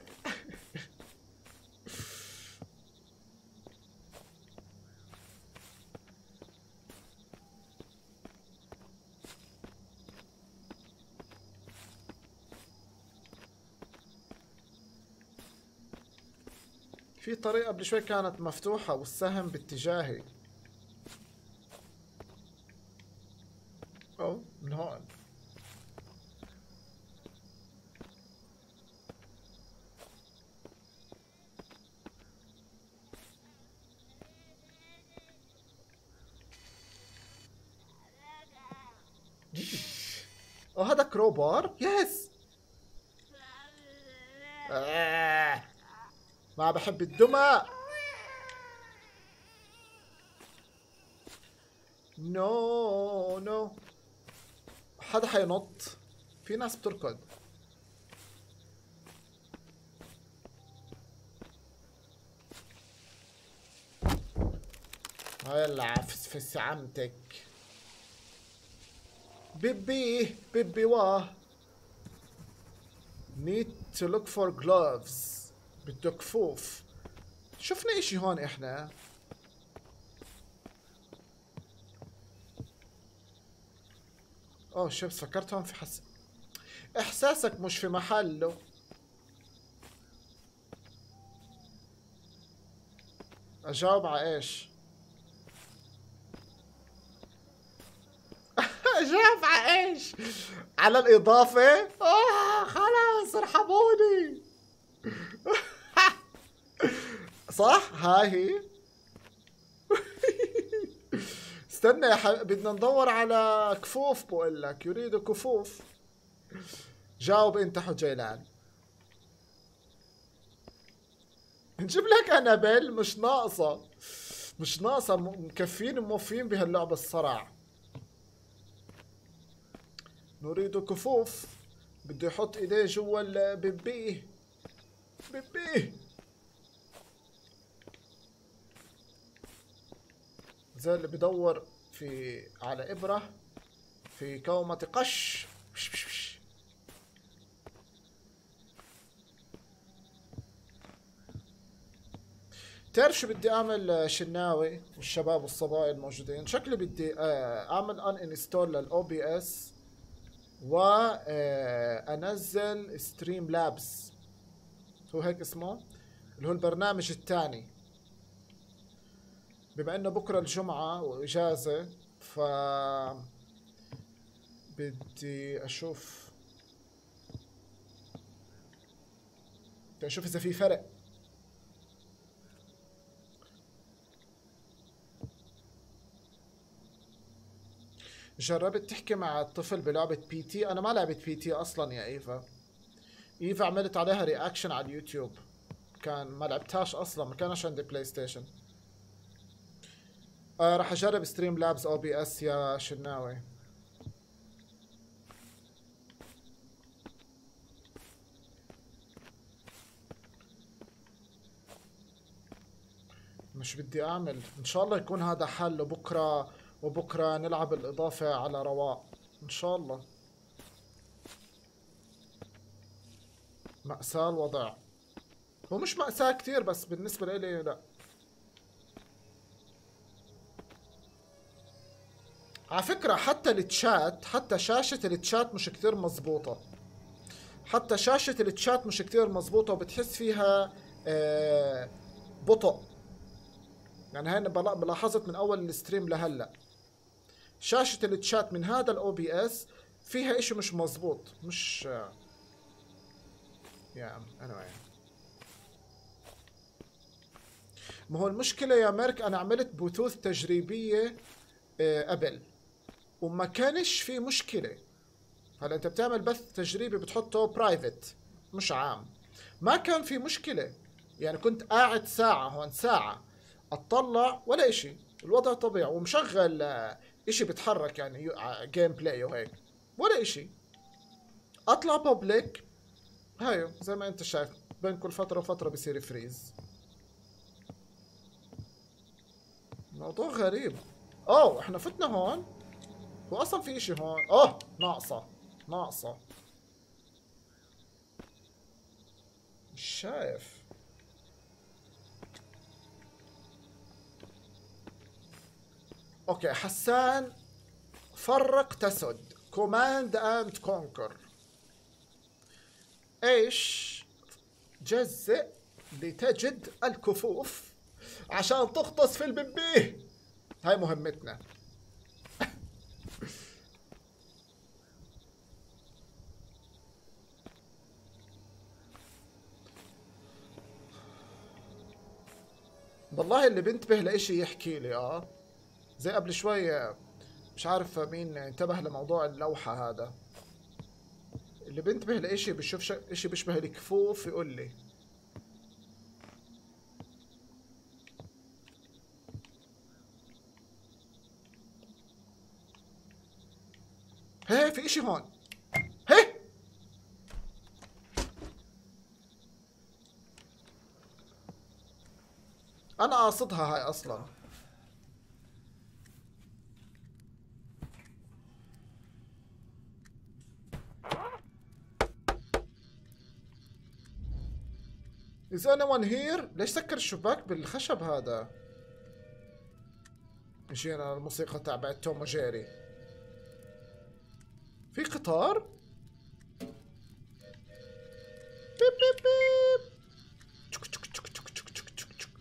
في طريقة قبل شوي كانت مفتوحة والسهم باتجاهي. أو من هون. اه هذا كروبار؟ يس. آه. ما بحب الدمى. نو نو. حدا حينط. في ناس بتركض. هلا فسفس عمتك. بيبي بيبي واه. need to look for gloves. بده كفوف. شفنا اشي هون احنا. اوه شيبس فكرت هون في حس. احساسك مش في محله. اجاوب على ايش؟ اجاوب على ايش؟ على الاضافة؟ اه خلاص ارحموني. صح هاي هي. استنى يا حبيبي بدنا ندور على كفوف. بقول لك يريد كفوف. جاوب انت حجيلان. نجيب لك انابل مش ناقصة. مش ناقصة مكفين وموفين بهاللعبة الصرع. نريد كفوف. بده يحط ايديه جوا البيبي. بيبي زي اللي بدور في على ابرة في كومة قش. بش بش بش. تعرف شو بدي اعمل شناوي والشباب والصبايا الموجودين؟ شكلي بدي اعمل ان انستول للاو بي اس وانزل ستريم لابس. هو هيك اسمه اللي هو البرنامج الثاني. بما انه بكره الجمعة واجازة ف بدي اشوف بدي اشوف اذا في فرق. جربت تحكي مع الطفل بلعبة بي تي؟ انا ما لعبت بي تي اصلا يا ايفا. ايفا عملت عليها رياكشن على اليوتيوب. كان ما لعبتهاش اصلا ما كانش عندي بلاي ستيشن. آه راح اجرب ستريم لابس او بي اس يا شناوي. مش بدي اعمل. ان شاء الله يكون هذا حل وبكره وبكره نلعب الاضافة على رواق ان شاء الله. مأساة الوضع. هو مش مأساة كتير بس بالنسبة لي لا. على فكرة حتى التشات حتى شاشة التشات مش كتير مزبوطة. حتى شاشة التشات مش كتير مزبوطة وبتحس فيها آه بطء. يعني هاي بلاحظت من اول الستريم لهلا. شاشة التشات من هذا الاو بي اس فيها اشي مش مزبوط. مش يا anyway. ما هو المشكلة يا ميرك انا عملت بثوث تجريبية آه قبل وما كانش في مشكلة. هلا انت بتعمل بث تجريبي بتحطه برايفت مش عام. ما كان في مشكلة. يعني كنت قاعد ساعة هون ساعة اطلع ولا اشي. الوضع طبيعي ومشغل آه اشي بتحرك يعني جيم بلاي وهيك ولا اشي. اطلع بابليك هايو زي ما انت شايف بين كل فترة وفترة بصير فريز. موضوع غريب. اوه احنا فتنا هون. هو اصلا في اشي هون. اوه ناقصة ناقصة. مش شايف. اوكي حسان فرق تسد كوماند اند كونكر. ايش جزء لتجد الكفوف عشان تغطس في البيبي. هاي مهمتنا. والله اللي بنتبه لإشي يحكي لي اه زي قبل شوي، مش عارف مين انتبه لموضوع اللوحة هذا. اللي بنتبه لإشي بشوف ش... إشي بيشبه الكفوف يقول لي. هي في إشي هون. هي أنا قاصدها هاي أصلا. Is anyone here؟ ليش سكر الشباك بالخشب هذا؟ مشينا الموسيقى تبعت توم وجيري. في قطار؟ بيب بيب بيب. تشك تشك تشك تشك تشك تشك تشك تشك.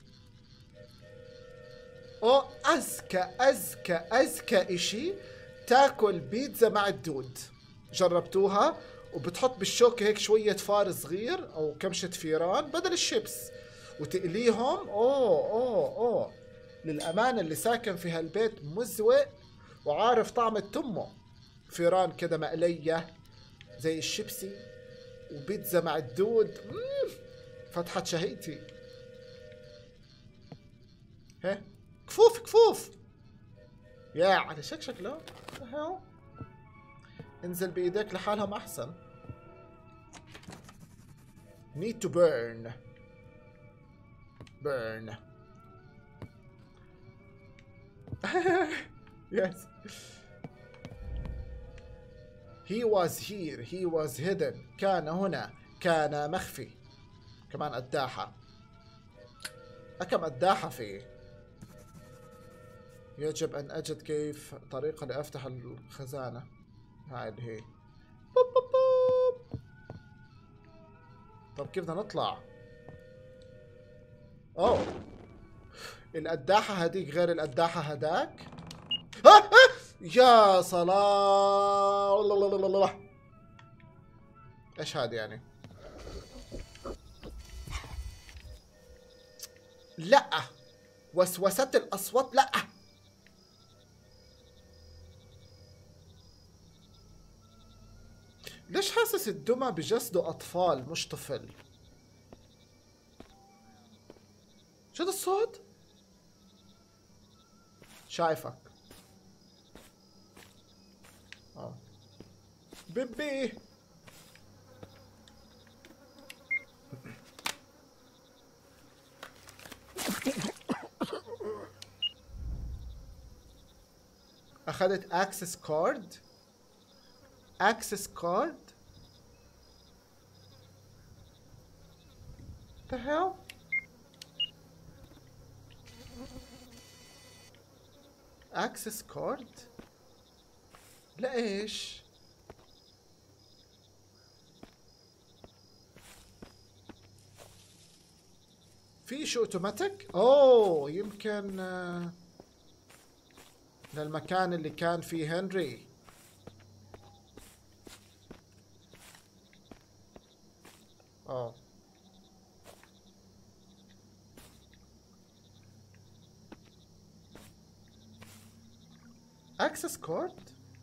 أوه أذكى أذكى أذكى إشي تاكل بيتزا مع الدود. جربتوها؟ وبتحط بالشوكة هيك شوية فار صغير أو كمشة فيران بدل الشيبس وتقليهم. أوه أوه أوه للأمانة اللي ساكن في هالبيت مزوق وعارف طعم تمه. فيران كده مقلية زي الشيبسي وبيتزا مع الدود. مم. فتحت شهيتي. ها كفوف كفوف يا على شك شكله. انزل بإيديك لحالهم أحسن. need to burn burn. yes. he was here he was hidden. كان هنا كان مخفي. كمان قداحة. أكم قداحة فيه. يجب أن أجد كيف طريقة لأفتح الخزانة. هاي اللي هي بوب بوب بوب. طب كيف بدنا نطلع؟ اوه القداحة هديك غير القداحة هداك. آه آه. يا صلاة الله الله الله. ايش هاد يعني؟ لا وسوسة الأصوات لا. ليش حاسس الدمى بجسده أطفال مش طفل؟ شو هذا الصوت؟ شايفك. اه بيبي. أخذت access card. access card. the hell. access card. لا ايش في شو اوتوماتيك. اوه يمكن آه للمكان اللي كان فيه هنري. اه access card.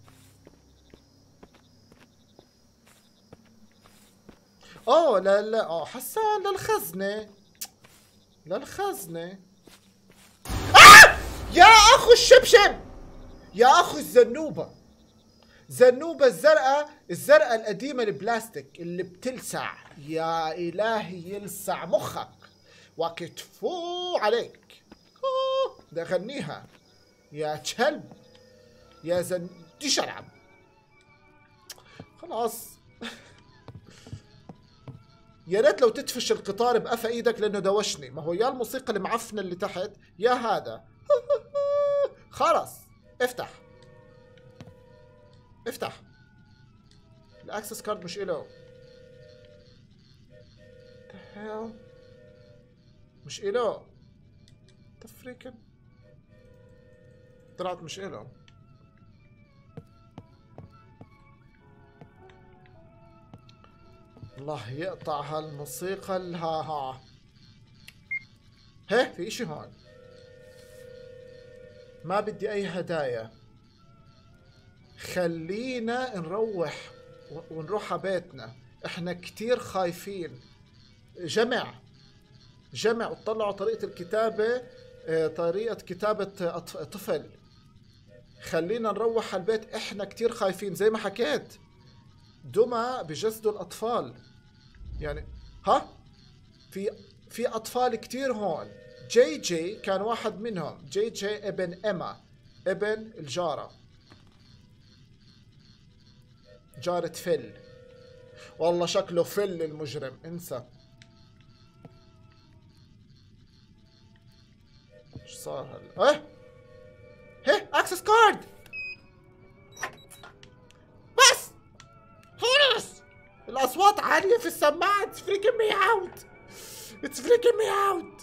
اوه لا لا اه حسان للخزنة للخزنة. آه! يا اخو الشبشب يا اخو الزنوبة. زنوبة الزرقاء الزرقاء القديمة البلاستيك اللي بتلسع. يا الهي يلسع مخك وكتفو عليك. اوه بدي اغنيها يا كلب يا زن تشرب. خلاص يا ريت لو تدفش القطار بقفا ايدك لانه دوشني. ما هو يا الموسيقى المعفنه اللي تحت يا هذا. خلص افتح افتح. الاكسس كارد مش إله. مش إله تفريكن، طلعت مش إله. الله يقطع هالموسيقى الها ها. هيه في اشي هون. ما بدي اي هدايا، خلينا نروح ونروح على بيتنا، احنا كتير خايفين. جمع جمع وطلعوا طريقة الكتابة، طريقة كتابة طفل. خلينا نروح على البيت، احنا كتير خايفين زي ما حكيت. دمى بجسدوا الاطفال يعني. ها في في اطفال كتير هون. جي جي كان واحد منهم. جي جي ابن اما، ابن الجارة، جارة فيل. والله شكله فيل المجرم، انسى. ايش صار هلا؟ ايه هيه اكسس كارد. بس خلص. الاصوات عالية في السماعة. It's freaking me out. It's freaking me out.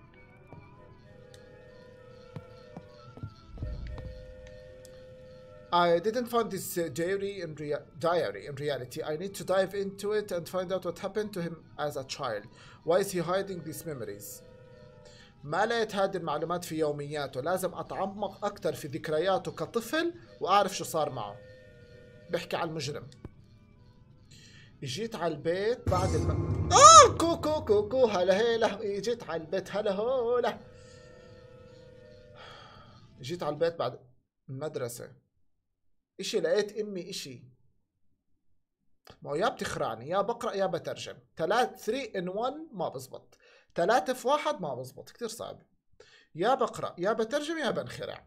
I didn't find this uh, diary in rea diary in reality. I need to dive into it and find out what happened to him as a child. Why is he hiding these memories? ما لقيت هذه المعلومات في يومياته، لازم أتعمق أكثر في ذكرياته كطفل وأعرف شو صار معه. بحكي على المجرم. اجيت على البيت بعد الم... آه كو كو كو كو هلا هلا. اجيت على البيت هلا هلا. اجيت على البيت بعد المدرسة. اشي لقيت امي اشي. ما يا بتخرعني يا بقرأ يا بترجم. ثلاث ثري ان ون ما بزبط. ثلاثة في واحد ما بزبط، كتير صعب. يا بقرأ يا بترجم يا بنخرع.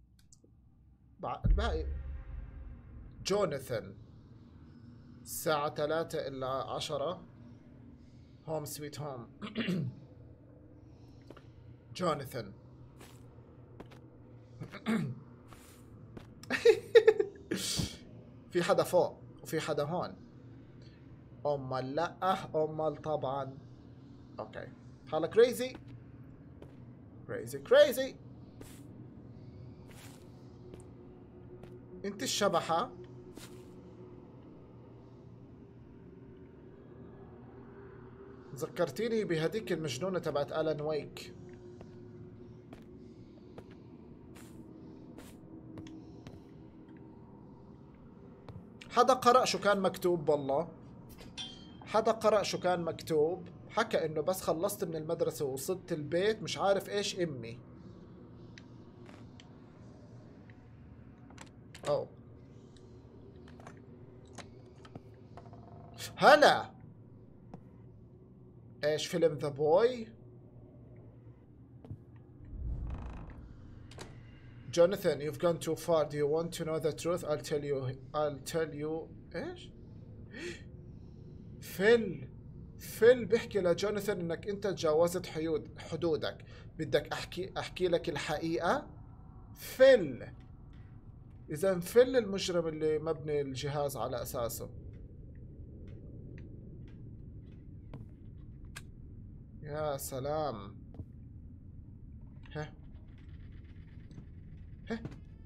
الباقي جوناثان الساعة ثلاثة إلا عشرة. هوم سويت هوم. جوناثان. في حدا فوق وفي حدا هون. امال لا امال طبعا. اوكي حالة كريزي كريزي كريزي. انت الشبحة. ذكرتيني بهديك المجنونة تبعت ألان ويك. حدا قرأ شو كان مكتوب؟ والله حدا قرأ شو كان مكتوب. حكى انه بس خلصت من المدرسة ووصلت البيت مش عارف ايش امي. او هلا. ايش فيلم ذا بوي؟ Jonathan, you've gone too far. Do you want to know the truth? I'll tell you. I'll tell you. ايش؟ فيل فيل بيحكي لجوناثان انك انت تجاوزت حدود حدودك. بدك احكي احكي لك الحقيقة؟ فيل. اذا فيل المجرم اللي مبني الجهاز على اساسه. يا سلام. ها ها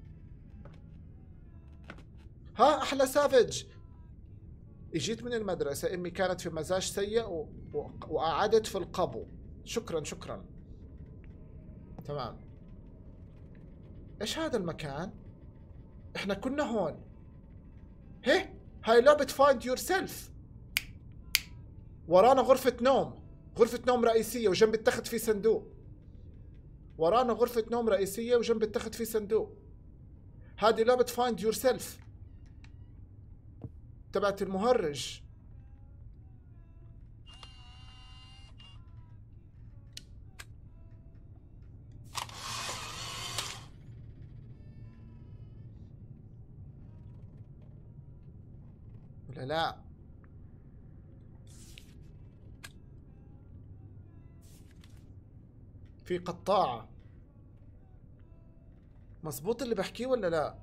ها احلى سافج. اجيت من المدرسة، امي كانت في مزاج سيء و... و... وقعدت في القبو. شكرا شكرا. تمام. ايش هذا المكان؟ احنا كنا هون. هيه هاي لعبة فايند يور سيلف. ورانا غرفة نوم، غرفة نوم رئيسية وجنب التخت في صندوق. ورانا غرفة نوم رئيسية وجنب التخت في صندوق. هذه لعبة فايند يور سيلف تبعت المهرج. ولا لا؟ في قطاعة. مظبوط اللي بحكيه ولا لا؟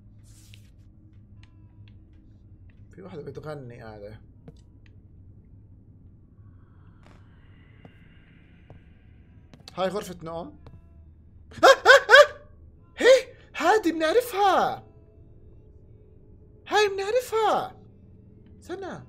في واحدة بتغني قاعدة. هاي غرفة نوم. هي هادي بنعرفها، هاي بنعرفها. استنى،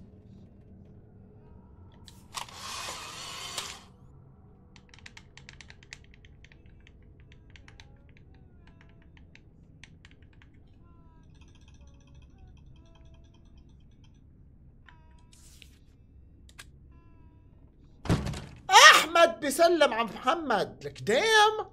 احمد بيسلم على محمد. لك دام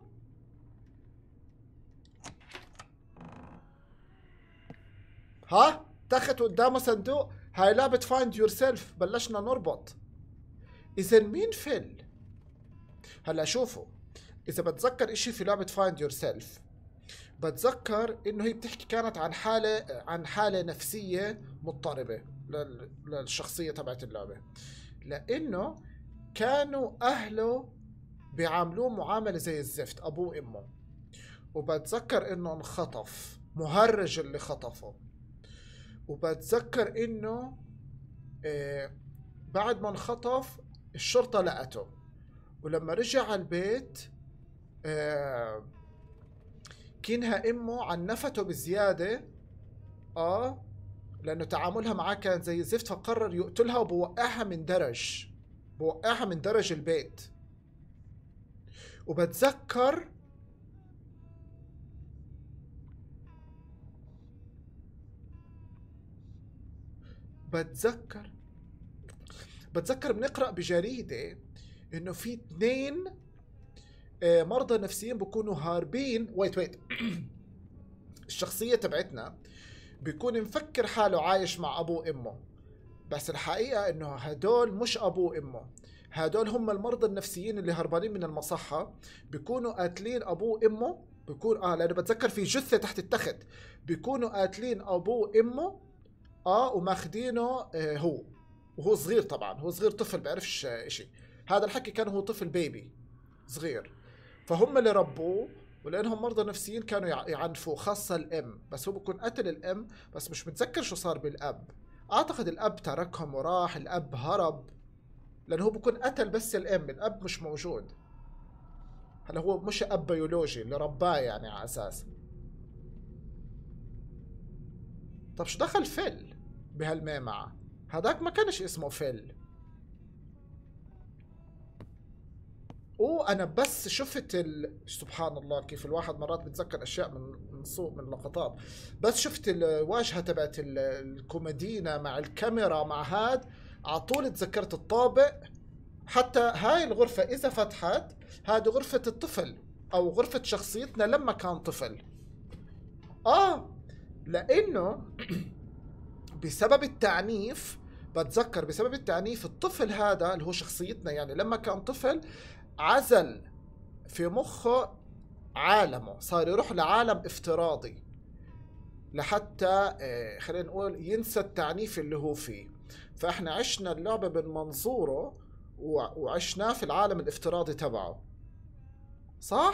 ها تاخت قدامه صندوق. هاي لعبة فايند يور سيلف. بلشنا نربط. اذا مين فيل؟ هلا شوفوا، اذا بتذكر اشي في لعبة فايند يور سيلف، بتذكر انه هي بتحكي كانت عن حالة عن حالة نفسية مضطربة لل... للشخصية تبعت اللعبة، لانه كانوا اهله بيعاملوه معاملة زي الزفت، ابوه وامه. وبتذكر انه انخطف، مهرج اللي خطفه. وبتذكر انه آه بعد ما انخطف الشرطة لقته، ولما رجع على البيت آه كينها امه عنفته بزيادة، اه لانه تعاملها معاه كان زي الزفت، فقرر يقتلها وبوقعها من درج، بوقعها من درج البيت. وبتذكر بتذكر بتذكر بنقرأ بجريدة انه في اثنين مرضى نفسيين بيكونوا هاربين. ويت ويت الشخصية تبعتنا بيكون مفكر حاله عايش مع ابوه وامه، بس الحقيقة انه هدول مش ابوه وامه، هدول هم المرضى النفسيين اللي هربانين من المصحة. بيكونوا قاتلين ابوه وامه، بيكون اه لانه بتذكر في جثة تحت التخت، بيكونوا قاتلين ابوه وامه اه وماخدينه آه هو وهو صغير. طبعا هو صغير، طفل بيعرفش آه اشي. هذا الحكي كان هو طفل بيبي صغير، فهم اللي ربوه. ولانهم مرضى نفسيين كانوا يعنفوه، خاصة الام. بس هو بكون قتل الام، بس مش متذكر شو صار بالاب. اعتقد الاب تركهم وراح، الاب هرب، لانه هو بكون قتل بس الام، الاب مش موجود. هلا هو مش اب بيولوجي اللي رباه يعني على اساس. طب شو دخل فيل بهالميمعة؟ هذاك ما كانش اسمه فيل. وانا بس شفت ال... سبحان الله كيف الواحد مرات بتذكر اشياء من من صوت من لقطات. بس شفت الواجهه تبعت الكوميدينا مع الكاميرا مع هاد، على طول تذكرت الطابق. حتى هاي الغرفه اذا فتحت، هذه غرفه الطفل او غرفه شخصيتنا لما كان طفل. اه لانه بسبب التعنيف، بتذكر بسبب التعنيف الطفل هذا اللي هو شخصيتنا يعني لما كان طفل عزل في مخه عالمه، صار يروح لعالم افتراضي لحتى خلينا نقول ينسى التعنيف اللي هو فيه. فاحنا عشنا اللعبة من منظوره وعشناه في العالم الافتراضي تبعه، صح؟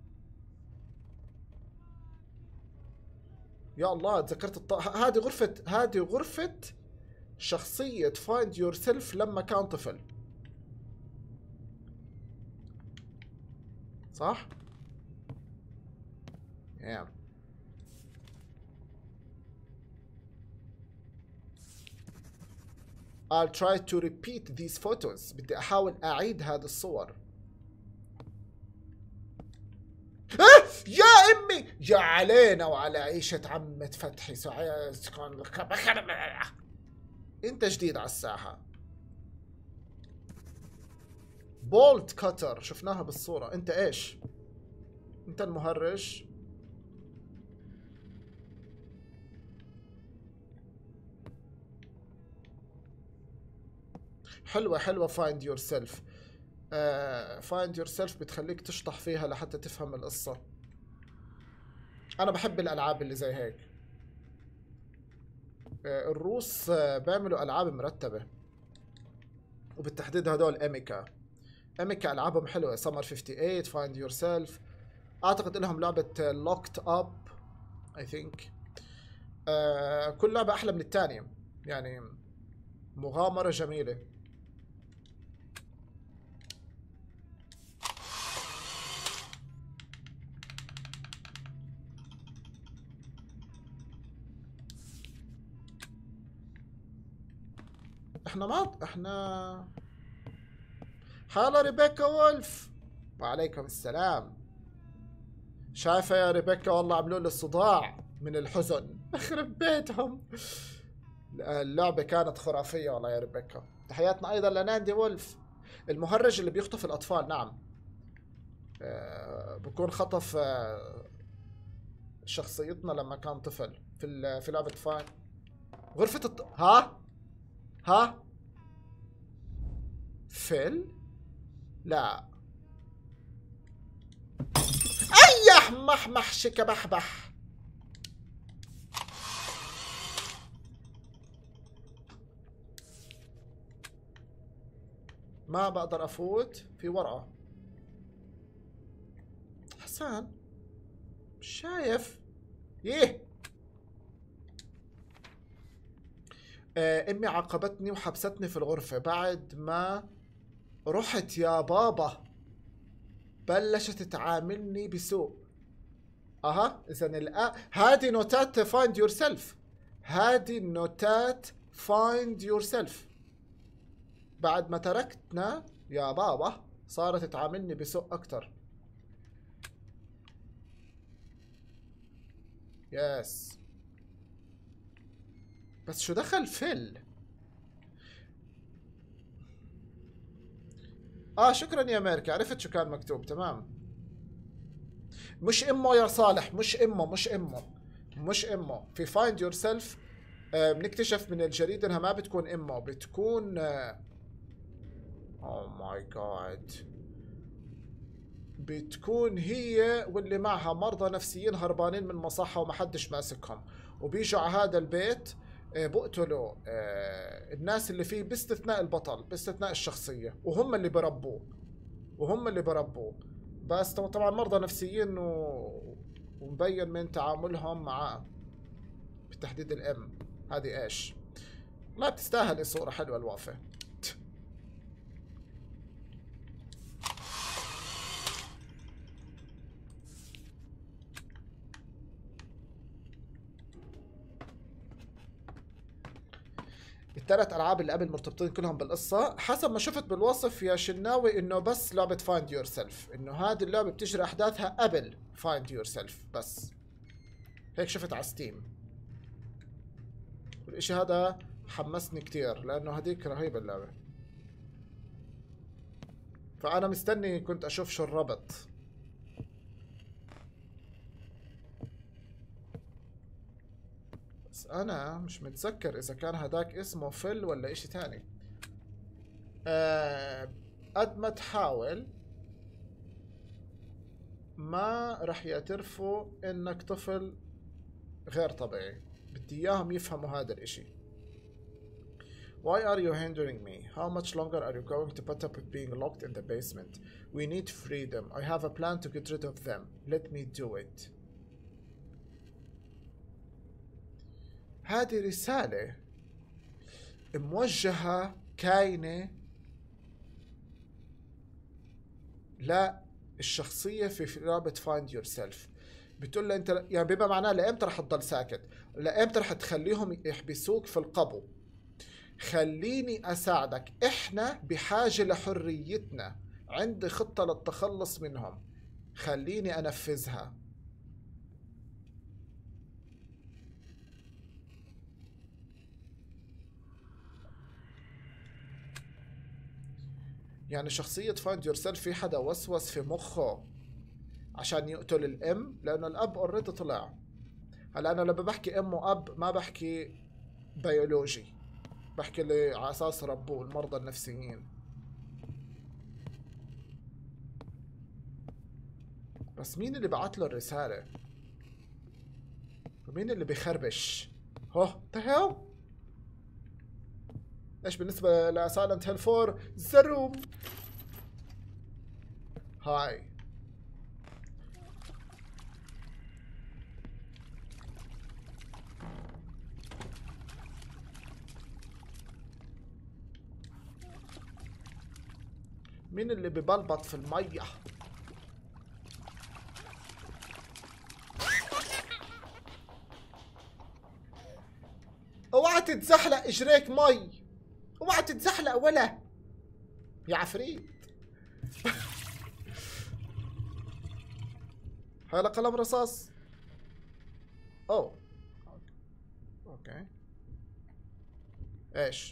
يا الله تذكرت الط... هذه غرفة هذه غرفة شخصية فايند يور سيلف لما كان طفل، صح؟ yeah. I'll try to repeat these photos. بدي أحاول أعيد هذه الصور. آه! يا أمي يا علينا وعلى عيشة عمة فتحي سعيد. أنت جديد على الساحة. بولت كاتر شفناها بالصورة. أنت إيش؟ أنت المهرج. حلوة حلوة فايند يور سيلف. فايند يور سيلف بتخليك تشطح فيها لحتى تفهم القصة. أنا بحب الألعاب اللي زي هيك. uh, الروس uh, بيعملوا ألعاب مرتبة، وبالتحديد هدول أميكا. أميكا ألعابهم حلوة. سمر ثمانية وخمسين، فايند يور سيلف. أعتقد لهم لعبة لوكت أب I think. uh, كل لعبة أحلى من الثانية، يعني مغامرة جميلة. احنا ما احنا هلا ريبيكا وولف. وعليكم السلام. شايفة يا ريبيكا والله عملوا لي صداع من الحزن. اخرب بيتهم. اللعبة كانت خرافية والله يا ريبيكا. تحياتنا ايضا لناندي وولف المهرج اللي بيخطف الاطفال. نعم آه بكون خطف آه شخصيتنا لما كان طفل في في لعبة فاين غرفة الط... ها ها فيل. لا ايه محمح شكبحبح. ما بقدر افوت في ورقة. حسان مش شايف. يه آه امي عاقبتني وحبستني في الغرفة بعد ما رحت يا بابا. بلشت تعاملني بسوء. اها اذا الآن هذه نوتات فايند يور سيلف. هذه نوتات فايند يور سيلف. بعد ما تركتنا يا بابا صارت تعاملني بسوء اكثر. يس بس شو دخل فيل؟ اه شكرا يا ميركي عرفت شو كان مكتوب. تمام مش امه يا صالح. مش امه مش امه مش امه في فايند يور سيلف. بنكتشف من الجريدة انها ما بتكون امه بتكون اوه ماي جاد بتكون هي واللي معها مرضى نفسيين هربانين من مصحة ومحدش ماسكهم وبيجوا على هذا البيت بقتلوا الناس اللي فيه باستثناء البطل باستثناء الشخصية وهم اللي بربوه وهم اللي بربوه بس طبعا مرضى نفسيين و... ومبين من تعاملهم مع بالتحديد الام. هذه ايش ما بتستاهل الصورة حلوة الوافة. الثلاث العاب اللي قبل مرتبطين كلهم بالقصه حسب ما شفت بالوصف يا شناوي انه بس لعبه فايند يور سيلف انه هذه اللعبه بتجري احداثها قبل فايند يور سيلف بس هيك شفت على ستيم. والاشي هذا حمسني كتير لانه هذيك رهيبه اللعبه فانا مستني كنت اشوف شو الربط. انا مش متذكر اذا كان هداك اسمه فيل ولا اشي تاني. أه قد ما تحاول ما رح يعترفوا انك طفل غير طبيعي. بدي اياهم يفهموا هذا الاشي. Why are you hindering me? How much longer are you going to put up with being locked in the basement? We need freedom. I have a plan to get rid of them. Let me do it. هذه رسالة موجهة كاينة للشخصية في لعبة فايند يور سيلف. بتقول له انت يعني بما معناه لامتى رح تضل ساكت؟ لامتى رح تخليهم يحبسوك في القبو؟ خليني اساعدك. احنا بحاجة لحريتنا. عندي خطة للتخلص منهم. خليني انفذها. يعني شخصية فايند يور سيلف في حدا وسوس في مخه عشان يقتل الام لانه الاب اوريدي طلع. هلا انا لما بحكي ام واب ما بحكي بيولوجي بحكي اللي على اساس ربوه المرضى النفسيين. بس مين اللي بعت له الرسالة؟ ومين اللي بيخربش؟ هو تهاو ايش بالنسبة لسايلنت هيل فور زروم. هاي مين اللي ببلبط في المية؟ اوعى تتزحلق اجريك مي. اوعى تتزحلق ولا يا عفريت. هلا قلم رصاص. اوه اوكي ايش؟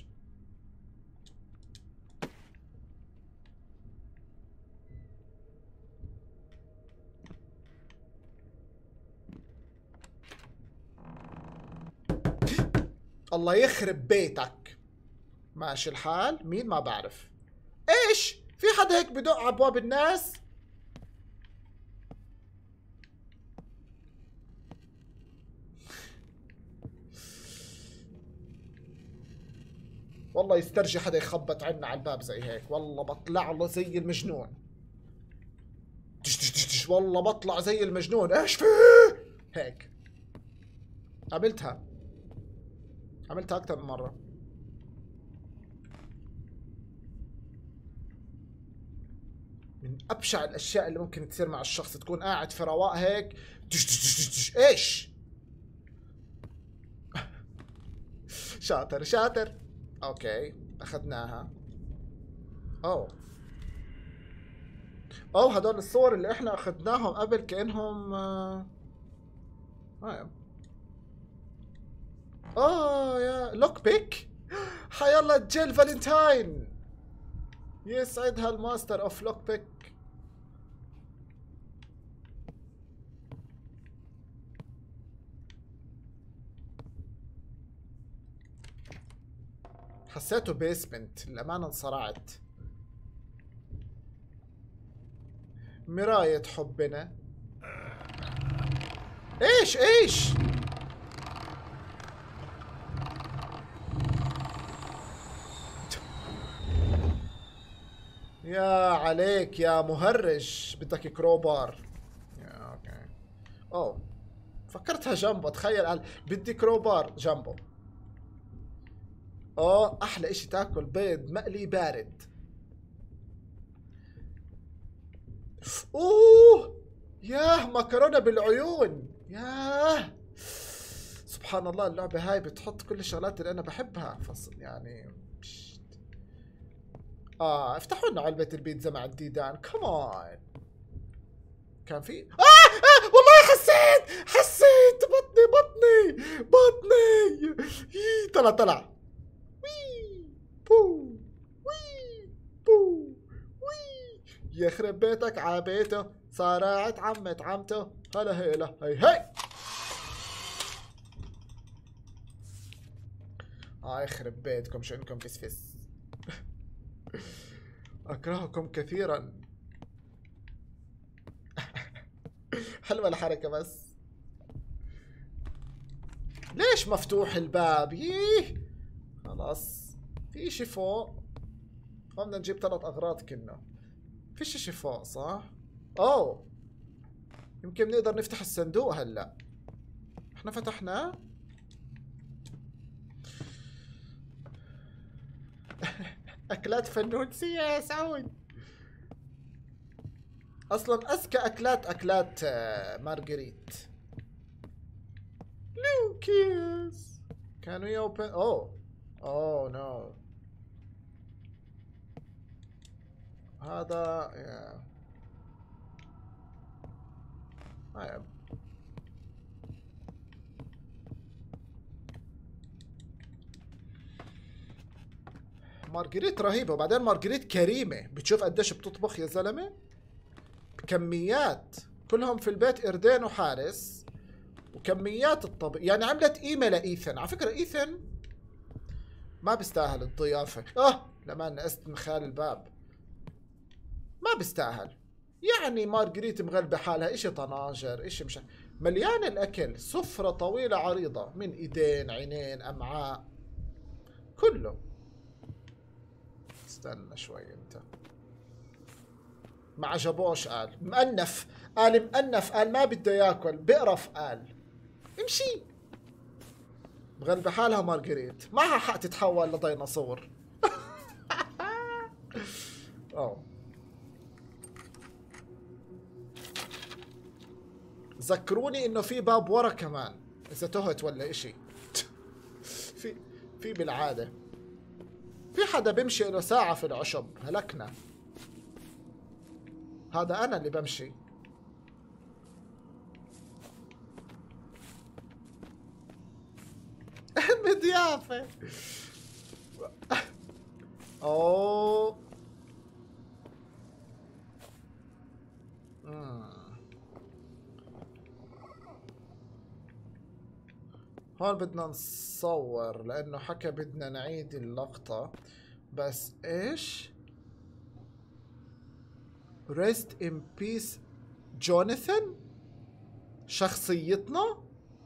الله يخرب بيتك. ماشي الحال. مين؟ ما بعرف. ايش؟ في حدا هيك بدق على ابواب الناس؟ والله يسترجي حدا يخبط عنا على الباب زي هيك. والله بطلع له زي المجنون. دش دش دش دش. والله بطلع زي المجنون. ايش في هيك؟ عملتها عملتها اكثر من مره. من ابشع الاشياء اللي ممكن تصير مع الشخص، تكون قاعد في رواق هيك دش دش دش دش. ايش؟ شاطر شاطر. اوكي اخذناها. اوه اوه هدول الصور اللي احنا اخذناهم قبل كانهم آه آه. اوه يا لوك بيك. حيالله جيل فالنتاين. يسعدها الماستر اوف لوك بيك. حسيته بيسمنت للأمانة. انصرعت. مراية حبنا. ايش ايش؟ يا عليك يا مهرج. بدك كروبار. يا اوكي. اوه فكرتها جنبه. تخيل قال بدي كروبار جنبه. اوه احلى اشي تاكل بيض مقلي بارد. اوه ياه مكرونة بالعيون. ياه سبحان الله. اللعبة هاي بتحط كل الشغلات اللي انا بحبها. فصل يعني بشت. اه افتحوا لنا علبة البيتزا مع الديدان. كمان كان في آه, اه والله حسيت حسيت بطني بطني بطني. يي طلع طلع. وي بو وي بو وي. يخرب بيتك عبيته. صارعت عمت عمته. هلا هلا هي هي. اه يخرب بيتكم شو انكم فسفس. اكرهكم كثيرا. حلوة الحركة بس. ليش مفتوح الباب؟ ييه خلاص. في اشي فوق. بدنا نجيب ثلاث اغراض كنا. فيش اشي فوق صح؟ اوه يمكن نقدر نفتح الصندوق هلا. احنا فتحناه. اكلات فنونسية يا سعود. اصلا اذكى اكلات اكلات مارغريت. لوكيس can we open oh oh no هذا yeah. طيب مارغريت رهيبة. وبعدين مارغريت كريمة. بتشوف قديش بتطبخ يا زلمة. بكميات. كلهم في البيت قردين وحارس. وكميات الطبخ يعني عملت قيمة لإيثن. على فكرة إيثن ما بيستاهل الضيافة. اه لما نقصت من خلال الباب. ما بيستاهل. يعني مارغريت مغلبة حالها. اشي طناجر اشي مش مليان الاكل. سفرة طويلة عريضة من ايدين عينين امعاء كله. استنى شوي انت. ما عجبوش قال. مأنف قال مأنف قال ما بده ياكل. بقرف قال. امشي. مغلبة حالها مارغريت. معها حق تتحول لديناصور. اوه ذكروني انه في باب ورا كمان اذا تهت ولا اشي. في في بالعادة. في حدا بيمشي له ساعة في العشب، هلكنا. هذا أنا اللي بمشي. مضيافة. أوه. هون بدنا نصور لأنه حكى بدنا نعيد اللقطة، بس إيش؟ Rest in peace جوناثان شخصيتنا.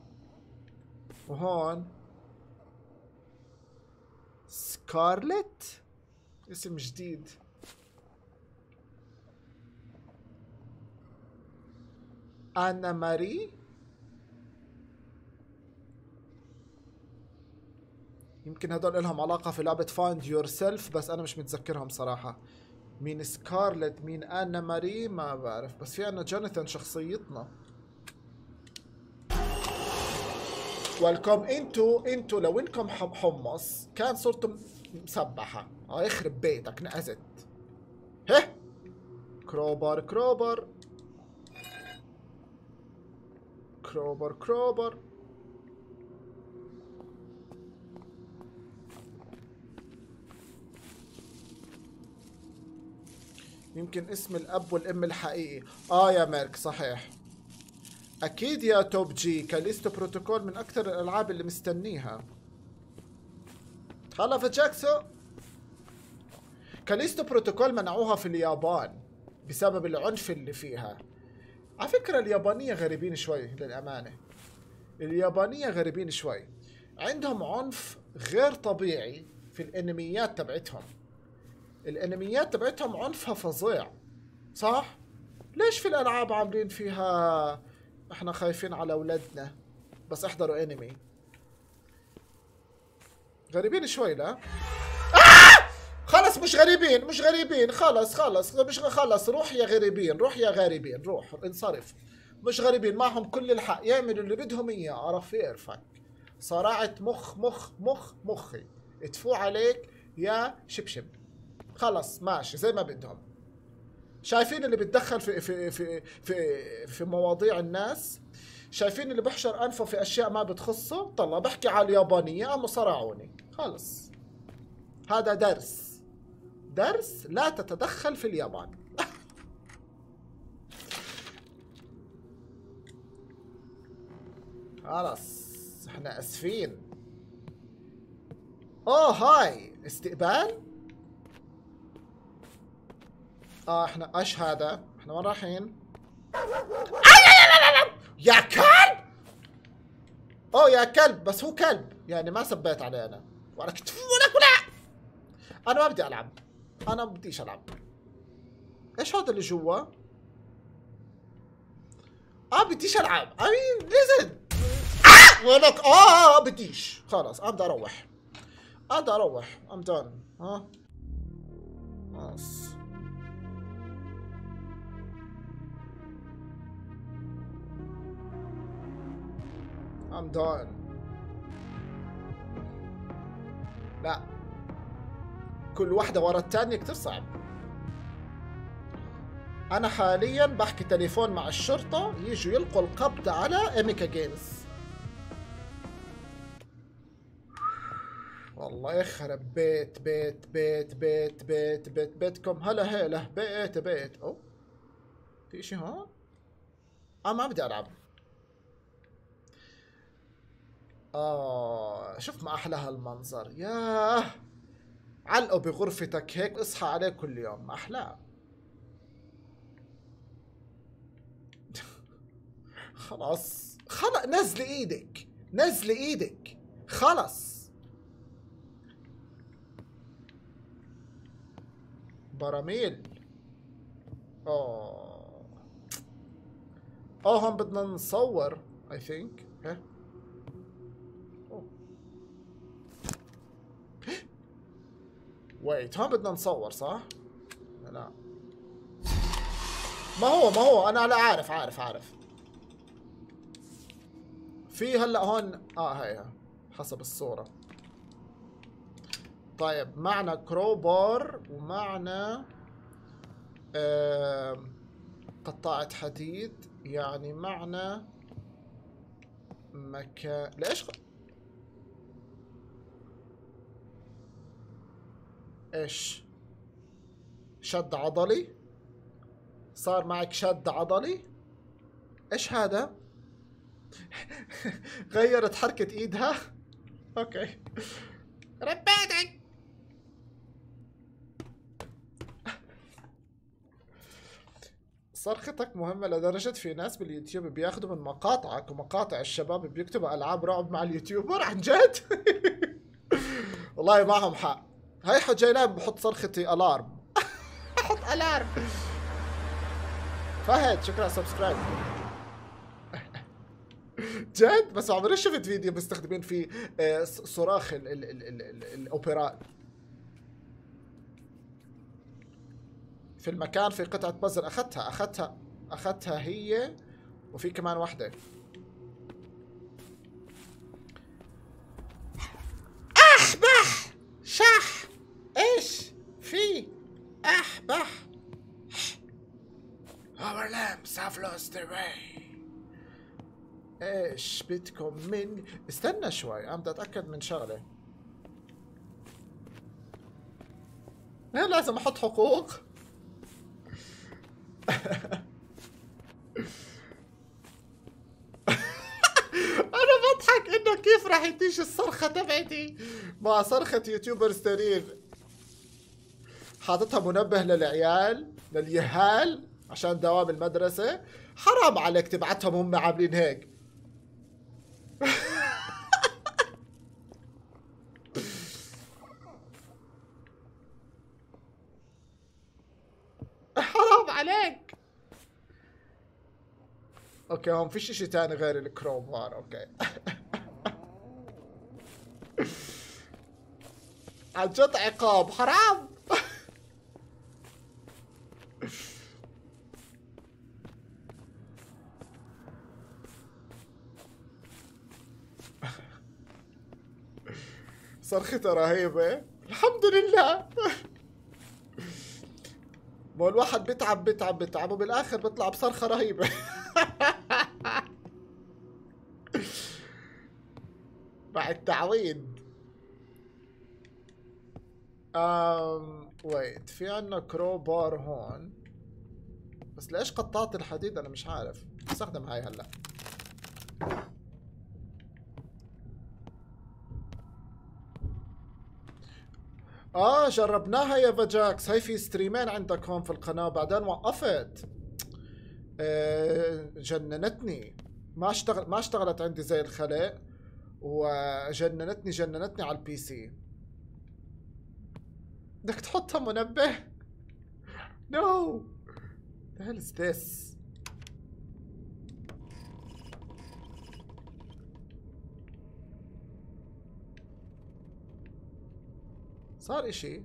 وهون سكارلت اسم جديد. أنا ماري. يمكن هدول لهم علاقة في لعبة فايند يور سيلف، بس أنا مش متذكرهم صراحة. مين سكارلت مين أنا ماري ما بعرف، بس في عنا جوناثان شخصيتنا. والكم انتو انتو لو انكم حمص كان صرتم مسبحة. اه يخرب بيتك نقزت. هه كروبر كروبر كروبر كروبر. يمكن اسم الأب والأم الحقيقي. آه يا ميرك صحيح. أكيد يا توب جي، كاليستو بروتوكول من أكثر الألعاب اللي مستنيها. هلا في جاكسو. كاليستو بروتوكول منعوها في اليابان بسبب العنف اللي فيها. على فكرة اليابانية غريبين شوي للأمانة. اليابانية غريبين شوي، عندهم عنف غير طبيعي في الأنميات تبعتهم. الانميات تبعتهم عنفها فظيع، صح؟ ليش في الالعاب عاملين فيها احنا خايفين على اولادنا بس احضروا انمي؟ غريبين شوي لا؟ آه! خلص مش غريبين مش غريبين خلص خلص مش خلص. روح يا غريبين روح يا غريبين روح انصرف. مش غريبين، معهم كل الحق يعملوا اللي بدهم اياه. عرف يعرفك صراعة مخ مخ مخ مخي اتفو عليك يا شبشب. خلص ماشي زي ما بدهم. شايفين اللي بتدخل في في في في في مواضيع الناس، شايفين اللي بحشر انفه في اشياء ما بتخصه. طلع بحكي على اليابانيه قاموا صرعوني. خلص هذا درس درس لا تتدخل في اليابان. خلاص احنا اسفين. اوه هاي استقبال. اه احنا ايش هذا؟ احنا وين رايحين؟ يا كلب! اوه يا كلب، بس هو كلب يعني ما سبيت عليه انا. ولا كتف ولا كلا. انا ما بدي العب. انا ما بديش العب. ايش هذا اللي جوا؟ اه بديش العب. I mean listen. آه! ولك اه بديش. خلاص انا بدي اروح. انا بدي اروح. I'm done. ها؟ خلاص. I'm done. لا كل واحدة ورا الثانية كتير صعب. أنا حاليا بحكي تليفون مع الشرطة يجوا يلقوا القبض على إيميكا جيمز. والله يخرب بيت بيت بيت بيت بيت بيت بيتكم. هلا هلا بيت بيت. أوه في إشي هون؟ أنا ما بدي ألعب. آه شوف ما أحلى هالمنظر. ياه علقوا بغرفتك هيك اصحى عليه كل يوم. ما أحلاه. خلاص خلص نزلي ايدك نزلي ايدك خلص. براميل. اوه اوه هون بدنا نصور I think. ها ويت هون بدنا نصور صح؟ لا ما هو ما هو انا لا عارف عارف عارف. في هلا هون اه هي حسب الصورة. طيب معنا كروبار ومعنا آه قطاعة حديد، يعني معنا مكان. ليش خ... ايش؟ شد عضلي؟ صار معك شد عضلي؟ ايش هذا؟ غيرت حركة ايدها؟ اوكي ربيتك. صرختك مهمة لدرجة في ناس باليوتيوب بياخذوا من مقاطعك ومقاطع الشباب بيكتبوا ألعاب رعب مع اليوتيوبر عن جد؟ والله معهم حق. هاي حجيلان بحط صرختي ألارم. أحط ألارم. فهد شكرا سبسكرايب. جد بس عمري شفت فيديو مستخدمين فيه آه، صراخ ال ال ال ال ال الأوبرات. في المكان في قطعة بازل أخذتها أخذتها أخذتها هي وفي كمان واحدة. أحبح شح إيش في أحبح. Our lamps have lost their way. إيش بدكم من؟ استنى شوي أنا بدي أتأكد من شغلة. لا لازم أحط حقوق. انا بضحك انه كيف راح تيجي الصرخه تبعتي مع صرخه يوتيوبرز تانيين. حاططها منبه للعيال لليهال عشان دوام المدرسه. حرام عليك تبعتهم هم عاملين هيك. حرام عليك. اوكي هون فيش اشي تاني غير الكروبار. اوكي عن جد عقاب حرام. صرختها رهيبة الحمد لله. ما الواحد بيتعب بيتعب بيتعب وبالاخر بيطلع بصرخة رهيبة. مع التعويض. امم ويت في عنا كروبار هون بس ليش قطعت الحديد انا مش عارف. استخدم هاي هلا. اه جربناها يا فاجاكس. هاي في ستريمين عندك هون في القناة بعدين وقفت. آه جننتني. ما اشتغل ما اشتغلت عندي زي الخلق وجننتني جننتني على البي سي. بدك تحطها منبه؟ نو. the hell is this؟ صار اشي.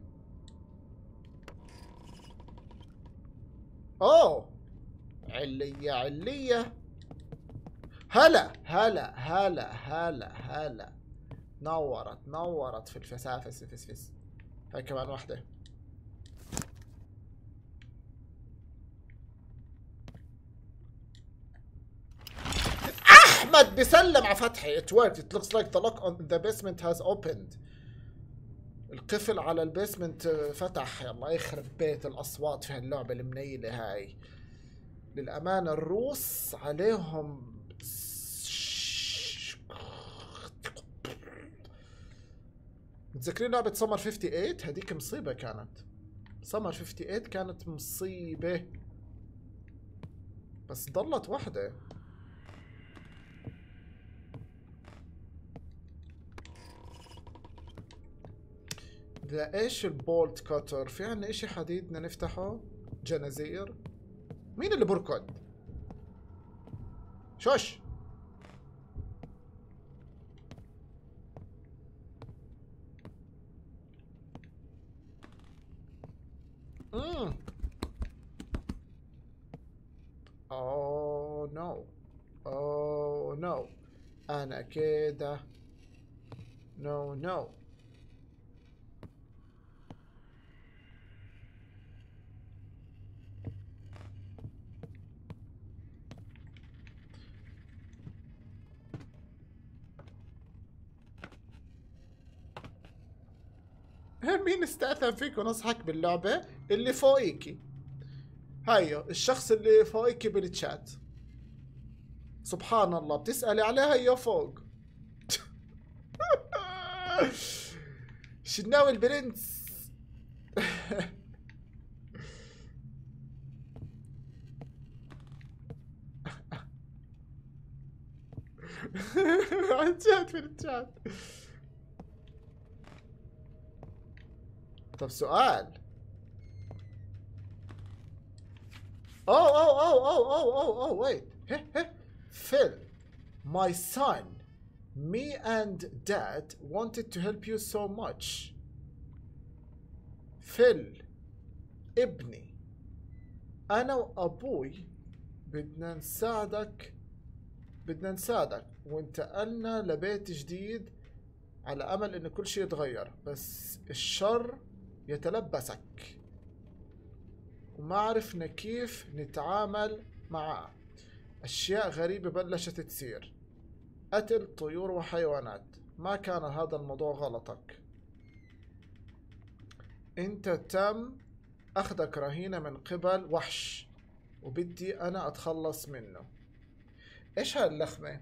اوه علية علية. هلا هلا هلا هلا هلا. نورت نورت في الفسافس فسفس. هاي كمان واحدة. أحمد بيسلم على فتحي. It worked. It looks like the lock on the basement has opened. القفل على البيسمنت فتح. الله يخرب بيت الأصوات في هاللعبة المنيلة هاي. للأمانة الروس عليهم متذكرين لعبة سمر ثمانية وخمسين؟ هذيك مصيبة كانت. سمر ثمانية وخمسين كانت مصيبة بس ضلت واحدة. ذا ايش البولت كاتر؟ في عنا اشي حديد بدنا نفتحه؟ جنازير؟ مين اللي بركض؟ شوش امم اوه نو اوه نو. انا كده نو نو مين استأثر فيك ونصحك باللعبة؟ اللي فوقيكي. هيو الشخص اللي فوقيكي بالتشات. سبحان الله بتسألي عليه هيو فوق. شناوي البرنس. عن جد في الشات. طب سؤال. اوه اوه اوه اوه اوه اوه اوه ويت. Phil, my son, me and dad wanted to help you so much. Phil, ابني أنا وأبوي بدنا نساعدك بدنا نساعدك وانتقلنا لبيت جديد على أمل إن كل شيء يتغير، بس الشر يتلبسك وما عرفنا كيف نتعامل معه. أشياء غريبة بلشت تصير، قتل طيور وحيوانات. ما كان هذا الموضوع غلطك، انت تم أخذك رهينة من قبل وحش وبدي أنا أتخلص منه. إيش هاللخمة؟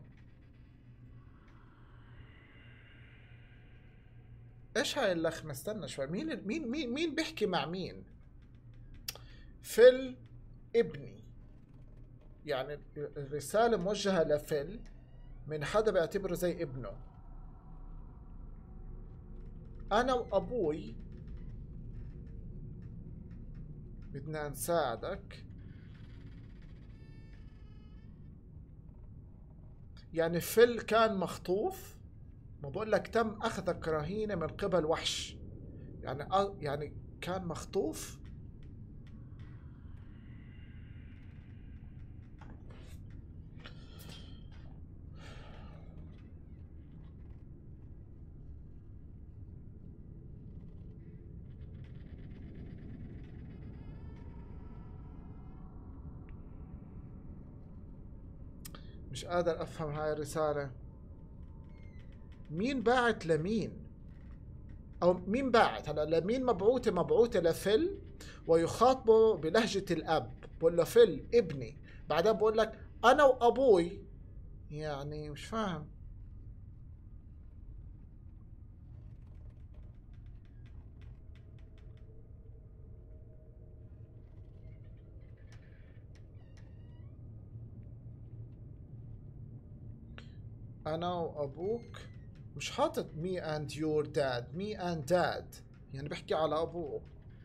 إيش هاي اللخمة؟ استنى شوي. مين مين مين مين بيحكي مع مين؟ فيل ابني، يعني الرسالة موجهة لفيل من حدا بيعتبره زي ابنه. أنا وأبوي بدنا نساعدك، يعني فيل كان مخطوف. ما بقول لك تم أخذك رهينة من قبل وحش، يعني أ... يعني كان مخطوف. مش قادر أفهم هاي الرسالة. مين باعت لمين؟ أو مين باعت؟ هلا لمين مبعوثة؟ مبعوثة لفيل ويخاطبه بلهجة الأب. بقول له فيل ابني، بعدين بقول لك أنا وأبوي. يعني مش فاهم. أنا وأبوك، مش حاطط me and your dad. me and dad يعني بحكي على أبوه.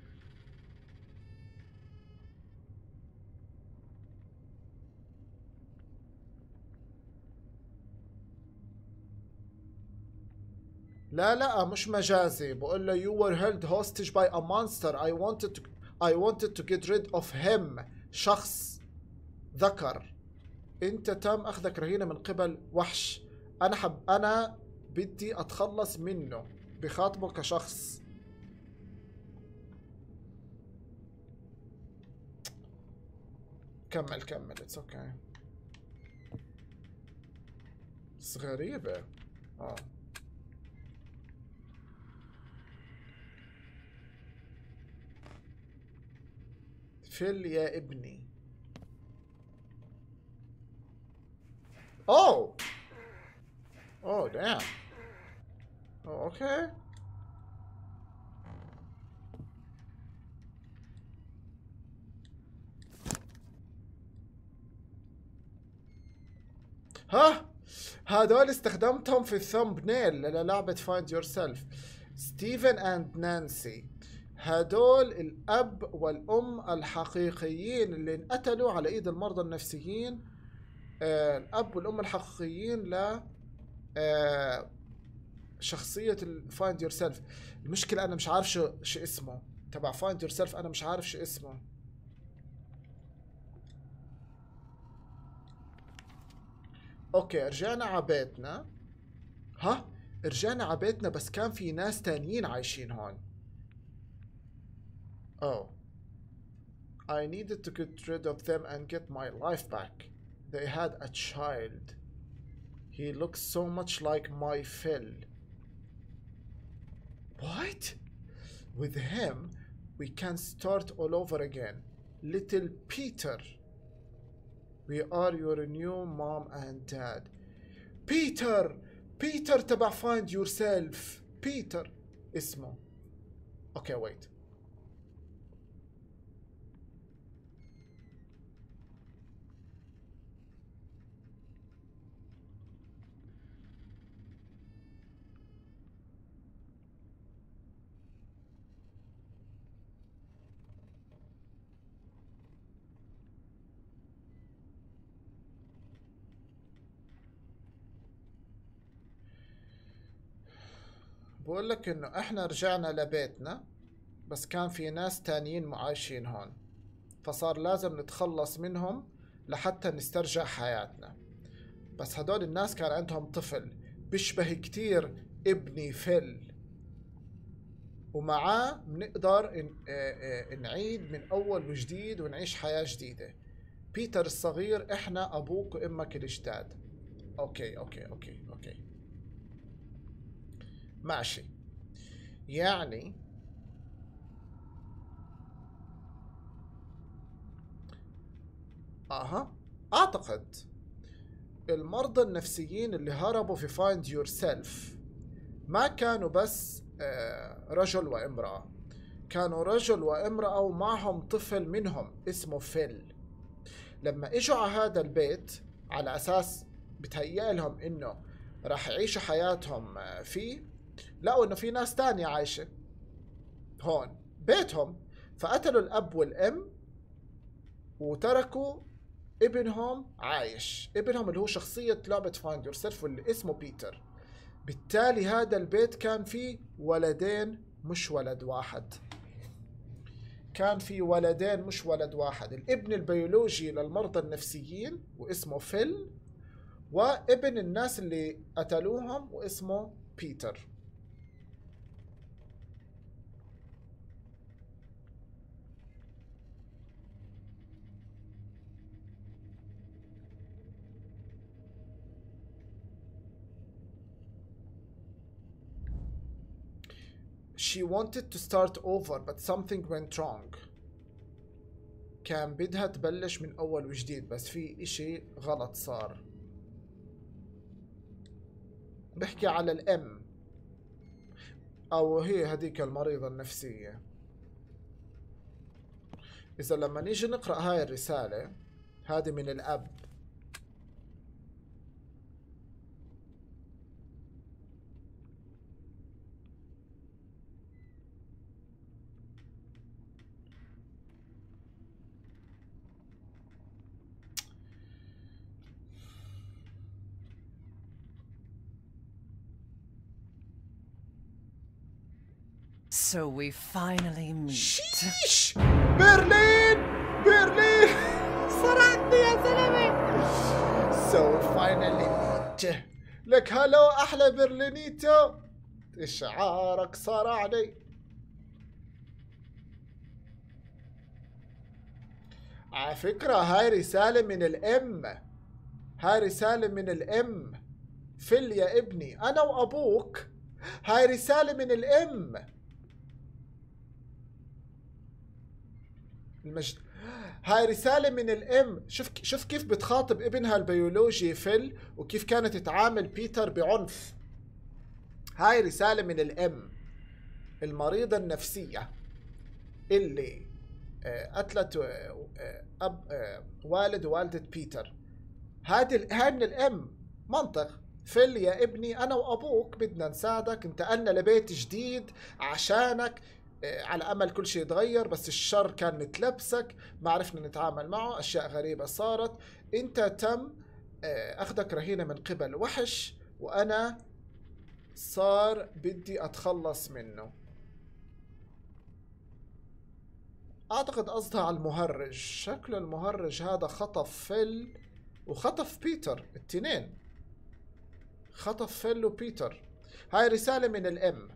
لا لا مش مجازي. بقول له you were held hostage by a monster. I wanted to I wanted to get rid of him. شخص ذكر. انت تم اخذك رهينة من قبل وحش. انا حب انا بدي اتخلص منه. بخاطبه كشخص. كمل كمل. اتس اوكي. بس غريبة. اه فيل يا ابني. اوه اوه دام. اوه اوكي. ها هدول استخدمتهم في الثمبنيل للعبة فايند يور سيلف. ستيفن اند نانسي، هدول الأب والأم الحقيقيين اللي انقتلوا على إيد المرضى النفسيين. آه الأب والأم الحقيقيين ل آه شخصية فايند يور سيلف. المشكلة أنا مش عارف شو شو اسمه تبع فايند يور سيلف. أنا مش عارف شو اسمه. اوكي رجعنا عبيتنا. ها رجعنا عبيتنا بس كان في ناس تانيين عايشين هون. Oh. I needed to get rid of them and get my life back. They had a child. He looks so much like my Phil. What? with him we can start all over again. Little Peter, we are your new mom and dad. Peter Peter تبع find yourself. Peter اسمه. Okay, wait. بقول لك انه احنا رجعنا لبيتنا، بس كان في ناس تانيين عايشين هون، فصار لازم نتخلص منهم لحتى نسترجع حياتنا. بس هدول الناس كان عندهم طفل بيشبه كتير ابني فيل، ومعاه بنقدر نعيد من اول وجديد ونعيش حياة جديدة. بيتر الصغير احنا ابوك وامك الجداد. اوكي اوكي اوكي اوكي ماشي. يعني اها اعتقد المرضى النفسيين اللي هربوا في فايند يور سيلف ما كانوا بس رجل وامرأة، كانوا رجل وامرأة ومعهم طفل منهم اسمه فيل. لما اجوا على هذا البيت على اساس بتهيأ لهم انه راح يعيشوا حياتهم فيه، لقوا انه في ناس تانية عايشة هون بيتهم، فقتلوا الاب والام وتركوا ابنهم عايش، ابنهم اللي هو شخصية لعبة فايند يور سيلف واللي اسمه بيتر. بالتالي هذا البيت كان فيه ولدين مش ولد واحد، كان فيه ولدين مش ولد واحد، الابن البيولوجي للمرضى النفسيين واسمه فيل، وابن الناس اللي قتلوهم واسمه بيتر. She wanted to start over but something went wrong. كان بدها تبلش من أول وجديد بس في إشي غلط صار. بحكي على الأم أو هي هديك المريضة النفسية. إذا لما نيجي نقرأ هاي الرسالة هذه من الأب، So we finally meet. شيش برلين برلين صرعتني يا زلمة. So finally meet. لك هلو أحلى برلينيتو، إشعارك صرعني. على فكرة هاي رسالة من الأم، هاي رسالة من الأم. فيل يا ابني أنا وأبوك، هاي رسالة من الأم. المجد هاي رسالة من الأم. شوف شوف كيف بتخاطب ابنها البيولوجي فيل وكيف كانت تعامل بيتر بعنف. هاي رسالة من الأم المريضة النفسية اللي قتلت أب والد ووالدة بيتر. هذه هاي من الأم. منطق فيل يا ابني أنا وأبوك بدنا نساعدك، انتقلنا لبيت جديد عشانك على أمل كل شيء يتغير، بس الشر كان متلبسك، ما عرفنا نتعامل معه، أشياء غريبة صارت، أنت تم أخذك رهينة من قبل وحش وأنا صار بدي أتخلص منه. أعتقد قصدها على المهرج، شكل المهرج هذا خطف فيل وخطف بيتر، التنين خطف فيل وبيتر. هاي رسالة من الأم.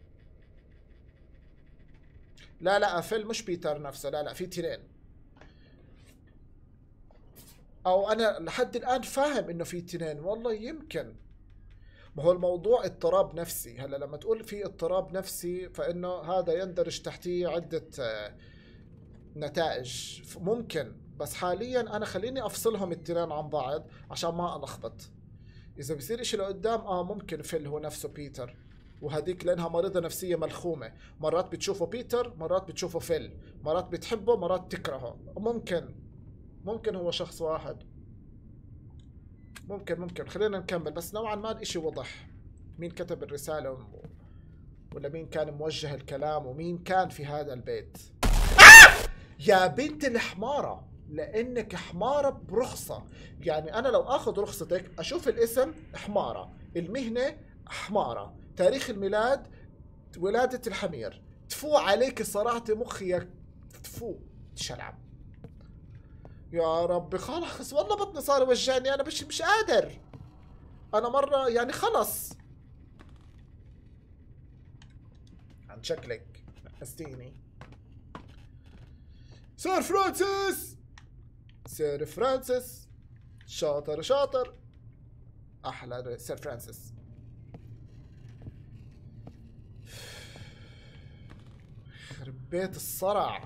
لا لا فيل مش بيتر نفسه، لا لا في تنين، او انا لحد الان فاهم انه في تنين، والله يمكن. ما هو الموضوع اضطراب نفسي. هلا لما تقول في اضطراب نفسي فانه هذا يندرج تحتيه عدة نتائج ممكن، بس حاليا انا خليني افصلهم التنين عن بعض عشان ما الخبط. اذا بصير اشي لقدام اه ممكن فيل هو نفسه بيتر، وهديك لانها مريضة نفسية ملخومة، مرات بتشوفه بيتر مرات بتشوفه فيل، مرات بتحبه مرات تكرهه. ممكن ممكن هو شخص واحد، ممكن ممكن خلينا نكمل. بس نوعا ما الاشي وضح مين كتب الرسالة ولا مين كان موجه الكلام ومين كان في هذا البيت. آه! يا بنت الحمارة، لانك حمارة برخصة. يعني انا لو اخذ رخصتك اشوف الاسم حمارة، المهنة حمارة، تاريخ الميلاد ولادة الحمير، تفو عليك صراحة مخي تفو شلعب. يا ربي خلاص والله بطني صار يوجعني، انا مش مش قادر. انا مرة يعني خلص عن شكلك نقستيني. سير فرانسيس، سير فرانسيس شاطر شاطر، احلى سير فرانسيس. يخرب بيت الصرع.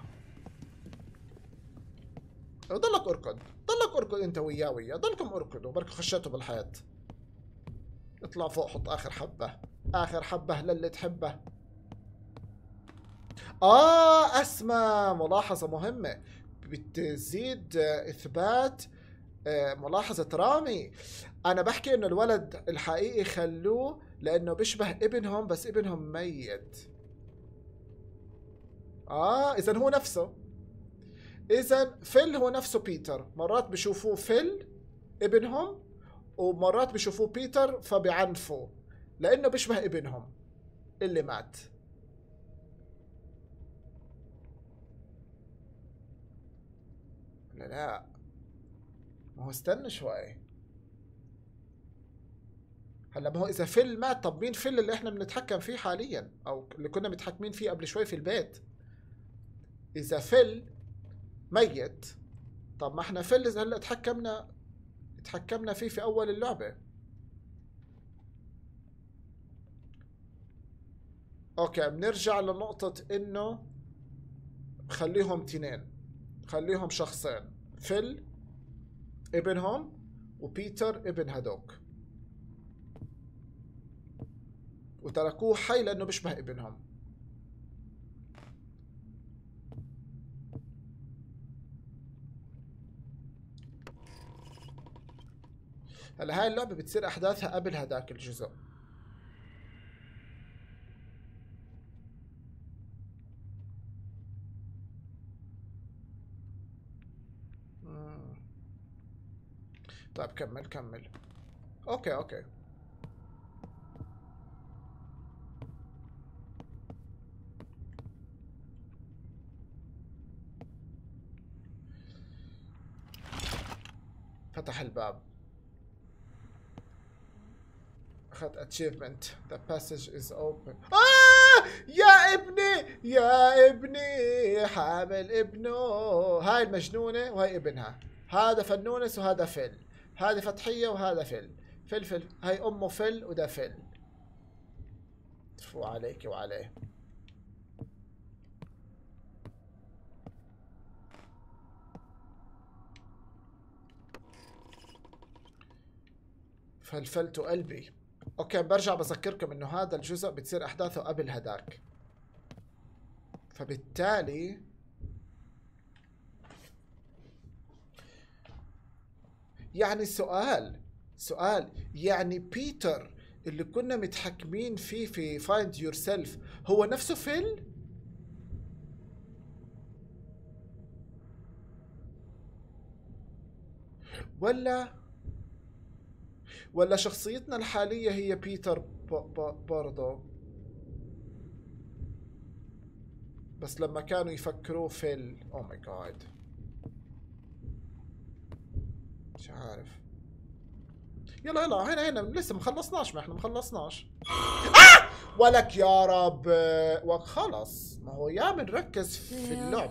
ضلك اركض ضلك اركض انت وياه وياه، ضلكم اركضوا بركي خشيتوا بالحيط. اطلع فوق حط اخر حبة، اخر حبة للي تحبه. اه اسمع ملاحظة مهمة بتزيد اثبات ملاحظة رامي. انا بحكي انه الولد الحقيقي خلوه لانه بيشبه ابنهم بس ابنهم ميت. اه اذا هو نفسه، اذا فيل هو نفسه بيتر. مرات بشوفوه فيل ابنهم ومرات بشوفوه بيتر فبيعنفوا لانه بيشبه ابنهم اللي مات. لا لا ما هو استنى شوي. هلا ما هو اذا فيل مات طب مين فيل اللي احنا بنتحكم فيه حاليا او اللي كنا متحكمين فيه قبل شوي في البيت؟ اذا فيل ميت طب ما احنا فيل هلا تحكمنا تحكمنا فيه في اول اللعبة. اوكي بنرجع لنقطة انه خليهم تنين، خليهم شخصين، فيل ابنهم وبيتر ابن هدوك، وتركوه حي لانه بيشبه ابنهم. هلا هاي اللعبة بتصير احداثها قبل هداك الجزء. مم. طيب كمل كمل. اوكي اوكي فتح الباب. أخذت achievement. The passage is open. آه يا ابني يا ابني حامل ابنه. هاي المجنونة وهي ابنها. هذا فنونس وهذا فيل. هذه فتحية وهذا فيل. فيل فيل هاي أمه فيل وده فيل. تفو عليك وعليه. فلفلت قلبي. اوكي برجع بذكركم انه هذا الجزء بتصير احداثه قبل هداك، فبالتالي يعني سؤال سؤال يعني بيتر اللي كنا متحكمين فيه في فايند يور سيلف هو نفسه فيل؟ ولا ولا شخصيتنا الحالية هي بيتر برضو بس لما كانوا يفكروا فيل. او ماي جاد مش عارف. يلا يلا هنا هنا لسه مخلصناش، ما احنا مخلصناش. آه! ولك يا رب وخلص. ما هو يا بنركز في اللعب.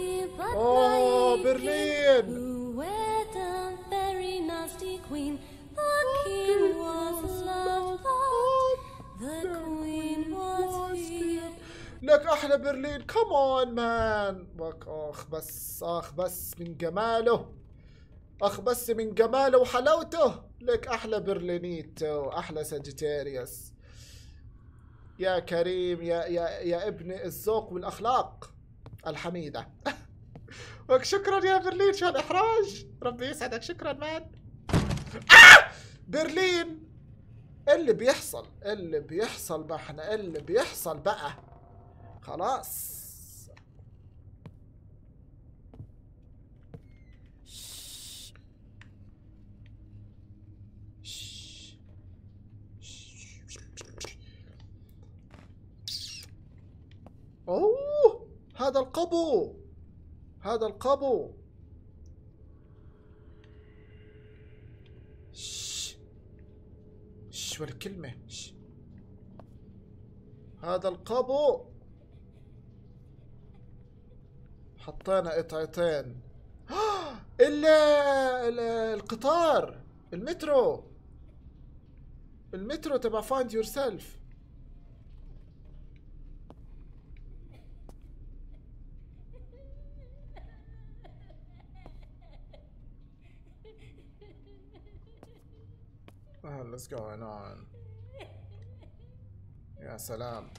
اوه برلين. The king was loved, but the queen was feared. لك احلى برلين. كمان مان. بك اخ بس اخ بس من جماله. اخ بس من جماله وحلاوته. لك احلى برلينيتو. احلى ساجيتاريوس. يا كريم يا يا يا ابن الذوق والاخلاق الحميده. وك شكرا يا برلين. شو هالاحراج. ربي يسعدك. شكرا مان. آه! برلين. اللي بيحصل اللي بيحصل بقى احنا اللي بيحصل بقى خلاص. اوه هذا القبو. هذا القبو. شش شش ولا كلمة. شش. هذا القبو. حطينا قطعتين. الا القطار المترو. المترو تبع فايند يور سيلف. What's going on? يا سلام.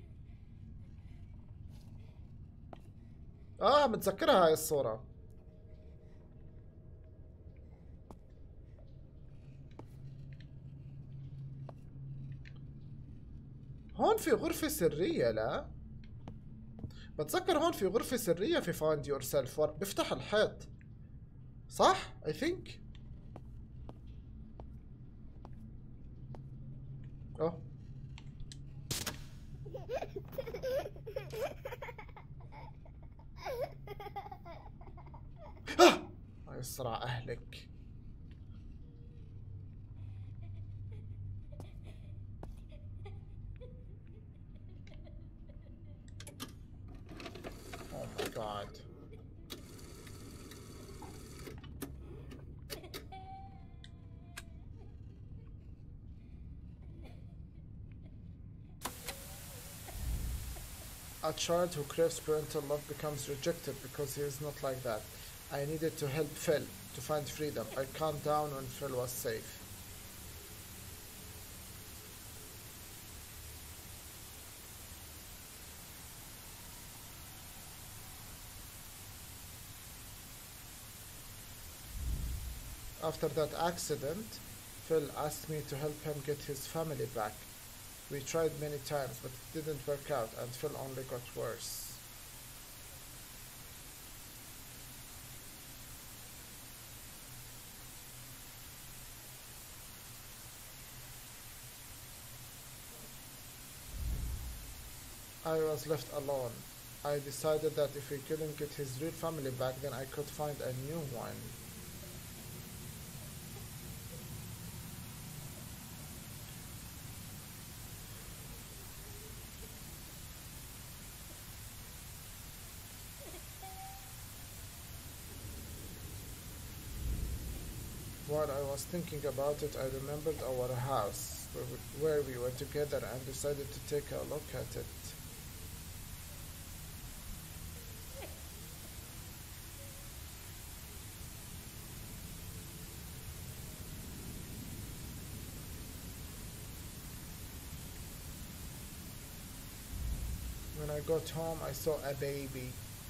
اه متذكرها هاي الصورة. هون في غرفة سرية. لا بتذكر هون في غرفة سرية في فايند يور سيلف. بفتح الحيط صح؟ I think. اوه هاي الصراع اهلك. Oh my god. A child who craves parental love becomes rejected because he is not like that. I needed to help Phil to find freedom. I calmed down when Phil was safe. After that accident, Phil asked me to help him get his family back. We tried many times, but it didn't work out, and Phil only got worse. I was left alone. I decided that if we couldn't get his real family back, then I could find a new one. While I was thinking about it, I remembered our house, where we, where we were together, and decided to take a look at it. When I got home, I saw a baby.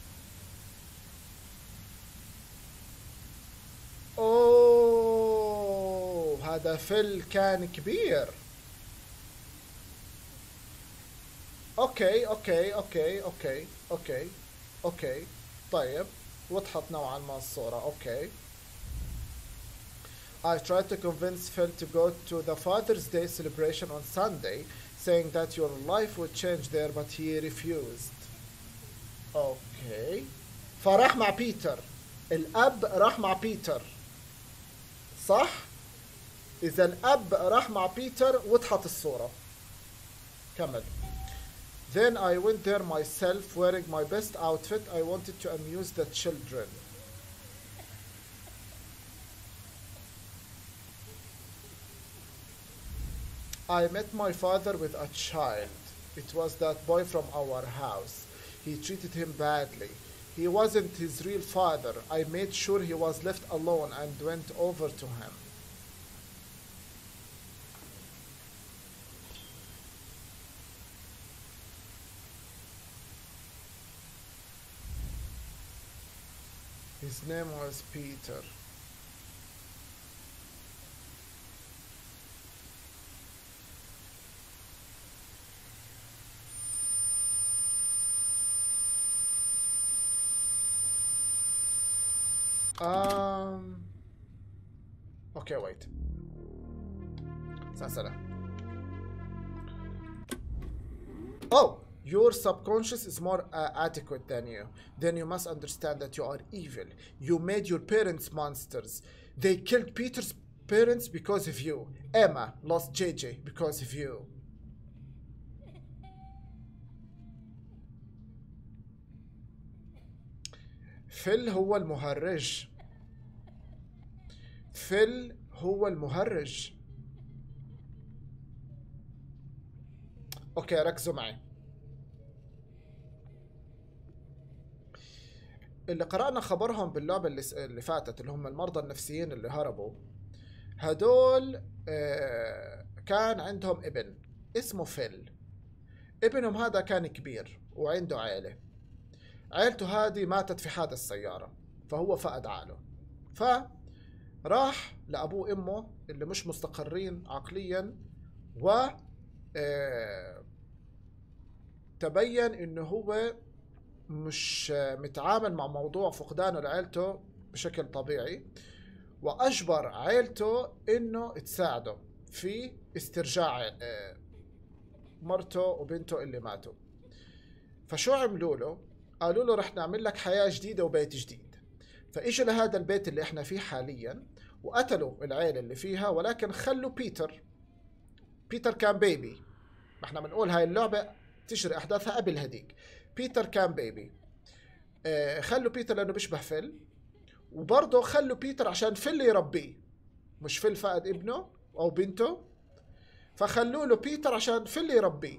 اوه هذا فيل كان كبير. اوكي اوكي اوكي اوكي اوكي اوكي طيب وضحت نوعا ما الصورة. اوكي. I tried to convince Phil to go to the Father's Day celebration on Sunday, saying that your life would change there, but he refused. اوكي. فراح مع بيتر. الأب راح مع بيتر. صح؟ إذا الأب راح مع بيتر وضحت الصورة. كمل. Then I went there myself wearing my best outfit. I wanted to amuse the children. I met my father with a child. It was that boy from our house. He treated him badly. He wasn't his real father. I made sure he was left alone and went over to him. His name was Peter. Um. Okay, wait. Sasala. Oh, your subconscious is more uh, adequate than you. Then you must understand that you are evil. You made your parents monsters. They killed Peter's parents because of you. Emma lost J J because of you. فيل هو المهرج. فيل هو المهرج. اوكي ركزوا معي. اللي قرأنا خبرهم باللعبة اللي, اللي فاتت اللي هم المرضى النفسيين اللي هربوا هدول آه كان عندهم ابن اسمه فيل. ابنهم هذا كان كبير وعنده عائلة. عائلته هذه ماتت في حادث سيارة فهو فقد عقله. فراح لأبوه وأمه اللي مش مستقرين عقليا و آه تبين إنه هو مش متعامل مع موضوع فقدانه لعائلته بشكل طبيعي، وأجبر عائلته إنه تساعده في استرجاع مرته وبنته اللي ماتوا. فشو عملوا له؟ قالوا له رح نعمل لك حياة جديدة وبيت جديد. فإجوا لهذا البيت اللي احنا فيه حاليا وقتلوا العائلة اللي فيها، ولكن خلوا بيتر. بيتر كان بيبي. احنا بنقول هاي اللعبة تجري أحداثها قبل هديك. بيتر كان بيبي. آه خلوا بيتر لأنه بيشبه فيل، وبرضه خلوا بيتر عشان فيل يربيه، مش فيل فقد ابنه أو بنته، فخلوا له بيتر عشان فيل يربيه.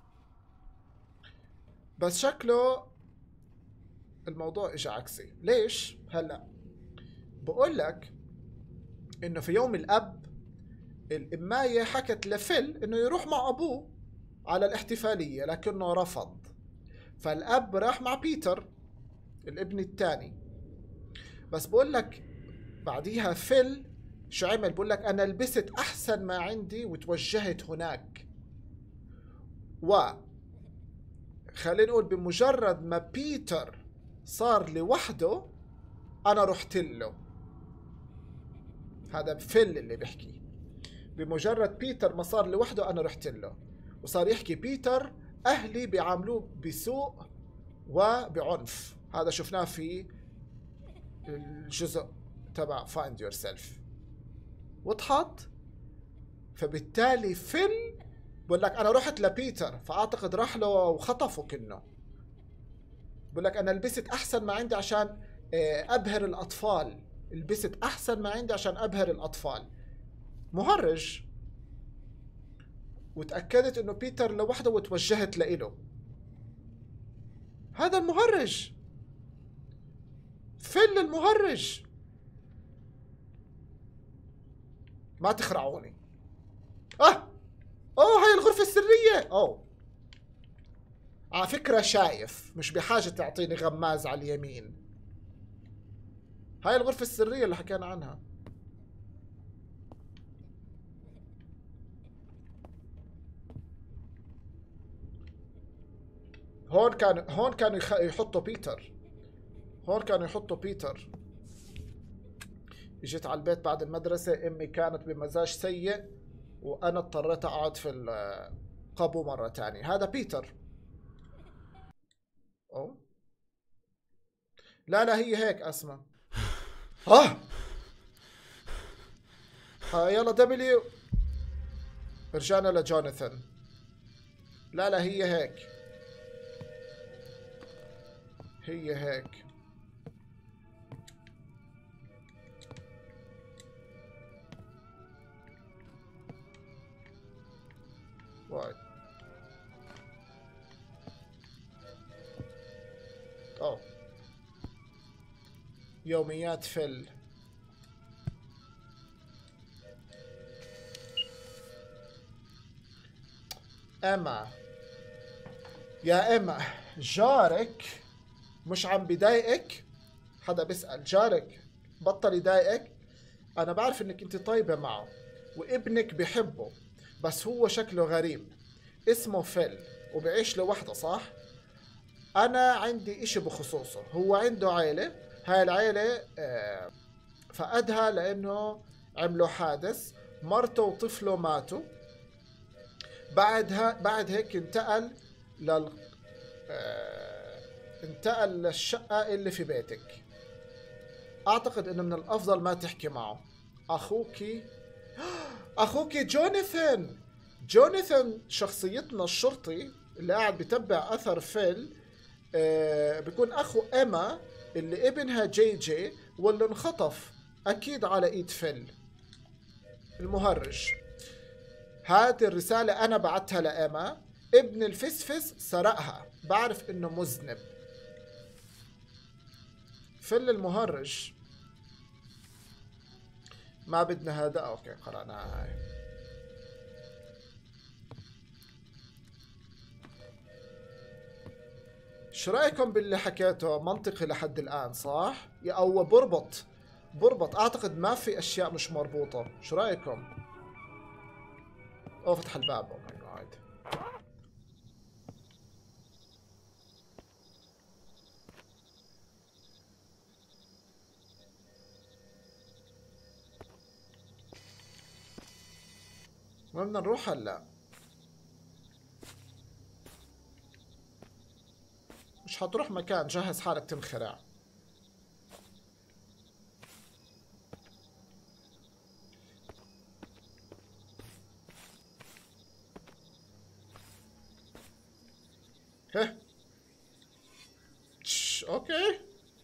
بس شكله الموضوع إجا عكسي. ليش؟ هلأ بقول لك إنه في يوم الأب الإماية حكت لفيل إنه يروح مع أبوه على الاحتفالية، لكنه رفض. فالأب راح مع بيتر الابن الثاني. بس بقول لك بعديها فيل شو عمل؟ بقول لك أنا لبست أحسن ما عندي وتوجهت هناك. و خلينا نقول بمجرد ما بيتر صار لوحده أنا رحت له. هذا فيل اللي بيحكي. بمجرد بيتر ما صار لوحده أنا رحت له، وصار يحكي بيتر أهلي بيعاملوه بسوء وبعنف. هذا شفناه في الجزء تبع Find Yourself. وضحت؟ فبالتالي فيل بقول لك أنا رحت لبيتر، فأعتقد راح له وخطفه كنه. بقول لك أنا لبست أحسن ما عندي عشان أبهر الأطفال. لبست أحسن ما عندي عشان أبهر الأطفال. مهرج. وتأكدت إنه بيتر لوحده وتوجهت لإله. هذا المهرج. فيل المهرج. ما تخرعوني. اه اوه هاي الغرفة السرية. اوه على فكرة شايف، مش بحاجة تعطيني غماز على اليمين. هاي الغرفة السرية اللي حكينا عنها. هون كان هون كانوا يخ... يحطوا بيتر. هون كانوا يحطوا بيتر. اجيت على البيت بعد المدرسة، امي كانت بمزاج سيء وانا اضطريت اقعد في القبو مرة تانية. هذا بيتر. أوه. لا لا هي هيك اسمع. اه ها يلا دبليو. رجعنا لجوناثان. لا لا هي هيك. هي هيك. وايد. اوه يوميات فل. اما يا اما جارك مش عم بضايقك؟ حدا بيسأل جارك بطل يضايقك؟ انا بعرف انك انت طيبة معه وابنك بحبه، بس هو شكله غريب، اسمه فيل وبعيش لوحده صح؟ انا عندي اشي بخصوصه. هو عنده عيلة، هاي العيلة آه فقدها لانه عملوا حادث، مرته وطفله ماتوا. بعدها بعد هيك انتقل لل آه انتقل للشقة اللي في بيتك. اعتقد انه من الافضل ما تحكي معه. اخوكي اخوكي جوناثان. جوناثان شخصيتنا الشرطي اللي قاعد بتبع اثر فيل، آه بيكون اخو ايما اللي ابنها جي جي واللي انخطف اكيد على ايد فيل المهرج. هذه الرسالة انا بعتها لايما، ابن الفسفس سرقها، بعرف انه مذنب. فيل المهرج ما بدنا هذا. اوكي قرأناها هاي. شو رايكم باللي حكيته؟ منطقي لحد الان صح؟ او بربط بربط اعتقد ما في اشياء مش مربوطة. شو رايكم؟ اوه فتح الباب. اوه ماي جاد. وين بدنا نروح هلا؟ مش حتروح مكان، جهز حالك تنخرع. هه تش اوكي.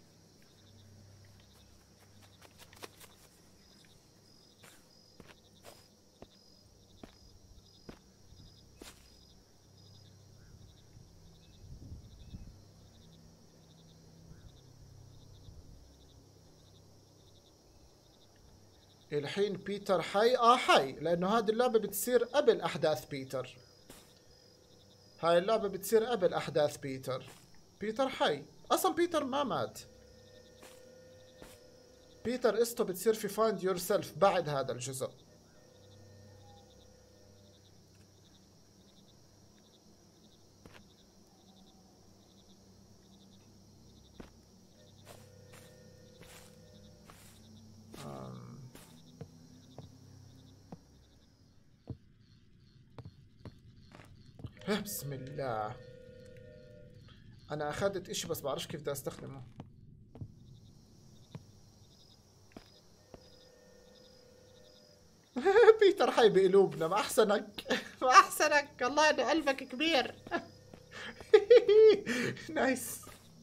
الحين بيتر حي. اه حي لانه هذه اللعبة بتصير قبل احداث بيتر. هاي اللعبة بتصير قبل احداث بيتر. بيتر حي اصلا. بيتر ما مات. بيتر قصته بتصير في فايند يور سيلف بعد هذا الجزء. بسم الله. انا اخذت اشي بس بعرفش كيف بدي استخدمه. بيتر حي بقلوبنا. ما احسنك ما احسنك. الله انه قلبك كبير. نايس.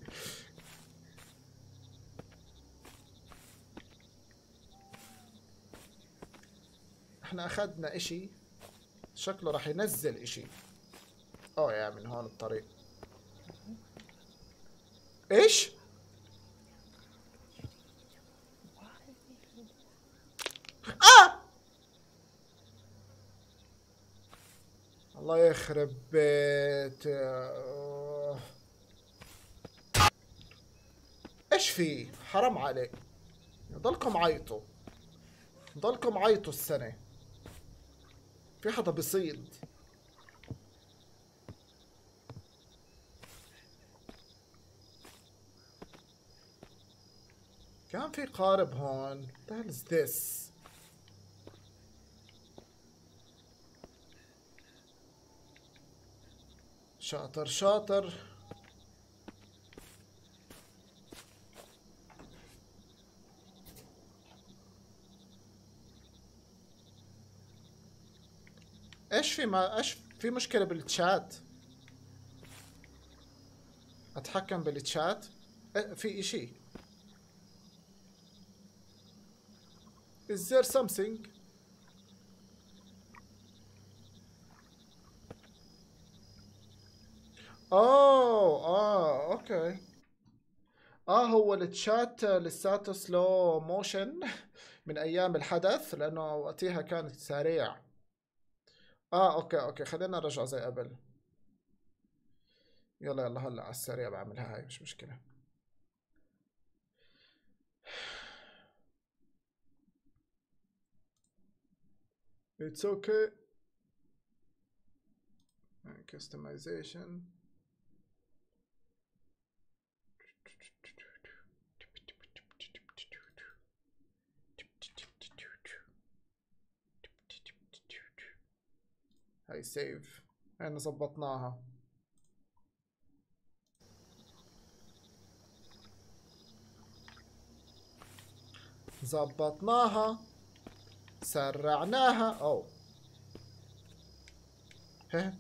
احنا اخذنا اشي شكله راح ينزل اشي. اوه يا من هون الطريق. ايش؟ اه الله يخرب بيت. ايش في؟ حرام عليك. ضلكم عيطوا ضلكم عيطوا السنة. في حدا بيصيد. كان في قارب هون. What the hell is this؟ شاطر شاطر. ايش في ما ايش في مشكلة بالتشات؟ اتحكم بالتشات؟ في اشي. Is there something؟ اوه اه اوكي. اه هو التشات لساته سلو موشن من ايام الحدث لانه وقتها كانت سريع. اه اوكي اوكي خلينا نرجع زي قبل. يلا يلا هلا على السريع بعملها هاي مش مشكلة. It's okay. Customization. هاي سيف. هاي ظبطناها. ظبطناها سرعناها. او هه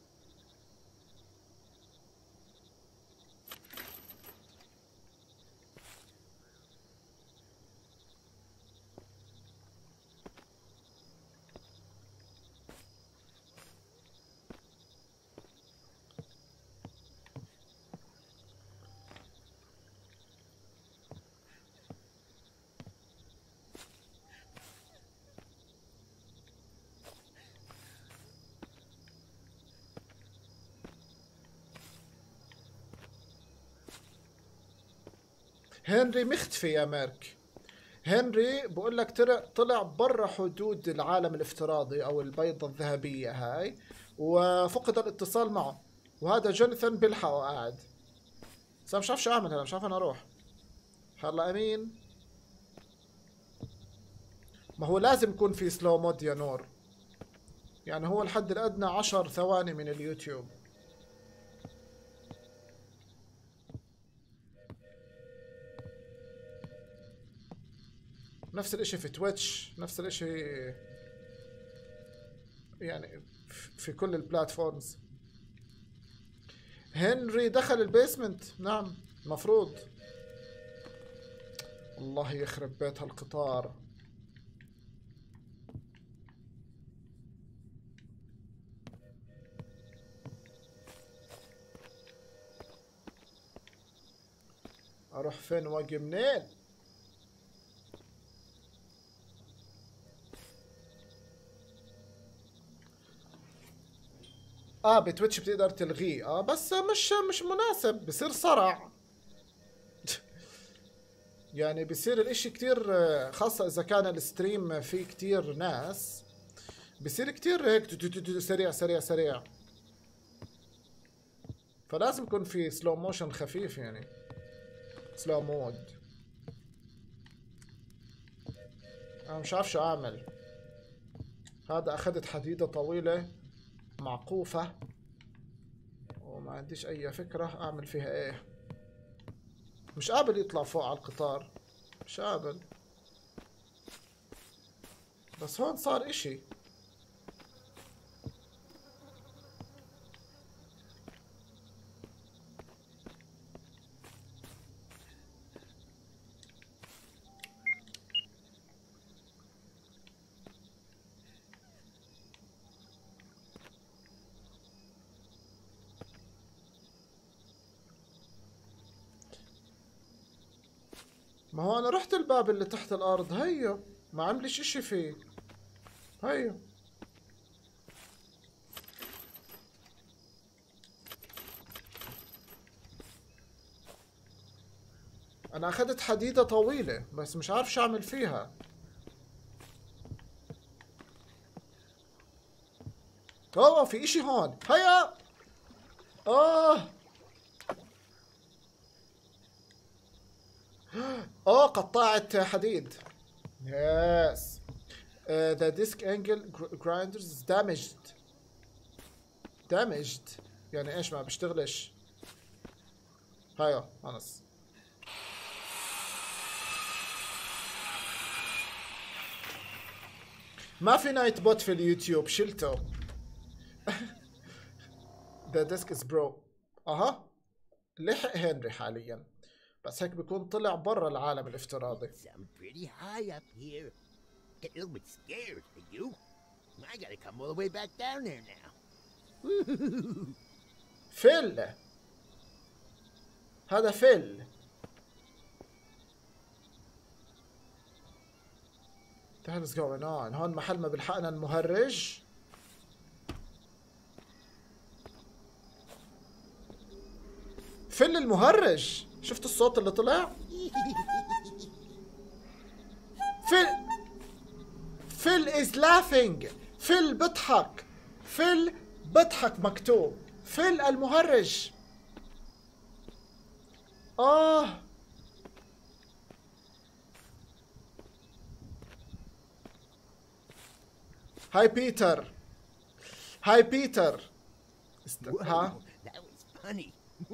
هنري مختفي يا ميرك. هنري بقول لك طلع برا حدود العالم الافتراضي او البيضة الذهبية هاي وفقد الاتصال معه، وهذا جوناثان بيلحقه قاعد. بس مش عارف شو اعمل هلا، مش عارف انا اروح. هلا امين. ما هو لازم يكون في سلو مود يا نور، يعني هو الحد الادنى عشر ثواني من اليوتيوب. نفس الاشي في تويتش، نفس الاشي يعني في كل البلاتفورمز. هنري دخل البيسمنت. نعم مفروض. الله يخرب بيت هالقطار. اروح فين واجي منين؟ اه بتويتش بتقدر تلغيه. اه بس مش مش مناسب، بصير صرع. يعني بصير الاشي كتير، خاصة اذا كان الستريم فيه كتير ناس بصير كتير هيك سريع سريع سريع، فلازم يكون في سلو موشن خفيف، يعني سلو مود. انا مش عارف شو اعمل. هذا اخذت حديدة طويلة معقوفة وما عنديش اي فكرة اعمل فيها ايه. مش قابل يطلع فوق على القطار، مش قابل. بس هون صار اشي. ما هو انا رحت الباب اللي تحت الارض هيو، ما عملش اشي فيه. هيو انا اخذت حديدة طويلة بس مش عارف شو اعمل فيها. اوه في اشي هون. هيا. اه اوه قطاعة حديد. يس. Uh, the disc angle grinders is damaged. damaged يعني ايش؟ ما بيشتغلش. هيا خلص. ما في نايت بوت في اليوتيوب، شلته. The disc is broke. اها لحق هنري حاليا، بس هيك بيكون طلع برا العالم الافتراضي. I'm pretty high up here. Get a little bit scared, are you? I gotta come all the way back down there now. فيل هذا فيل. What the hell is going on؟ هون محل ما بلحقنا المهرج. فيل المهرج، شفت الصوت اللي طلع؟ فيل فيل is laughing. فيل بضحك. فيل بضحك مكتوب. فيل المهرج. آه هاي بيتر. هاي بيتر. است... ها That was funny.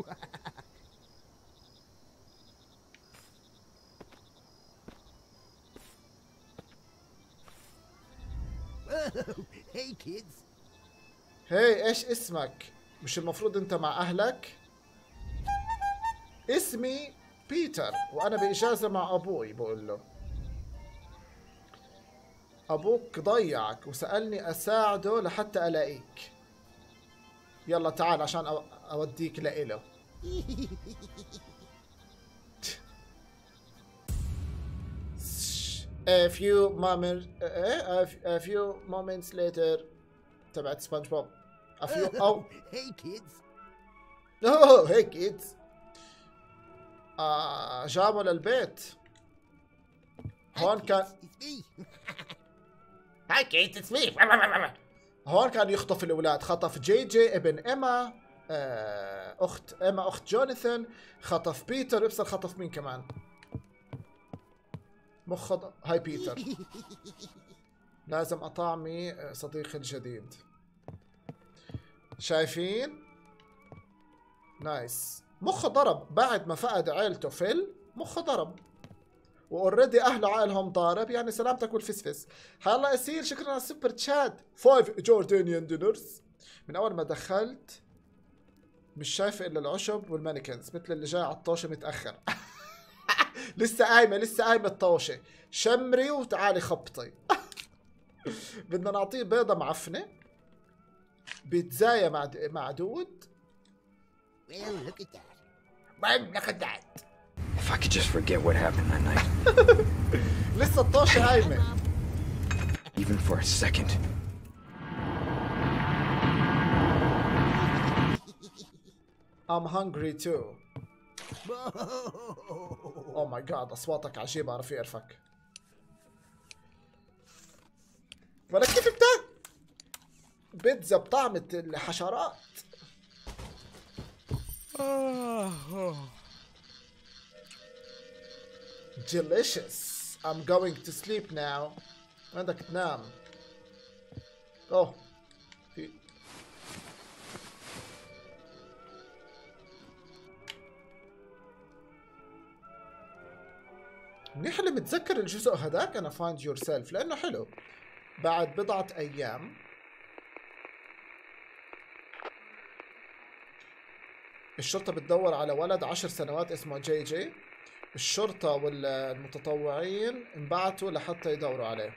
Whoa, hey kids. هي ايش اسمك؟ مش المفروض انت مع اهلك؟ اسمي بيتر وانا باجازة مع ابوي. بقول له ابوك ضيعك وسألني اساعده لحتى الاقيك. يلا تعال عشان أو... اوديك لإله. A few moments a few moments later تبعت سبونج بوب. A few oh Hey kids. oh hey kids. آه جابوا للبيت. هون كان It's me. هاي كيت اتس مي. هون كان يخطف الاولاد. خطف جي جي ابن ايما، آه اخت ايما اخت جوناثان. خطف بيتر. ابصر خطف مين كمان؟ مخ خطف. هاي بيتر. لازم اطعمي صديقي الجديد. شايفين؟ نايس. مخه ضرب بعد ما فقد عيلته. فيل مخه ضرب واوريدي اهله عائلهم ضارب. يعني سلامتك والفسفس. هلا اسير شكرا على السوبر تشات. فايف جوردانيان دينرز. من اول ما دخلت مش شايفه الا العشب والمانيكنز مثل اللي جاي على الطوشه متاخر. لسه قايمه لسه قايمه الطوشه. شمري وتعالي خبطي. بدنا نعطيه بيضه معفنه. بيتزايا مع مع دود. Well, look at that. Well, look at that. If I could just forget what happened that night, لسه الطوشه قايمه. even for a second. I'm hungry too. Oh my god اصواتك عجيبه رفيق رفك. ولا كيف بتاكل بيتزا بطعمة الحشرات؟ Delicious. I'm going to sleep now. عندك تنام. اوه في منيح اللي متذكر الجزء هداك. انا find yourself لانه حلو. بعد بضعة ايام الشرطة بتدور على ولد عشر سنوات اسمه جي جي. الشرطة والمتطوعين انبعتوا لحتى يدوروا عليه.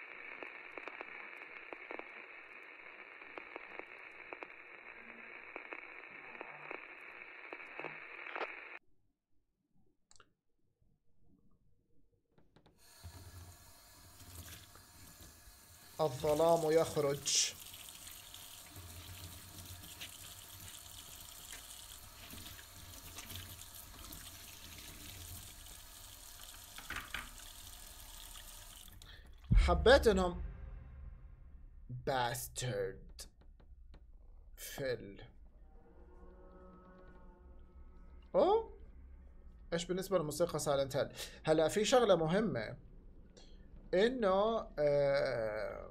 الظلام يخرج. حبيت انهم باسترد فيل. اوه ايش بالنسبة للموسيقى سايلنت هيل؟ هلا في شغلة مهمة انه آه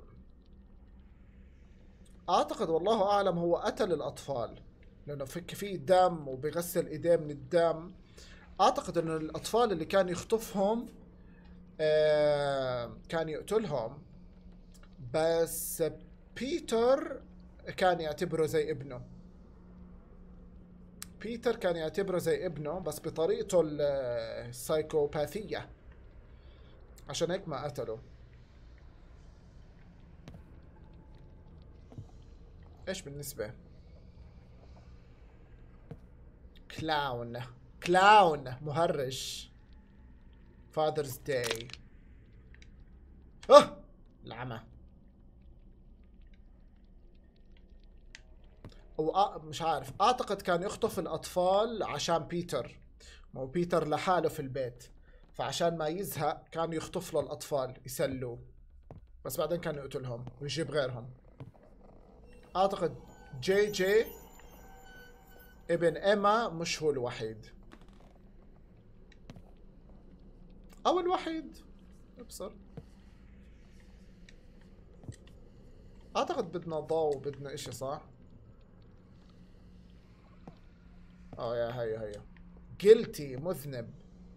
اعتقد والله اعلم هو قتل الاطفال لانه فك في دم وبيغسل ايديه من الدم. اعتقد انه الاطفال اللي كان يخطفهم آه كان يقتلهم. بس بيتر كان يعتبره زي ابنه. بيتر كان يعتبره زي ابنه بس بطريقته السايكوباثية. عشان هيك ما قتله. ايش بالنسبة كلاون كلاون مهرج. فاذرز داي. اه العمى. أو مش عارف، اعتقد كان يخطف الاطفال عشان بيتر. ما هو بيتر لحاله في البيت، فعشان ما يزهق كان يخطف له الاطفال يسلوه، بس بعدين كان يقتلهم ويجيب غيرهم. اعتقد جي جي ابن ايما مش هو الوحيد او الوحيد، ابصر. اعتقد بدنا ضوء وبدنا اشي، صح؟ اه يا هيا هيا guilty مذنب.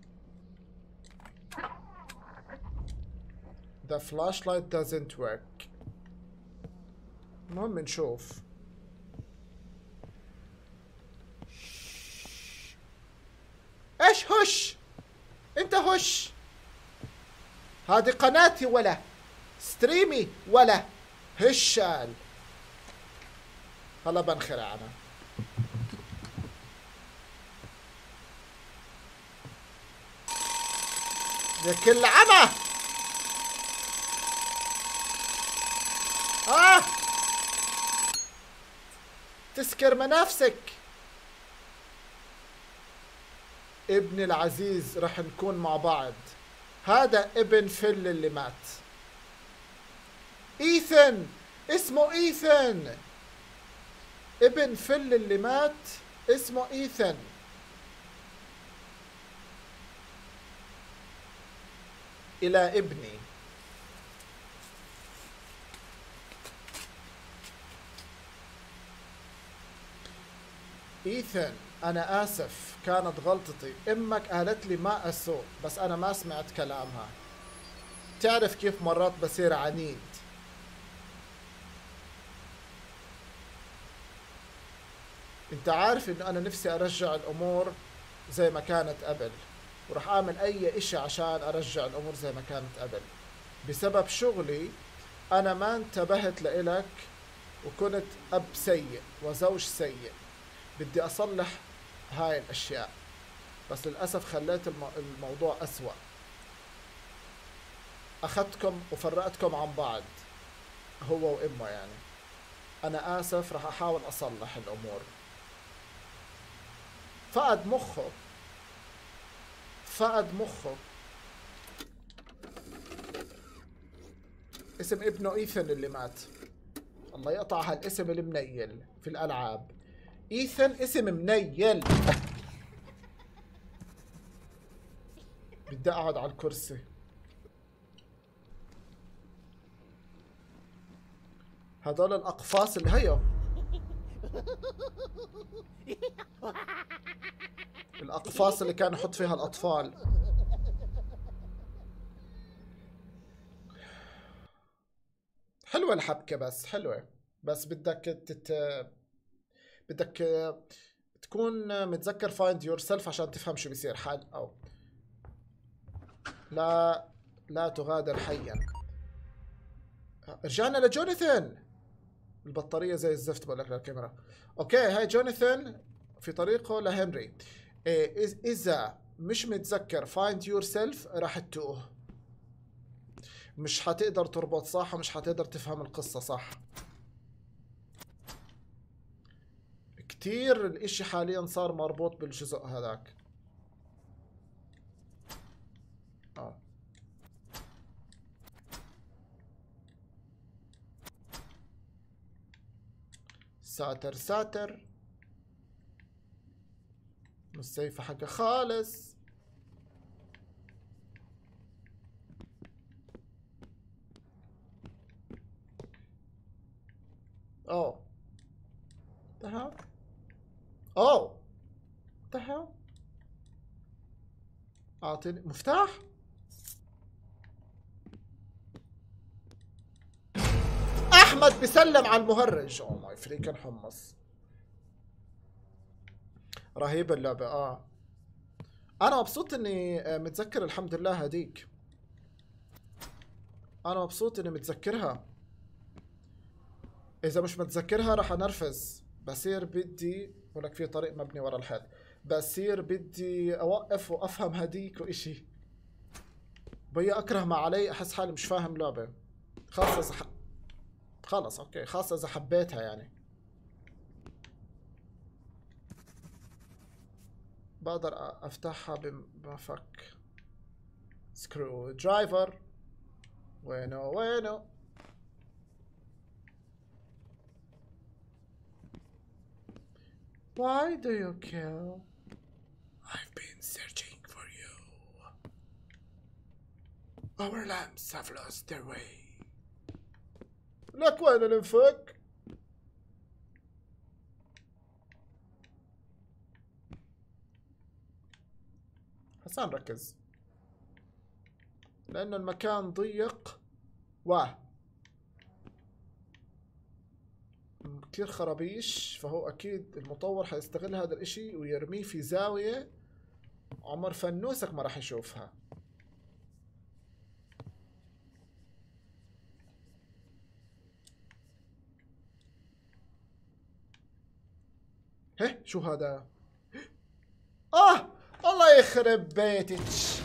The flashlight doesn't work. المهم نشوف. ايش هش؟ انت هش. هذه قناتي ولا ستريمي ولا هشال. هلا بنخرع انا. يا كل عمى. اه تسكر منافسك. ابني العزيز رح نكون مع بعض. هذا ابن فيل اللي مات. ايثن، اسمه ايثن. ابن فيل اللي مات اسمه ايثن. الى ابني. ايثن انا اسف، كانت غلطتي. امك قالت لي ما اسوق، بس انا ما سمعت كلامها. تعرف كيف مرات بصير عنيد. انت عارف انه انا نفسي ارجع الامور زي ما كانت قبل، وراح اعمل اي اشي عشان ارجع الامور زي ما كانت قبل. بسبب شغلي انا ما انتبهت لإلك، وكنت اب سيء وزوج سيء. بدي اصلح هاي الاشياء، بس للاسف خليت المو... الموضوع اسوأ. اخذتكم وفرقتكم عن بعض، هو وامه يعني. انا اسف، راح احاول اصلح الامور. فقد مخه، فقد مخه. اسم ابنه ايثن اللي مات. الله يقطع هالاسم المنيل في الالعاب. ايثن اسم منيل. بدي اقعد على الكرسي. هذول الاقفاص اللي هيو. الاقفاص اللي كان يحط فيها الاطفال. حلوة الحبكة، بس حلوة، بس بدك تت... بدك تكون متذكر find yourself عشان تفهم شو بيصير. حال او لا لا تغادر حيا. رجعنا لجوناثان. البطارية زي الزفت بقول لك للكاميرا. اوكي هاي جوناثان في طريقه لهنري. إيه اذا مش متذكر find yourself راح تتوه، مش حتقدر تربط صح، ومش حتقدر تفهم القصة صح. كتير الاشي حاليا صار مربوط بالجزء هذاك. اه ساتر ساتر. مش سايفة حاجة خالص. اوه تها اوه تها. اعطيني مفتاح. احمد بيسلم على المهرج. او ماي فريكن حمص. رهيبة اللعبة. اه انا مبسوط اني متذكر الحمد لله هديك. انا مبسوط اني متذكرها. اذا مش متذكرها راح انرفز. بصير بدي ولك في طريق مبني ورا الحيط. بصير بدي اوقف وافهم هديك واشي. بيا اكره ما علي، احس حالي مش فاهم لعبة. خاصة اذا ح... خلص اوكي، خاصة اذا حبيتها يعني. بقدر افتحها بمفك. سكرو درايفر. وينو وينو؟ Why do you kill? I've been searching for you. Our lamps have lost their way. لك وين الانفك؟ حسان ركز، لأنه المكان ضيق و كتير خرابيش، فهو أكيد المطور حيستغل هذا الإشي ويرميه في زاوية عمر فنوسك ما راح يشوفها. هه شو هذا؟ آه الله يخرب بيتك.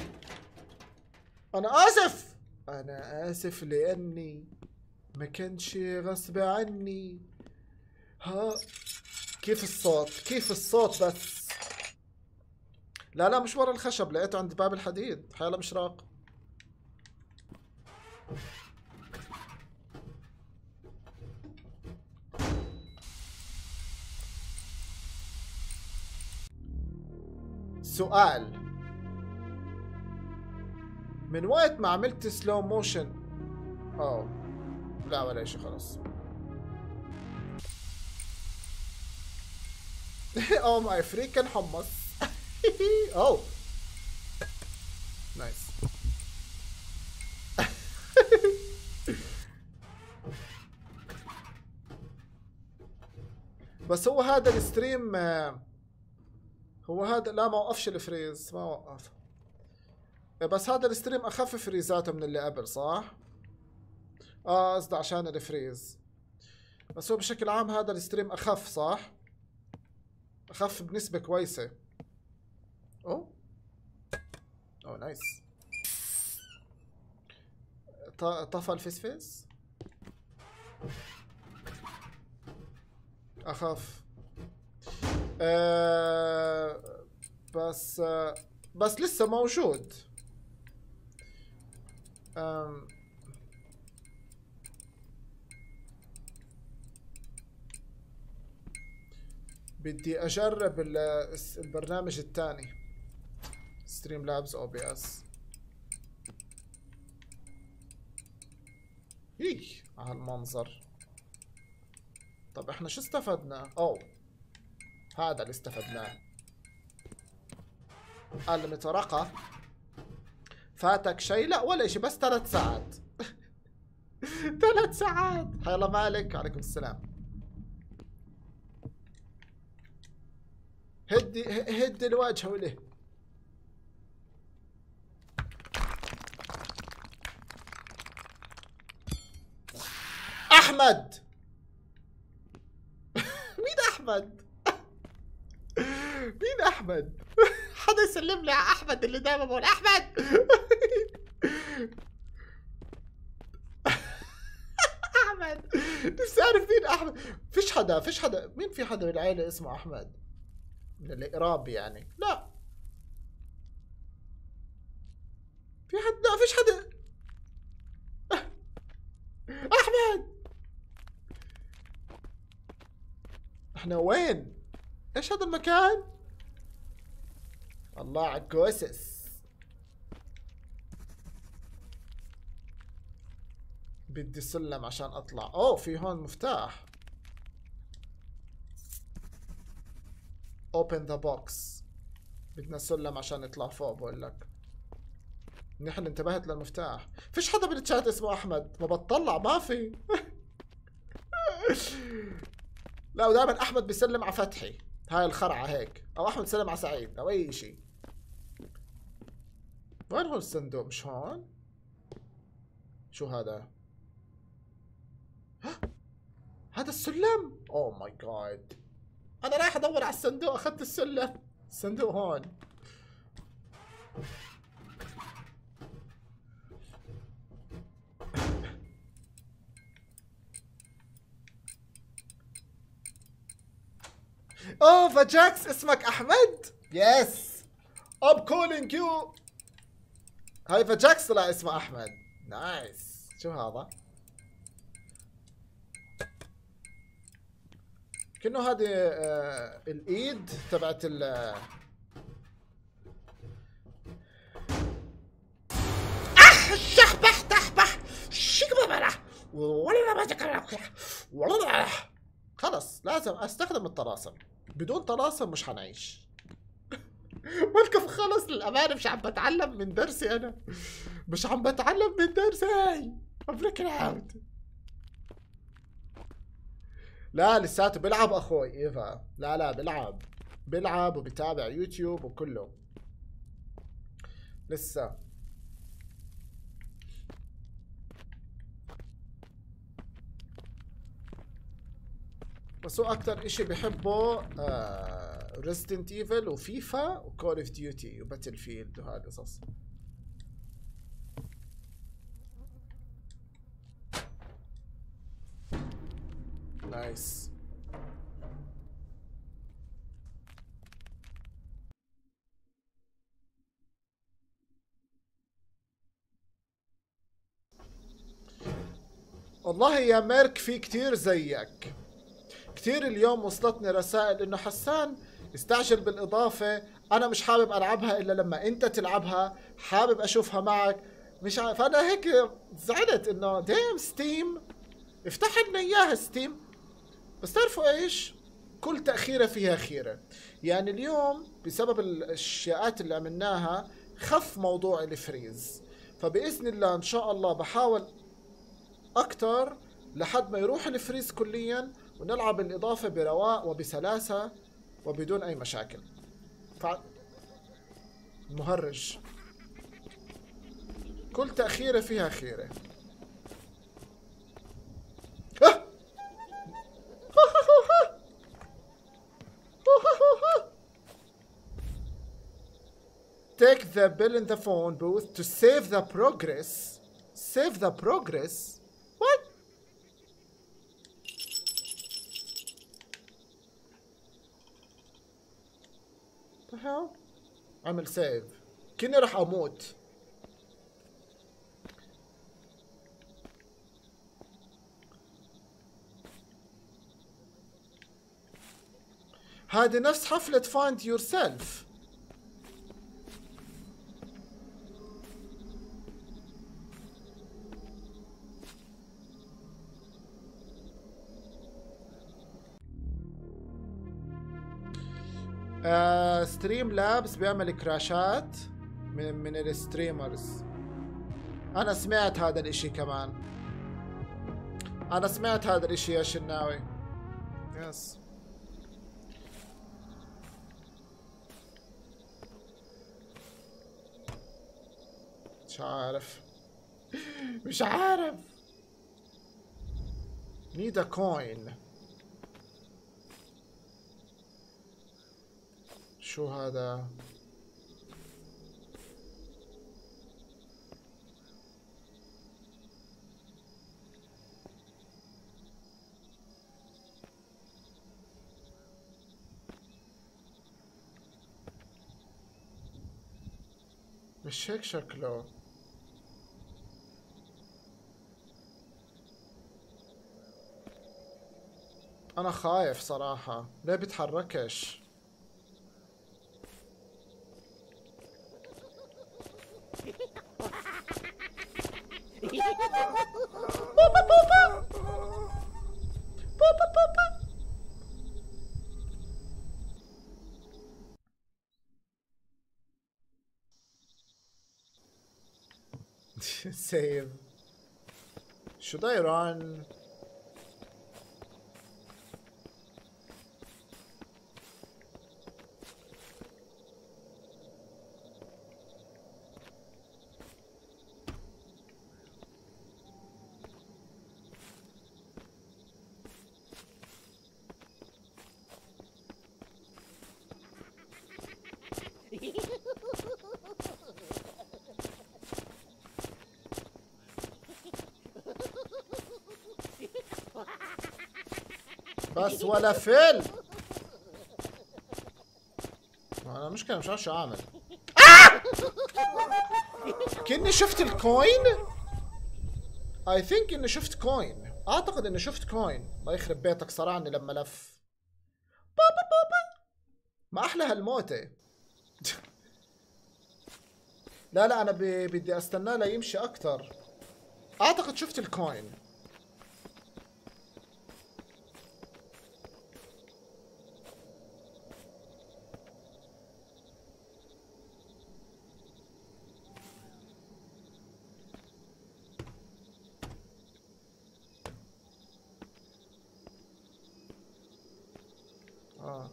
أنا آسف، أنا آسف لأني ما كانش غصب عني. ها كيف الصوت؟ كيف الصوت بس؟ لا لا مش ورا الخشب، لقيته عند باب الحديد. حاله مشراق. سؤال، من وقت ما عملت سلو موشن اوه لا ولا شيء خلاص. اوه ماي فريكن حمص. اوه نايس. بس هو هذا الستريم، هو هذا لا ما وقفش الفريز، ما وقف. بس هذا الستريم اخف فريزاته من اللي قبل صح؟ اه قصدي عشان الفريز. بس هو بشكل عام هذا الستريم اخف صح؟ اخف بنسبة كويسة. اوه اوه نايس. طفى الفسفس؟ اخف. آه بس آه بس لسه موجود. آم بدي اجرب البرنامج الثاني ستريم لابز او بي اس. هيك على المنظر. طب احنا شو استفدنا؟ اوه هذا اللي استفدناه. المطرقة فاتك شيء؟ لا ولا شيء، بس ثلاث ساعات. ثلاث ساعات. حي الله مالك. عليكم السلام. هدي هدي الواجهة وله. احمد. مين احمد؟ مين احمد؟ حدا يسلم لي على احمد اللي دائما بقول احمد. احمد نفسي اعرف مين احمد. فيش حدا فيش حدا مين في حدا بالعائلة اسمه احمد من الإقراب يعني؟ لا في حد. لا فيش حدا. احمد احنا وين؟ ايش هذا المكان؟ الله على الجوسس. بدي سلم عشان اطلع. اوه في هون مفتاح. open the box. بدنا سلم عشان نطلع فوق. بقول لك نحن انتبهت للمفتاح. فيش حدا بالتشات اسمه احمد. ما بتطلع ما في. لا ودائما احمد بيسلم على فتحي. هاي الخرعه هيك، او احمد سلم على سعيد او اي شيء. وين هو الصندوق؟ مش هون؟ شو هذا؟ هذا السلم؟ اوه ماي جاد. انا رايح ادور على الصندوق، اخذت السلم. الصندوق هون. اوه فاجاكس اسمك احمد؟ يس I'm calling you. هاي فاجاكس طلع اسمه احمد. نايس. شو هذا؟ كأنه هذه آه الايد تبعت ال اح شحبح تحبح شكبه ولا ما تكره ولا. خلص لازم استخدم الطلاسم، بدون طلاسم مش حنعيش. مالكم خلص للأمانة مش عم بتعلم من درسي أنا، مش عم بتعلم من درسي. أفلك العود. لا لساته بيلعب أخوي إيفا. لا لا بيلعب بيلعب وبيتابع يوتيوب وكله لسه. بس هو أكتر إشي بحبه ريزيدنت ايفل وفيفا وكول اوف ديوتي وباتل فيلد وهاي القصص. نايس. والله يا ميرك في كتير زيك، كتير اليوم وصلتني رسائل انه حسان استعجل بالاضافه، انا مش حابب العبها الا لما انت تلعبها، حابب اشوفها معك، مش عارف. فانا هيك زعلت انه ديم ستيم افتح لنا اياها ستيم. بس تعرفوا ايش؟ كل تاخيره فيها خيره. يعني اليوم بسبب الاشياءات اللي عملناها خف موضوع الفريز، فباذن الله ان شاء الله بحاول اكتر لحد ما يروح الفريز كليا ونلعب الإضافة برواق وبسلاسة وبدون أي مشاكل. ف... المهرج كل تأخيرة فيها خيرة. Take the bill in the phone booth to save the progress. Save the progress? What? the hell؟ عمل سيف كني راح اموت. هذه نفس حفلة find yourself. آه، ستريم لابس بيعمل كراشات من, من الستريمرز. انا سمعت هذا الاشي كمان، انا سمعت هذا الاشي يا شناوي. يس مش عارف مش عارف. need a coin. شو هذا؟ مش هيك شكله. انا خايف صراحة، ليه بيتحركش؟ بابا بابا بابا بابا. save. Should I run? بس ولا فيل. انا مشكلة مش عارف شو اعمل. آه! كني شفت الكوين. اي ثينك اني شفت كوين. اعتقد اني شفت كوين. الله يخرب بيتك صرعني لما لف. بابا بابا ما احلى هالموتة. لا لا انا بدي استناه ليمشي اكتر. اعتقد شفت الكوين. اه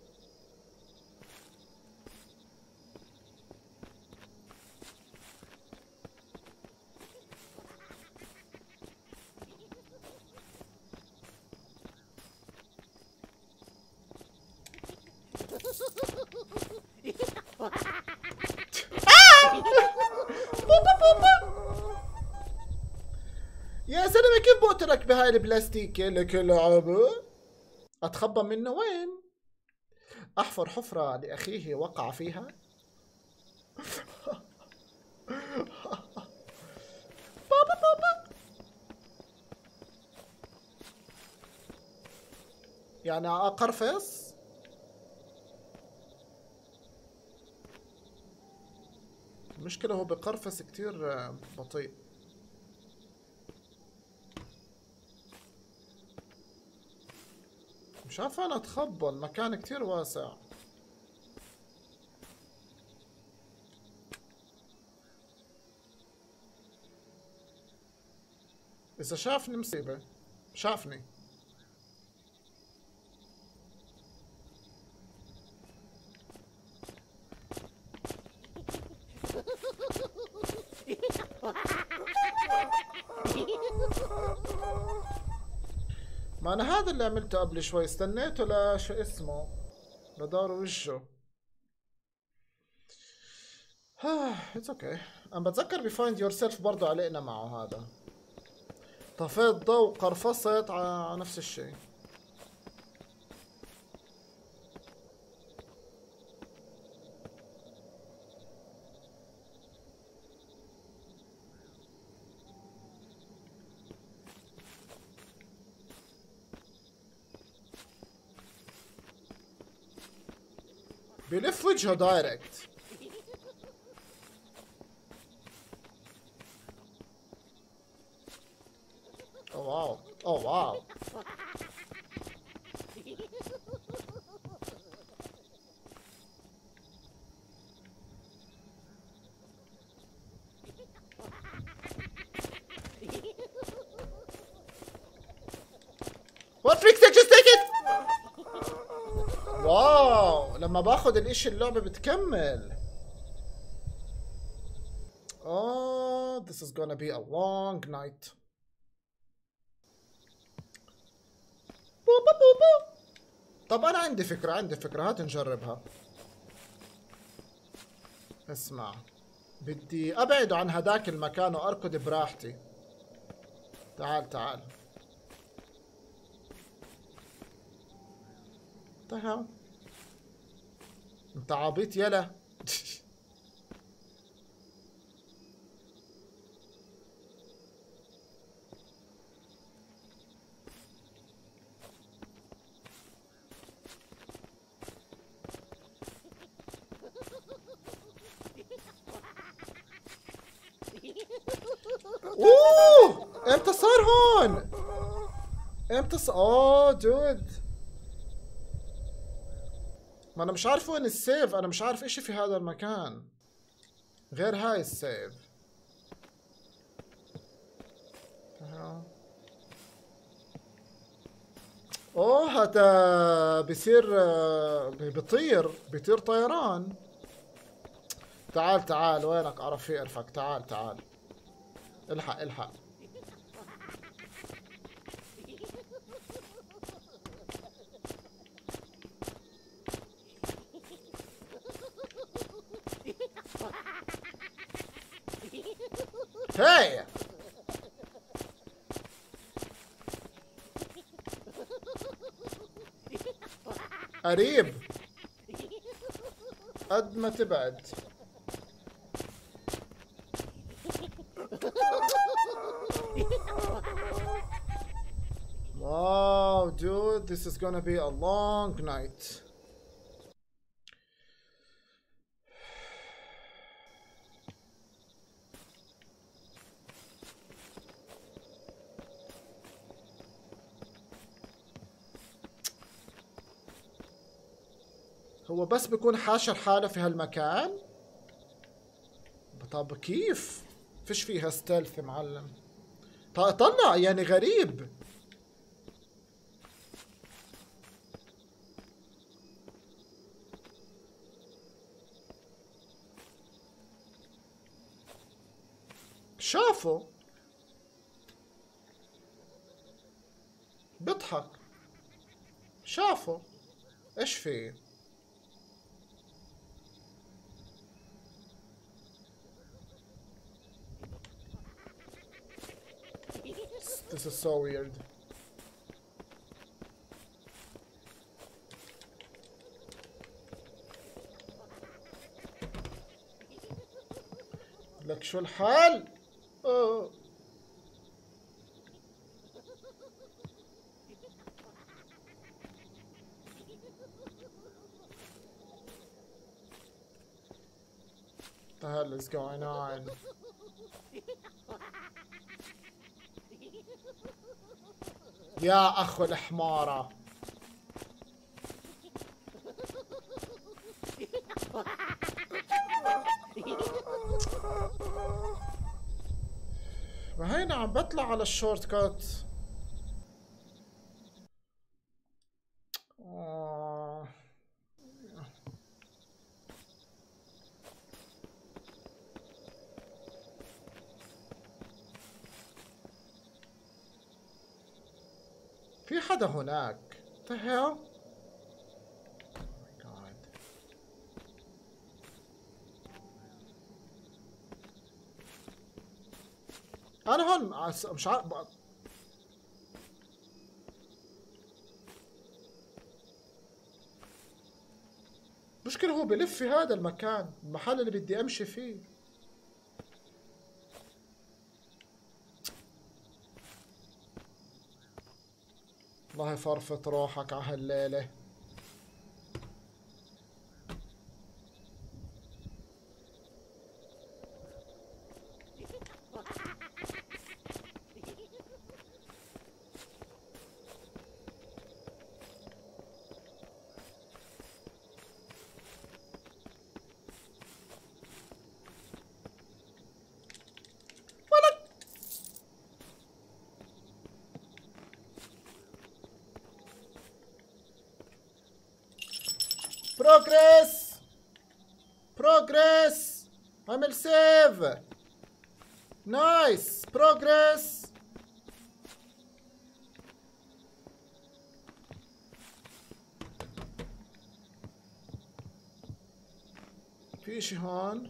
يا زلمة كيف بقتلك بهاي البلاستيكة لك لعبة؟ أتخبى منه وين؟ أحفر حفرة لأخيه وقع فيها؟ بابا بابا يعني أقرفص؟ المشكلة هو بقرفص كتير بطيء. مش عارف انا اتخبى، المكان كتير واسع. اذا شافني مصيبة. شافني. ما انا هذا اللي عملته قبل شوي، استنيته لشو اسمه لدار وجهه. اتس اوكي. انا بتذكر بفايند يور سيلف برضه علقنا معه هذا. طفيت ضوء قرفصت على نفس الشيء. بلف وجهه دايركت. اوه واو اوه واو. What tricks did you take it? واو لما باخذ الاشي اللعبة بتكمل. Oh, this is gonna be a long night. بوبا بوبا. طب انا عندي فكرة عندي فكرة هات نجربها. اسمع بدي ابعد عن هداك المكان واركض براحتي. تعال تعال تعال. انت عبيط يلا. اوه امتى صار هون؟ امتى صار؟ اوه دود ما انا مش عارف وين السيف. انا مش عارف اشي في هذا المكان غير هاي السيف. اوه هذا بصير بيطير بيطير طيران. تعال تعال وينك اعرف في ارفك. تعال تعال الحق الحق. هاي قريب قد ما تبعد. Wow, dude, this is gonna be a long night. هو بس بيكون حاشر حاله في هالمكان؟ طب كيف؟ فيش فيها ستيلث معلم. طلع يعني غريب. شافه بيضحك. شافه ايش فيه؟ This is so weird. لك شو الحال؟ أوه. What the hell is going on? يا أخو الحمارة. ما هينا عم بطلع على الشورت كات. آه. في حدا هناك. What the hell? Oh my God. أنا هون مش عارف. مشكلة هو بلف في هذا المكان، المحل اللي بدي أمشي فيه. الله يفرفط روحك على هالليلة. بروجريس بروجريس. عمل سيف. نايس بروجريس. في اشي هون.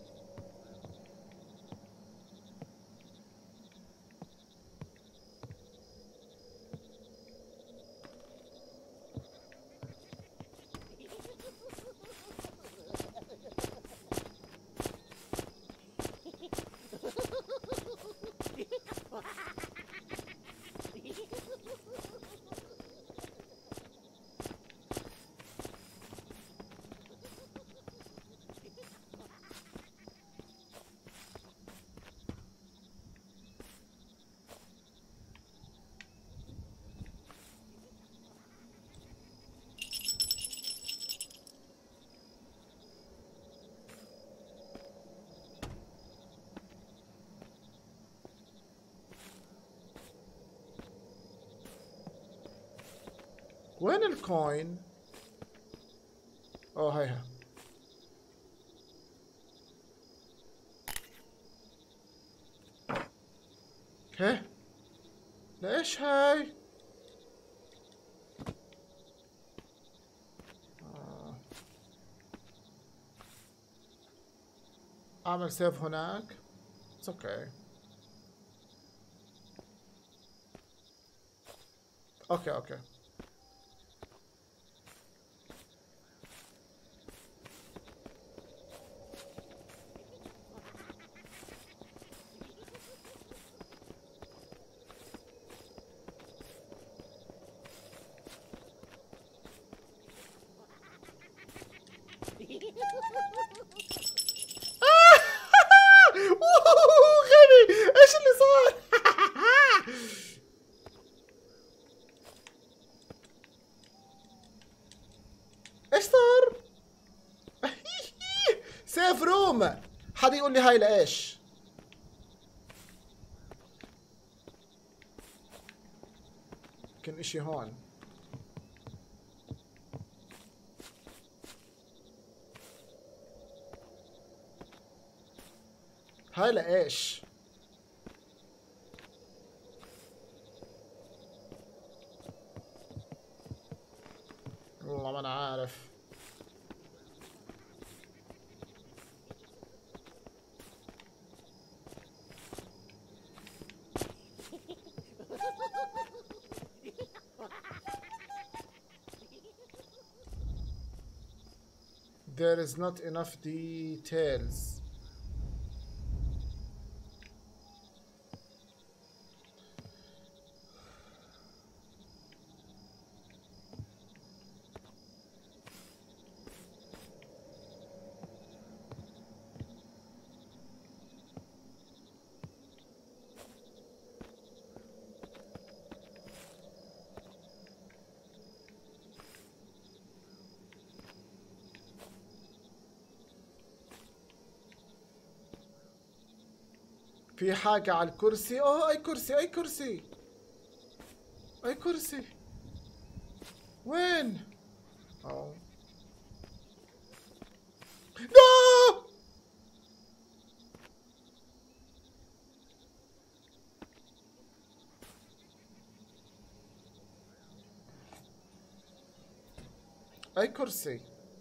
وين الكوين؟ اوه هيها. اوكي. ليش هاي؟ آه. اعمل سيف هناك. اتس اوكي. اوكي اوكي. ايش صار؟ سيف روم. حدا يقول لي هاي لايش؟ يمكن اشي هون. هاي لايش؟ والله ما انا عارف. There is not enough details. في حاجة على الكرسي. اوه اي كرسي اي كرسي اي كرسي وين؟ اوه نو. اي كرسي.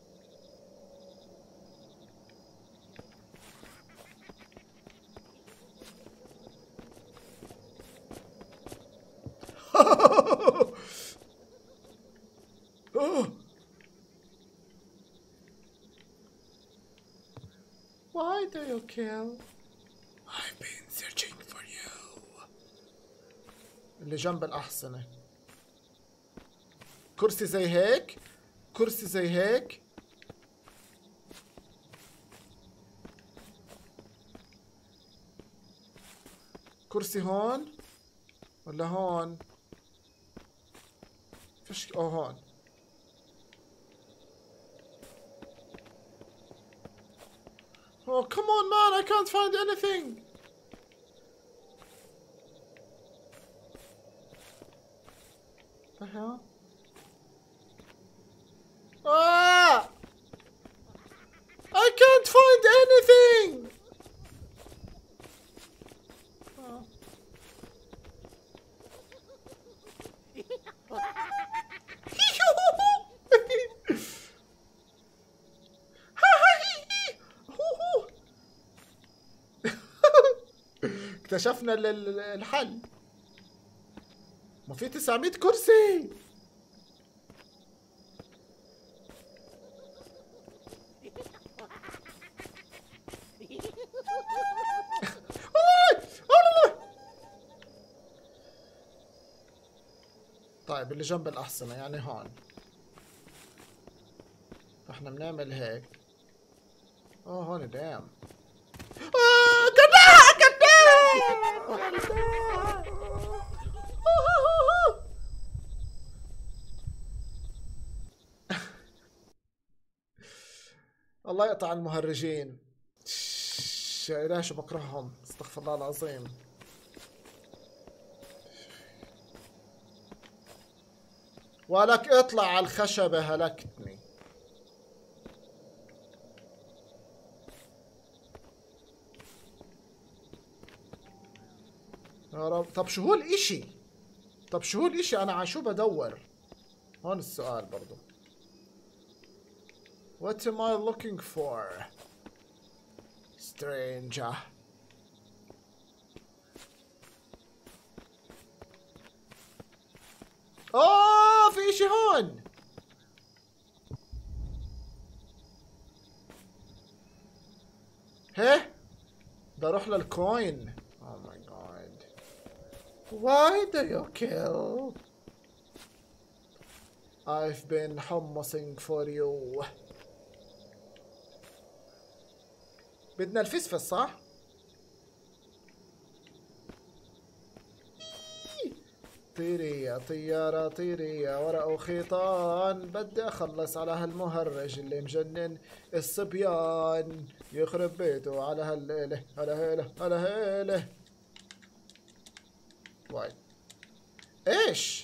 Why do you kill? I've been searching for you. اللي جنب الأحصنة. كرسي زي هيك. كرسي زي هيك. كرسي هون ولا هون؟ فيش. أو هون. Oh, come on, man, I can't find anything. The hell? Ah! I can't find anything. Oh. اكتشفنا الحل. ما في تسعمية كرسي. طيب اللي جنب الأحصنة يعني هون. فاحنا بنعمل هيك. اوه هون دام. آه كداها كداها. الله يقطع المهرجين. يا شو بكرههم. استغفر الله العظيم. ولك اطلع على الخشبة هلكتني. يا رب. طب شو هو الاشي؟ طب شو هو الاشي؟ انا على شو بدور؟ هون السؤال برضو. What am I looking for? Stranger. اوه في اشي هون. هيه بدي اروح للكوين. Oh my god. Why do you kill? I've been hummusing for you. بدنا الفسفس صح؟ طيري يا طيارة طيري يا ورق وخيطان، بدي اخلص على هالمهرج اللي مجنن الصبيان، يخرب بيته على هالليلة. هلا هلا هلا هلا. واي ايش؟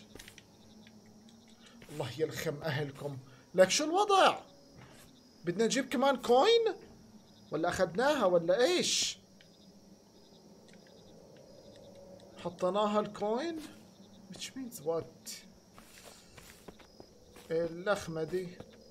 الله يلخم اهلكم. لك شو الوضع؟ بدنا نجيب كمان كوين ولا اخذناها ولا ايش؟ حطيناها الكوين which means what؟ اللخمة دي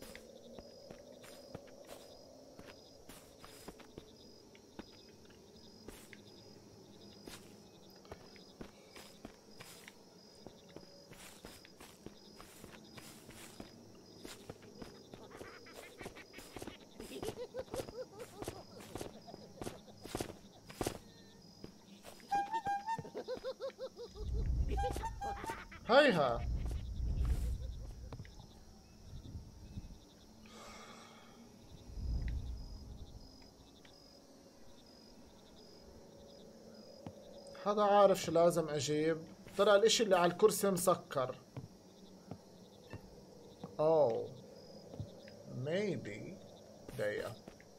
هيها. هذا عارف شو لازم اجيب. طلع الاشي اللي على الكرسي مسكر. اوه maybe دقيقة.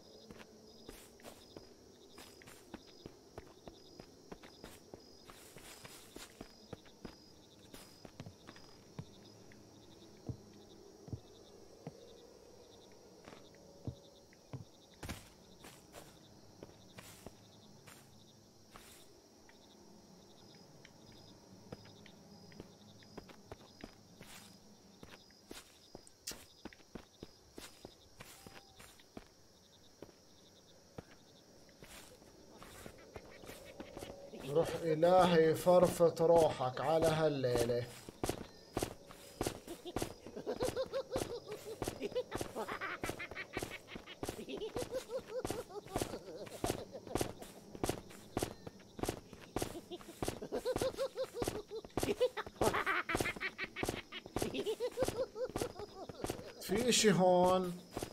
روح إلهي فرفط روحك على هالليلة. في اشي هون.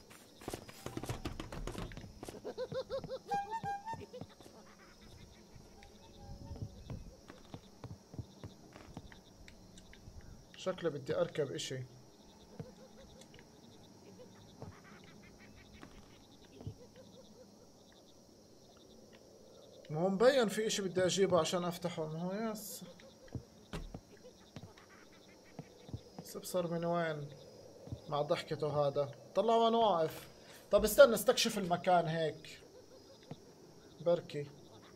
شكله بدي اركب اشي. ما هو مبين في اشي بدي اجيبه عشان افتحه. ما هو يس بس ابصر من وين مع ضحكته هذا. طلع وين واقف. طب استنى استكشف المكان هيك بركي.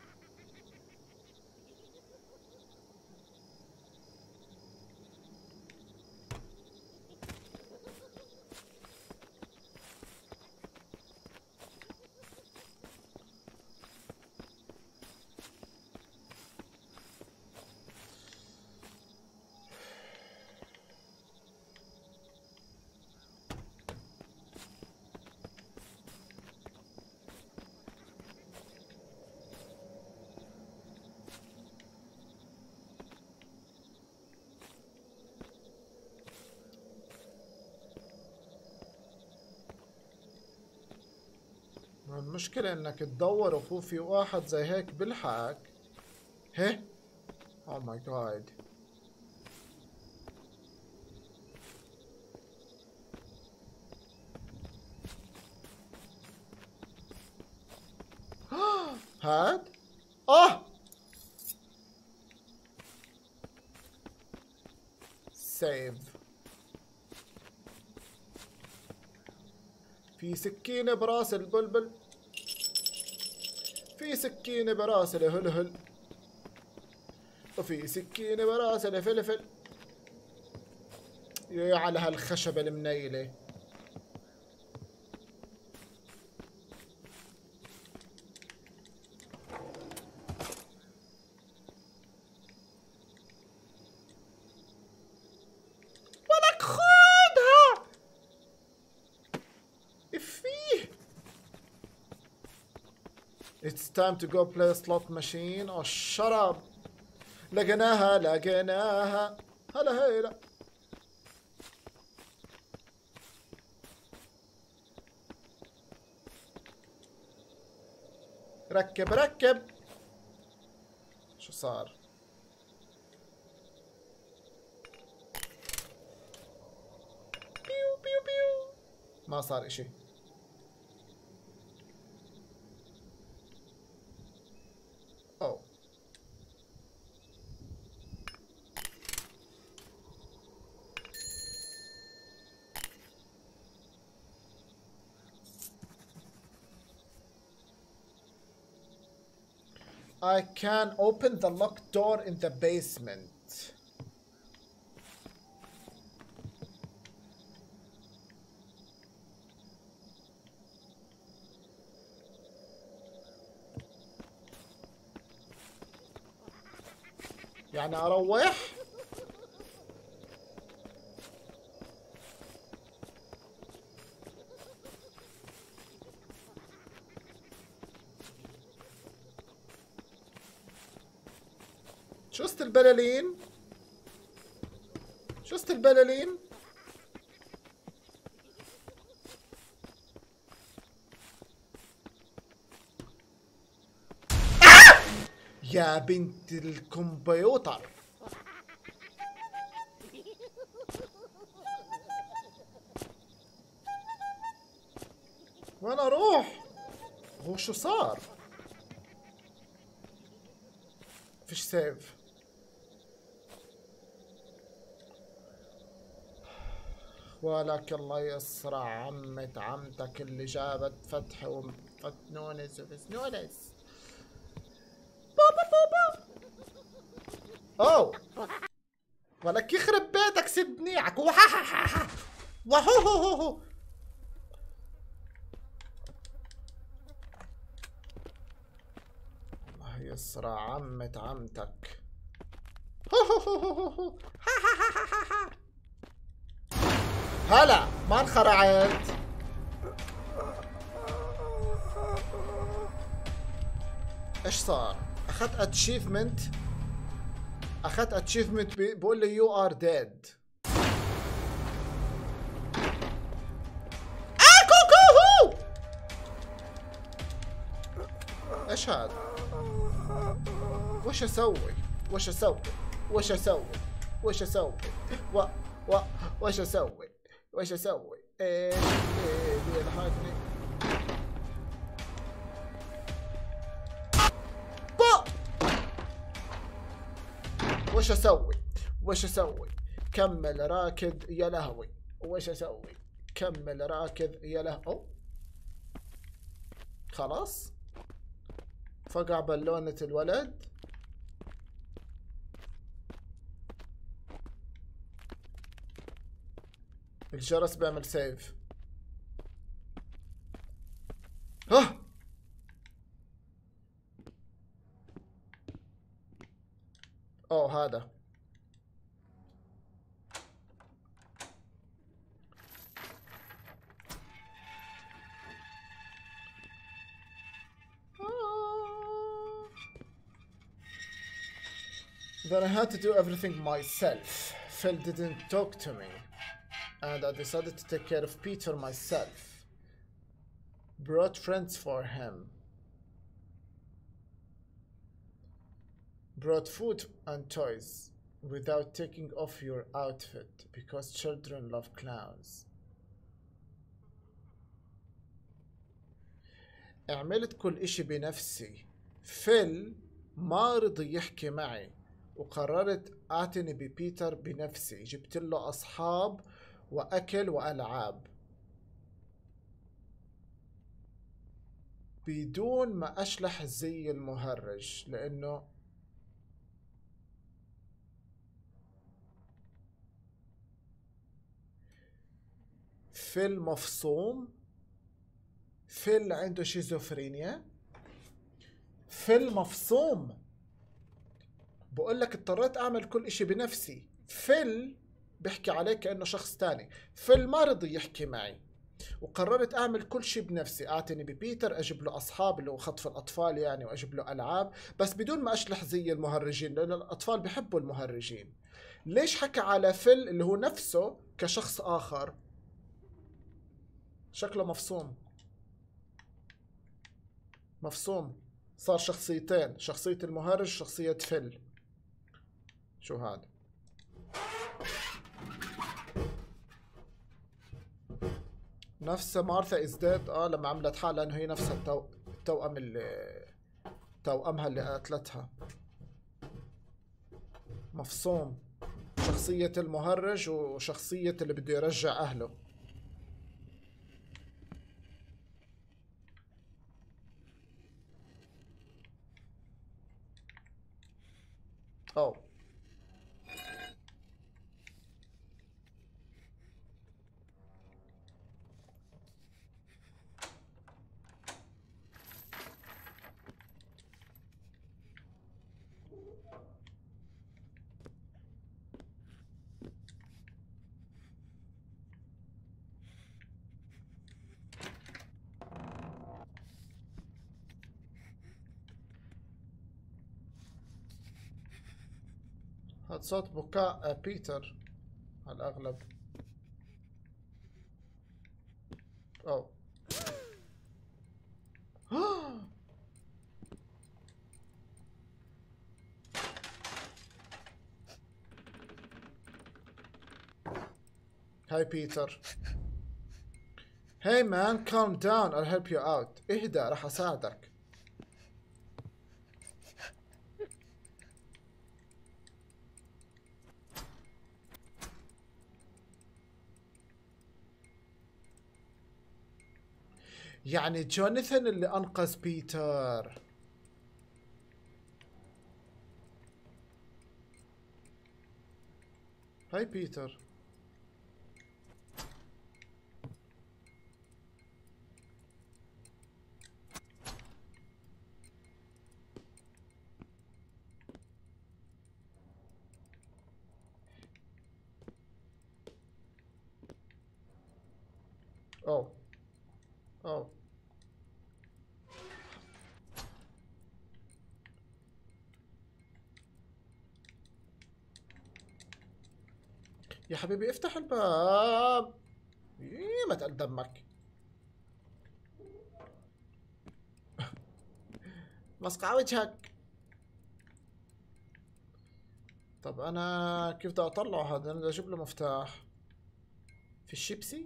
المشكلة انك تدور وفو في واحد زي هيك بلحقك. هي او ماي جاد. هاد اه سيف. في سكينة براس البلبل. في سكينة براس الهلهل. وفي سكينة براس الفلفل. يا على هالخشبة المنيلة. ولك خذها. فيه It's time to go play a slot machine. Oh shut up. لقيناها لقيناها. هلا هلا. ركب ركب. شو صار؟ ما صار اشي. أو I can open the locked door in the basement. يعني أروح؟ شوست البلالين؟ شوست البلالين؟ آه! يا بنت الكمبيوتر. وين اروح؟ هو شو صار؟ فيش سيف. ولك الله يسرع عمة عمتك اللي جابت فتح وفتنونس وفسنونس. بابا بابا. اوه ولك يخرب بيتك سدنيعك. وحاحاحاحا وهوهوهو. الله يسرع عمة عمتك. هوهوهوهو. حاحاحاحا. هلا ما انخرعت. ايش صار؟ اخذت اتشيفمنت. اخذت اتشيفمنت بيقول لي يو ار ديد. اكوكوهو. ايش هذا؟ وش اسوي؟ وش اسوي؟ وش اسوي؟ وش اسوي؟ و و وش اسوي؟ وش اسوي؟ ايش اللي بيضحكني؟ با وش اسوي؟ وش اسوي؟ كمل راكض يا لهوي. وش اسوي؟ كمل راكض يا لهوي. خلاص فقع بالونة الولد. الجرس بيعمل سيف. ها اوه هذا. Then I had to do everything myself. Phil didn't talk to me. And I decided to take care of Peter myself. Brought friends for him. Brought food and toys without taking off your outfit because children love clowns. عملت كل اشي بنفسي. فيل ما رضي يحكي معي وقررت اعتني ببيتر بنفسي. جبت له اصحاب واكل والعاب بدون ما اشلح زي المهرج لانه فيل مفصوم. فيل عنده شيزوفرينيا. فيل مفصوم. بقول لك اضطريت اعمل كل اشي بنفسي. فيل بحكي عليك كأنه شخص تاني. فيل ما رضي يحكي معي وقررت اعمل كل شيء بنفسي. اعتني ببيتر، اجيب له اصحاب اللي هو خطف الاطفال يعني، واجيب له العاب بس بدون ما اشلح زي المهرجين لان الاطفال بحبوا المهرجين. ليش حكى على فيل اللي هو نفسه كشخص اخر؟ شكله مفصوم. مفصوم صار شخصيتين، شخصية المهرج شخصية فيل. شو هذا؟ نفس مارثا از ديد. اه لما عملت حالها انه هي نفسها التو... التوأم اللي توأمها اللي قتلتها. مفصوم. شخصية المهرج وشخصية اللي بده يرجع أهله. أوه هاد صوت بكاء بيتر على الأغلب. أوه هاي بيتر. Hey man, calm down. I'll help you out. اهدى راح أساعدك. يعني جوناثان اللي أنقذ بيتر. هاي بيتر. أوه أوه يا حبيبي افتح الباب. إيه ما تقل دمك. مسقع وجهك. طب انا كيف بدي اطلع هذا؟ انا بدي اجيب له مفتاح في الشيبسي.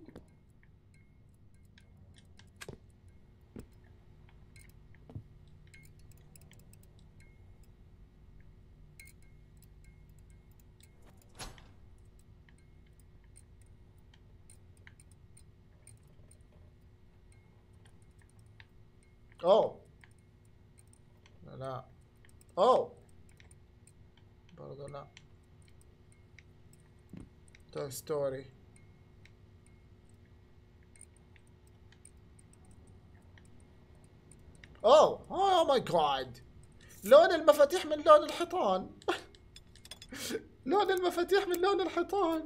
اوه لا لا. اوه برضو لا. توي ستوري. اوه اوه ماي جاد. لون المفاتيح من لون الحيطان. لون المفاتيح من لون الحيطان.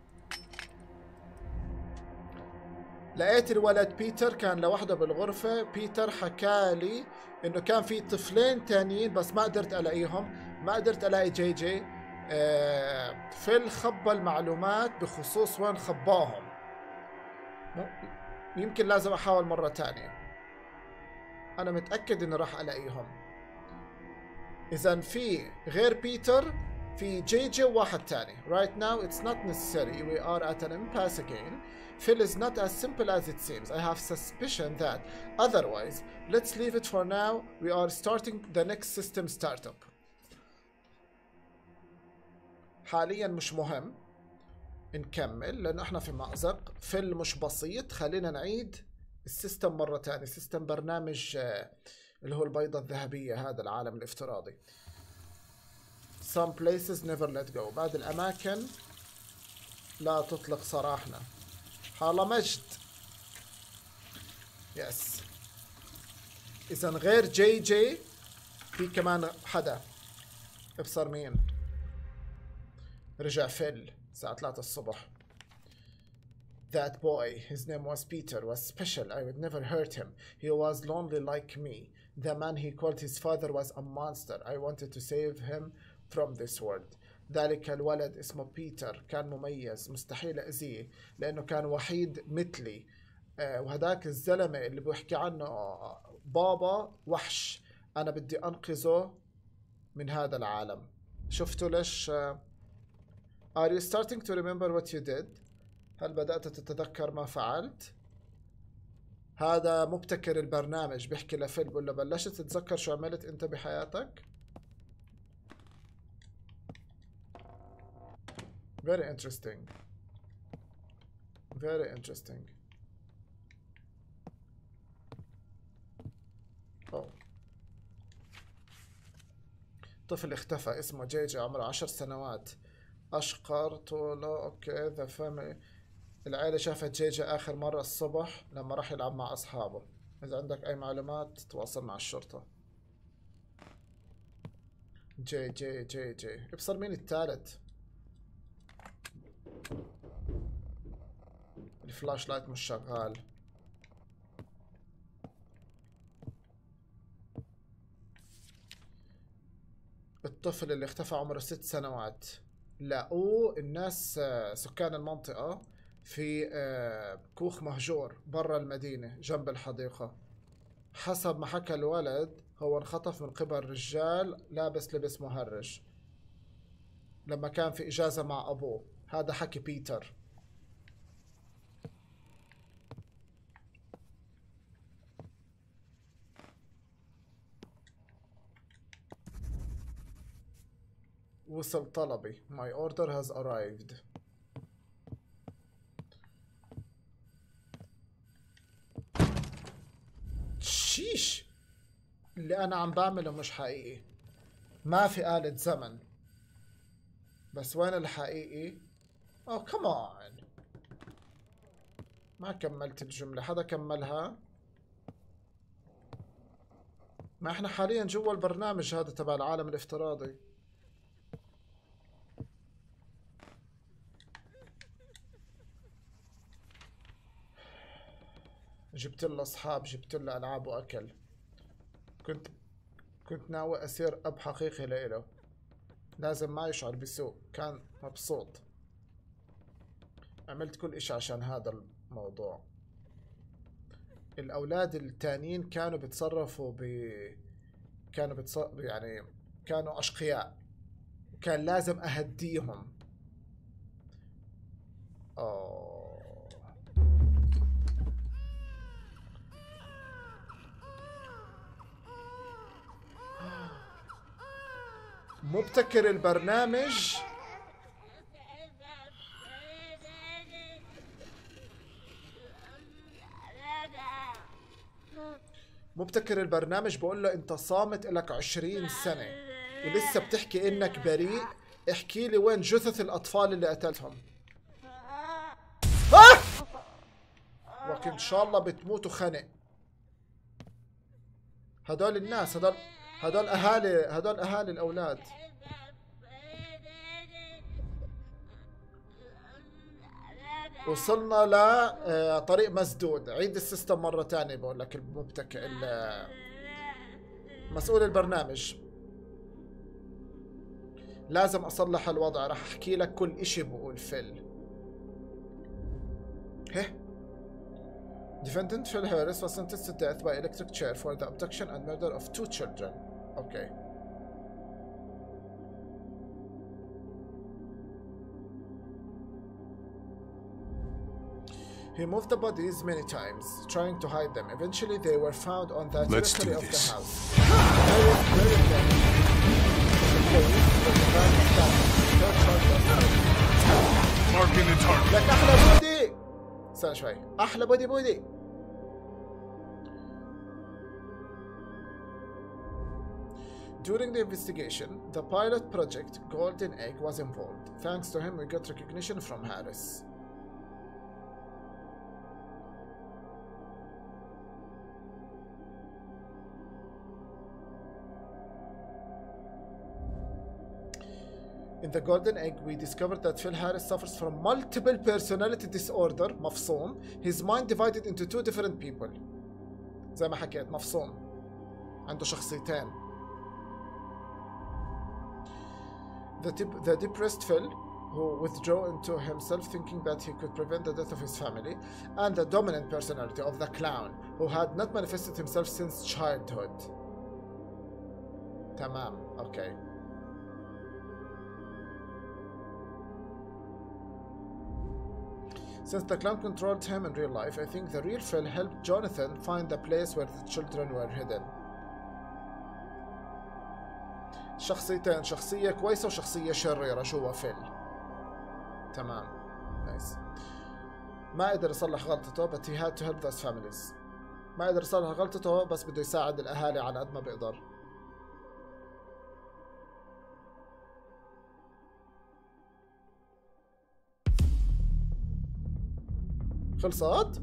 لقيت الولد بيتر كان لوحده بالغرفة. بيتر حكالي انه كان في طفلين تانيين بس ما قدرت الاقيهم. ما قدرت الاقي جي جي. آه فيل خبى المعلومات بخصوص وين خباهم. يمكن لازم احاول مرة تانية. انا متأكد اني راح الاقيهم. اذا في غير بيتر في جي جي وواحد تاني. Right now it's not necessary. We are at an impasse again. Phil is not as simple as it seems. I have suspicion that otherwise. Let's leave it for now. We are starting the next system startup. حاليا مش مهم نكمل لأنه احنا في مأزق. فيل مش بسيط. خلينا نعيد السيستم مرة تانية. سيستم برنامج اللي هو البيضة الذهبية. هذا العالم الافتراضي. Some places never let go. بعد الأماكن لا تطلق سراحنا. حالة مجد. يس. إذا غير جي جي في كمان حدا. ابصر مين. رجع فيل الساعة ثلاثة الصبح. That boy, his name was Peter, was special. I would never hurt him. He was lonely like me. The man he called his father was a monster. I wanted to save him from this world. ذلك الولد اسمه بيتر كان مميز. مستحيل أذيه لأنه كان وحيد مثلي. آه وهداك الزلمة اللي بيحكي عنه بابا وحش. أنا بدي أنقذه من هذا العالم. شفتوا ليش؟ آه Are you starting to remember what you did? هل بدأت تتذكر ما فعلت؟ هذا مبتكر البرنامج بيحكي لفيل بقول له بلشت تتذكر شو عملت انت بحياتك؟ very interesting very interesting. أوه. طفل اختفى اسمه جي جي عمره عشر سنوات. أشقر طوله أوكي ذا فاميلي. العائلة شافت جي جي آخر مرة الصبح لما راح يلعب مع أصحابه. إذا عندك أي معلومات تواصل مع الشرطة. جي جي جي جي ابصر مين الثالث؟ الفلاش لايت مش شغال. الطفل اللي اختفى عمره ست سنوات لقوه الناس سكان المنطقة في كوخ مهجور برا المدينة جنب الحديقة. حسب ما حكى الولد هو انخطف من قبل رجال لابس لبس مهرج لما كان في إجازة مع أبوه. هذا حكي بيتر. وصل طلبي. My order has arrived. شيش اللي أنا عم بعمله مش حقيقي. ما في آلة زمن. بس وين الحقيقي؟ أوه كمان. ما كملت الجملة. حدا كملها؟ ما احنا حاليا جوا البرنامج هذا تبع العالم الافتراضي. جبت له اصحاب، جبت له العاب واكل. كنت كنت ناوي اصير اب حقيقي لإله. لازم ما يشعر بسوء. كان مبسوط. عملت كل اشي عشان هذا الموضوع. الاولاد التانيين كانوا بيتصرفوا ب كانوا بتصرفوا يعني كانوا اشقياء. كان لازم اهديهم. اوه مبتكر البرنامج مبتكر البرنامج بقول له انت صامت لك عشرين سنة ولسه بتحكي انك بريء. احكي لي وين جثث الاطفال اللي قتلتهم. آه! وك ان شاء الله بتموتوا خنق. هدول الناس هدول هدول اهالي هدول اهالي الاولاد. وصلنا لطريق مسدود. عيد السيستم مرة تانية بقول لك المبتكر مسؤول البرنامج. لازم اصلح الوضع. راح احكي لك كل اشي بقول فيل. هه Defendant Phil Harris was sentenced to death by electric chair for the abduction and murder of two children. Okay. He moved the bodies many times, trying to hide them. Eventually, they were found on the territory of the house. Harris buried them. The police were demanding that their charges. Marking the target. لك أحلى بودي. استنى شوي. أحلى بودي بودي. During the investigation, the pilot project Golden Egg was involved. Thanks to him, we got recognition from Harris. In the Golden Egg, we discovered that Phil Harris suffers from multiple personality disorder, مفصوم. His mind divided into two different people. زي ما حكيت مفصوم. عنده شخصيتين. The, the depressed Phil, who withdrew into himself thinking that he could prevent the death of his family, and the dominant personality of the clown, who had not manifested himself since childhood. تمام. Okay. Since the clown controlled him in real life, I think the real Phil helped Jonathan find the place where the children were hidden. شخصيتين، شخصية كويسة وشخصية شريرة جوا فيل. تمام. نايس. ما قدر يصلح غلطته but he had to help those families. ما قدر يصلح غلطته بس بده يساعد الأهالي على قد ما بيقدر. خلصت؟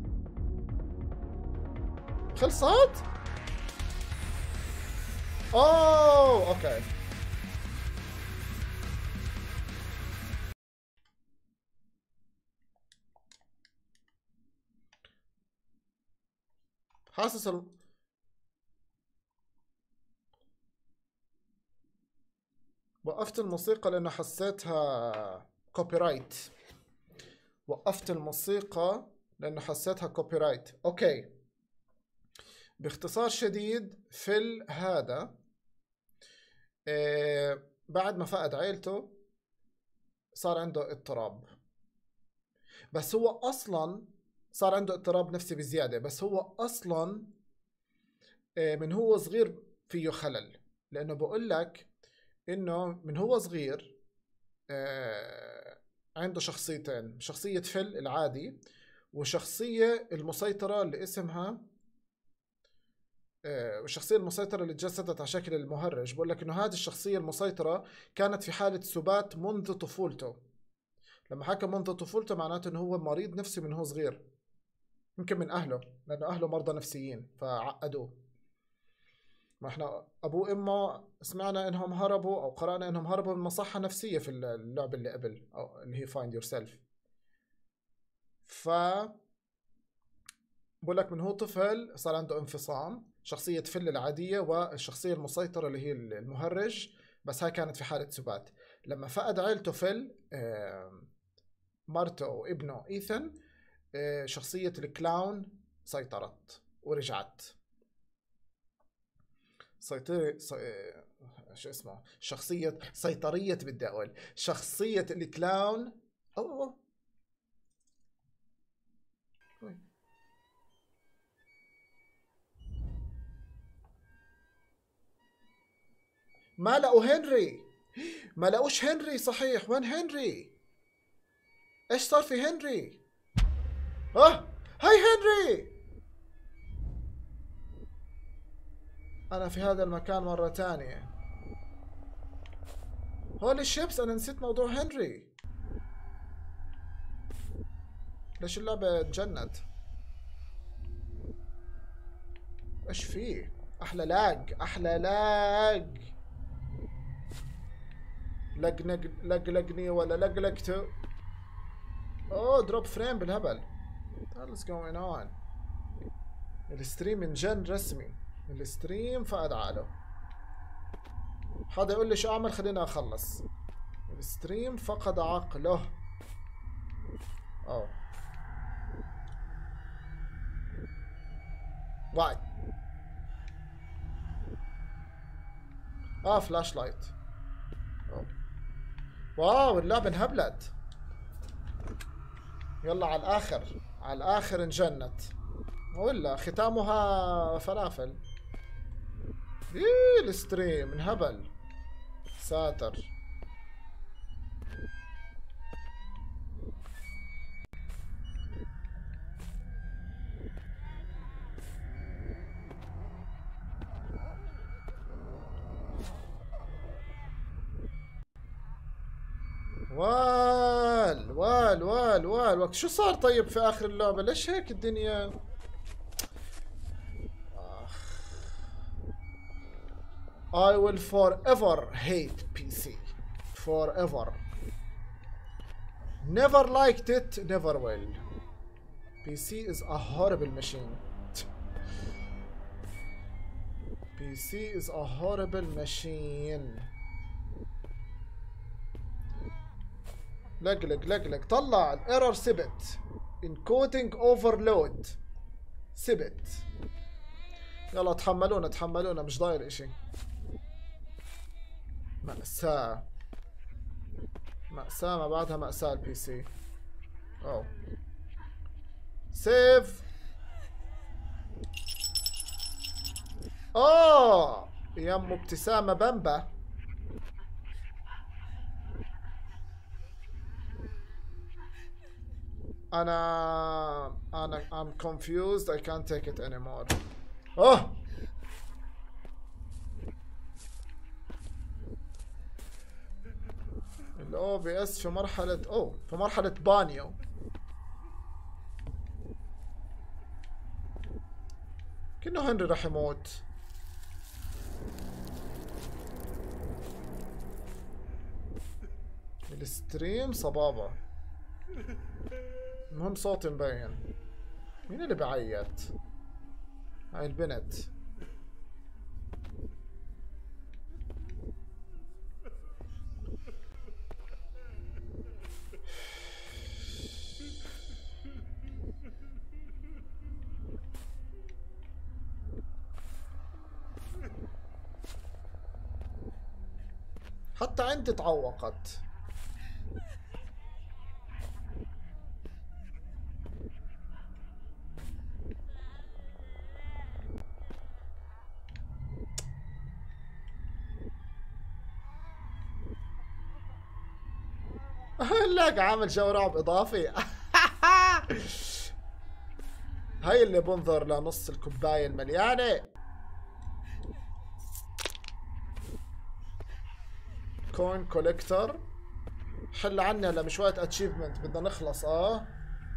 خلصت؟ اوه اوكي. حاسس ال... وقفت الموسيقى لأنه حسيتها كوبي رايت. وقفت الموسيقى لأنه حسيتها كوبي رايت. أوكي. باختصار شديد فيل هذا إيه بعد ما فقد عيلته صار عنده اضطراب. بس هو أصلاً صار عنده اضطراب نفسي بزيادة. بس هو أصلاً إيه من هو صغير فيه خلل. لأنه بقول لك إنه من هو صغير إيه عنده شخصيتين. شخصية فيل العادي وشخصية المسيطرة اللي اسمها آه والشخصية المسيطرة اللي تجسدت على شكل المهرج. بقول لك انه هذه الشخصية المسيطرة كانت في حالة سبات منذ طفولته. لما حكى منذ طفولته معناته انه هو مريض نفسي من هو صغير. يمكن من اهله لانه اهله مرضى نفسيين فعقدوه. ما احنا ابوه وامه سمعنا انهم هربوا او قرأنا انهم هربوا من مصحة نفسية في اللعبة اللي قبل او اللي هي Find Yourself. ف بقول لك من هو طفل صار عنده انفصام. شخصية فيل العادية والشخصية المسيطرة اللي هي المهرج بس هاي كانت في حالة سبات. لما فقد عيلته فيل مرته وابنه إيثن شخصية الكلاون سيطرت ورجعت. سيطرة سي... شو اسمه شخصية سيطرية بدي أقول شخصية الكلاون. أوه أوه ما لقوا هنري. ما لقوش هنري. صحيح وين هنري؟ ايش صار في هنري؟ اه هاي هنري. انا في هذا المكان مرة تانية. هولي شيبس انا نسيت موضوع هنري. ليش اللعبة تجنت؟ ايش فيه؟ احلى لاج احلى لاج. لقنق لقلقني ولا لقلقته. اوه دروب فريم بالهبل. What's going on؟ الستريم انجن رسمي. الستريم فقد عقله. حدا يقول لي شو اعمل خليني اخلص. الستريم فقد عقله. اوه واي. اه فلاش لايت. أوه. واو اللعبة انهبلت. يلا على الاخر على الاخر انجنت ولا ختامها فلافل. ايه الستريم انهبل. ساتر. وال وال وال وال وقت شو صار طيب في اخر اللعبة؟ ليش هيك الدنيا؟ I will forever hate بي سي. Forever. Never liked it, never will. بي سي is a horrible machine. بي سي is a horrible machine. لقلق لقلق طلع الايرور ثبت. encoding overload ثبت. يلا تحملونا تحملونا مش ضاير اشي. مأساة مأساة ما بعدها مأساة البي سي. اوه سيف. اوه يا ام ابتسامة بامبا. انا انا I'm confused I can't take it anymore. اوه الاو بي اس في مرحلة اوه في مرحلة بانيو. كأنه هنري راح يموت. الستريم صبابة. المهم صوتي مبين. مين اللي بعيط؟ هاي البنت. حتى عندي تعوقت. لاقى عامل جو رعب اضافي. هاي اللي بنظر لنص الكوباية المليانة. كوين كوليكتر. حل عنا لما شوية اتشيفمنت بدنا نخلص. اه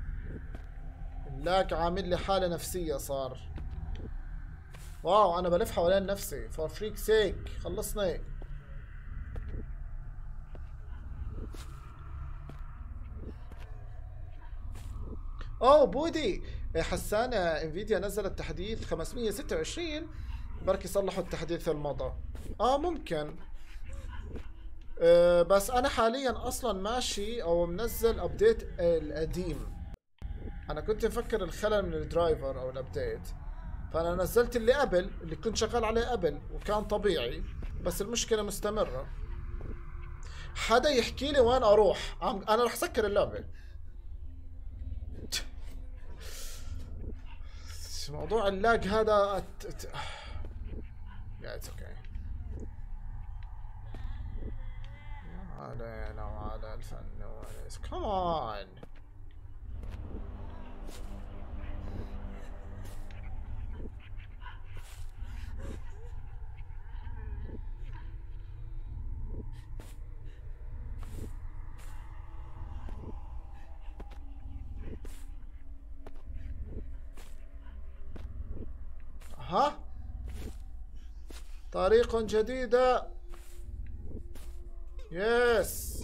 لاك عامل لي حالة نفسية صار. واو انا بلف حوالين نفسي. فور فريك سيك خلصني. اوه بودي حسان انفيديا نزلت تحديث خمسمية وستة وعشرين. بركي صلحوا التحديث الماضي. اه ممكن. أه بس انا حاليا اصلا ماشي او منزل ابديت القديم. انا كنت مفكر الخلل من الدرايفر او الابديت، فانا نزلت اللي قبل اللي كنت شغال عليه قبل وكان طبيعي، بس المشكله مستمره. حدا يحكي لي وين اروح. انا رح سكر اللعبه. موضوع اللاج هذا أت... أت... yeah, it's okay. علينا وعلى الفن والإس come on. ها طريق جديدة. يس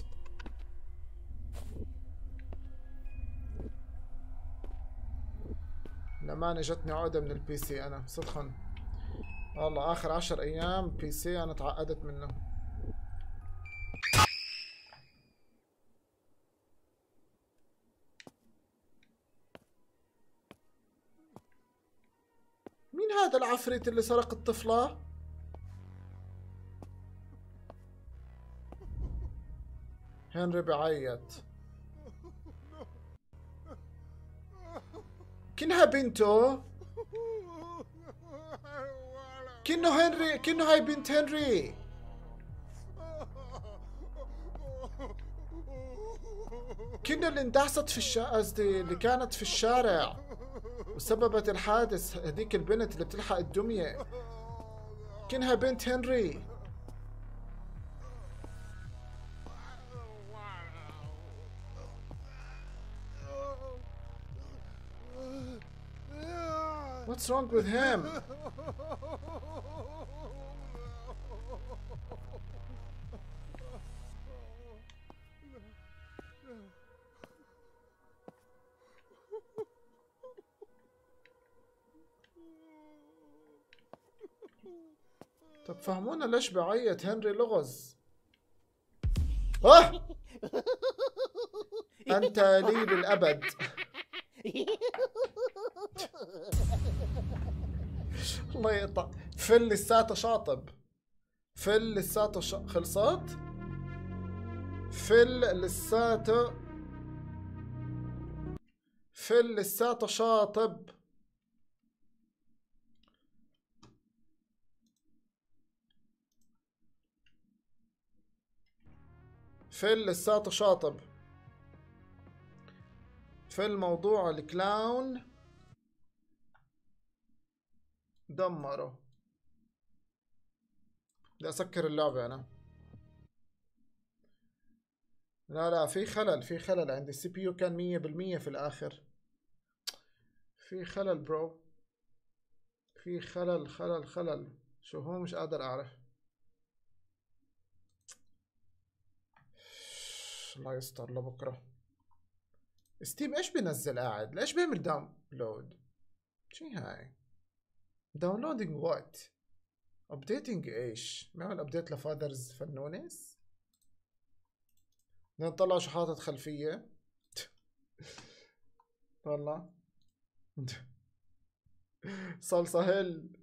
لما جتني عقدة من البي سي. انا صدقا والله اخر عشر ايام بي سي انا تعقدت منه. مين هذا العفريت اللي سرق الطفلة؟ هنري بعيط. كأنها بنته. كأنه هنري، كأنه هاي بنت هنري. كأنه اللي اندعست في الشارع، قصدي اللي كانت في الشارع وسببت الحادث. هذيك البنت اللي بتلحق الدمية كأنها بنت هنري. What's wrong with him? طب فهمونا ليش بعيط هنري لغز. اه انت لي للابد. الله يقطع. فل لساته شاطب. فل لساته ش... خلصت. فل لساته فل لساته شاطب. فل لساته شاطب. فل موضوع الكلاون دمره. بدي اسكر اللعبة انا. لا لا في خلل، في خلل عندي. السي بي يو كان مية بالمية في الاخر. في خلل برو، في خلل خلل خلل. شو هو مش قادر اعرف. الله يستر لبكره. ستيم ايش بينزل قاعد؟ ليش بيعمل داونلود؟ شي هاي داونلودينج وات؟ ابديتنج ايش؟ بيعمل ابديت لفادرز فنونس؟ بدنا نطلع شو حاطط خلفية. طلع صلصة هل.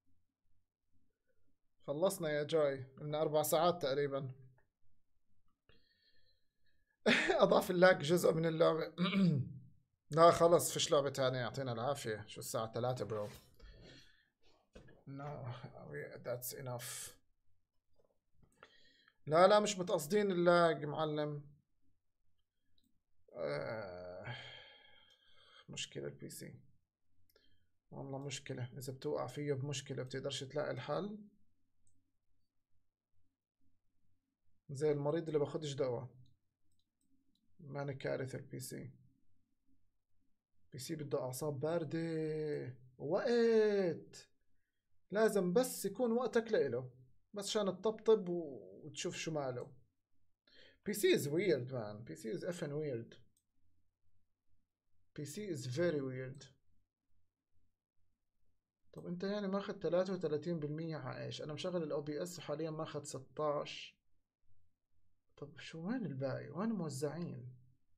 خلصنا يا جاي من أربع ساعات تقريبا. أضاف اللاك جزء من اللعبة. لا خلص فيش لعبة تانية، يعطينا العافية. شو الساعة ثلاثة برو. No that's enough. لا لا مش متقصدين اللاج معلم. آه مشكلة البي سي والله مشكلة. إذا بتوقع فيه بمشكلة بتقدرش تلاقي الحل، زي المريض اللي باخدش دواء. ماني كارثة البي سي. بي سي بده أعصاب باردة ووقت. لازم بس يكون وقتك لإله، بس عشان تطبطب وتشوف شو ماله. بي سي is weird man. بي سي is effing weird. بي سي is very weird. طب انت يعني ماخد ثلاثة وثلاثين بالمية على ايش؟ انا مشغل الاو بي اس وحاليا ماخد ستاشر. طب شو وين الباقي؟ وين موزعين؟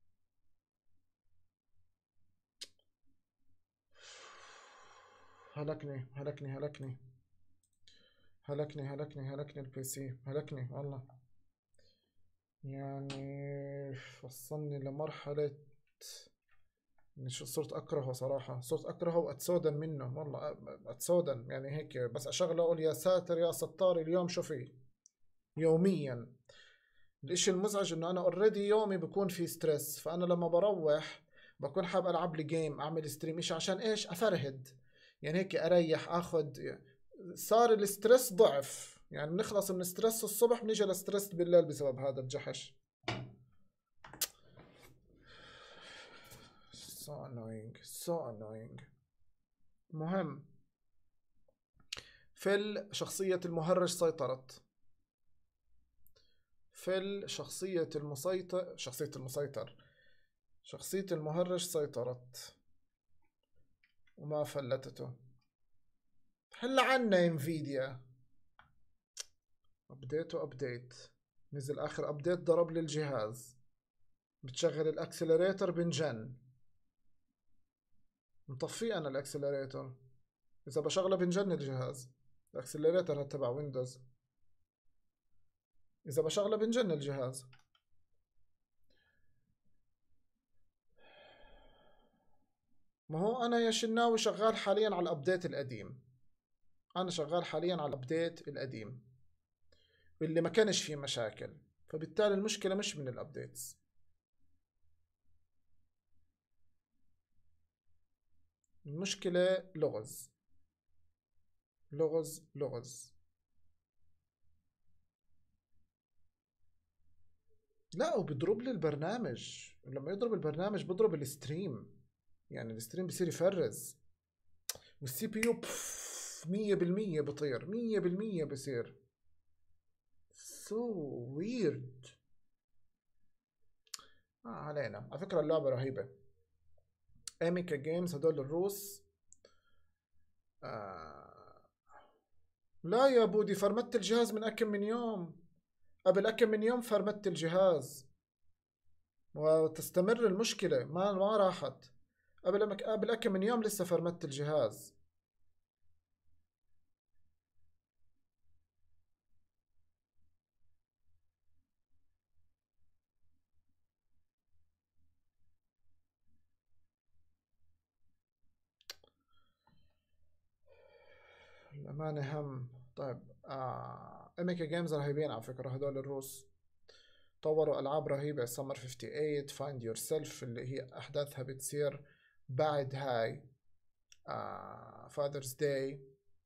هلكني هلكني هلكني هلكني هلكني هلكني البي سي هلكني والله. يعني وصلني لمرحلة اني شو صرت اكرهه صراحة. صرت اكرهه واتسودن منه والله. اتسودن يعني هيك بس اشغله اقول يا ساتر يا ستار اليوم شو في. يوميا. الاشي المزعج انه انا اوريدي يومي بكون في ستريس، فانا لما بروح بكون حاب العب لي جيم، اعمل ستريم اشي عشان ايش؟ افرهد يعني هيك اريح اخذ. صار الستريس ضعف، يعني بنخلص من ستريس الصبح بنيجي لستريس بالليل بسبب هذا الجحش. so annoying so annoying. مهم في شخصية المهرج سيطرت. في شخصية المسيطر شخصية المسيطر شخصية المهرج سيطرت وما فلتته. حل عنا انفيديا. ابديت وابديت. نزل اخر ابديت ضرب لي الجهاز. بتشغل الاكسلريتر بنجن. مطفي انا الاكسلريتر. اذا بشغله بنجن الجهاز. الاكسلريتر تبع ويندوز. اذا بشغله بنجن الجهاز. ما هو انا يا شناوي شغال حاليا على الابديت القديم. انا شغال حاليا على الابديت القديم اللي ما كانش فيه مشاكل، فبالتالي المشكلة مش من الابديتس. المشكلة لغز لغز لغز. لا وبضرب لي البرنامج. لما يضرب البرنامج بضرب الستريم، يعني الستريم بصير يفرز، والسي بي يو مية بالمية بطير. مية بالمية بصير so weird. آه علينا. على فكرة اللعبة رهيبة. اميكا جيمز هدول الروس. آه. لا يا بودي فرمت الجهاز من أكم من يوم. قبل أكم من يوم فرمت الجهاز وتستمر المشكلة ما ما راحت. قبل قبل أكم من يوم لسه فرمت الجهاز. الأمانة هم. طيب آه... اميكا جيمز رهيبين على فكرة هدول الروس، طوروا ألعاب رهيبة. سمر ثمانية وخمسين، فايند يور سيلف اللي هي أحداثها بتصير بعد هاي فاذرز داي.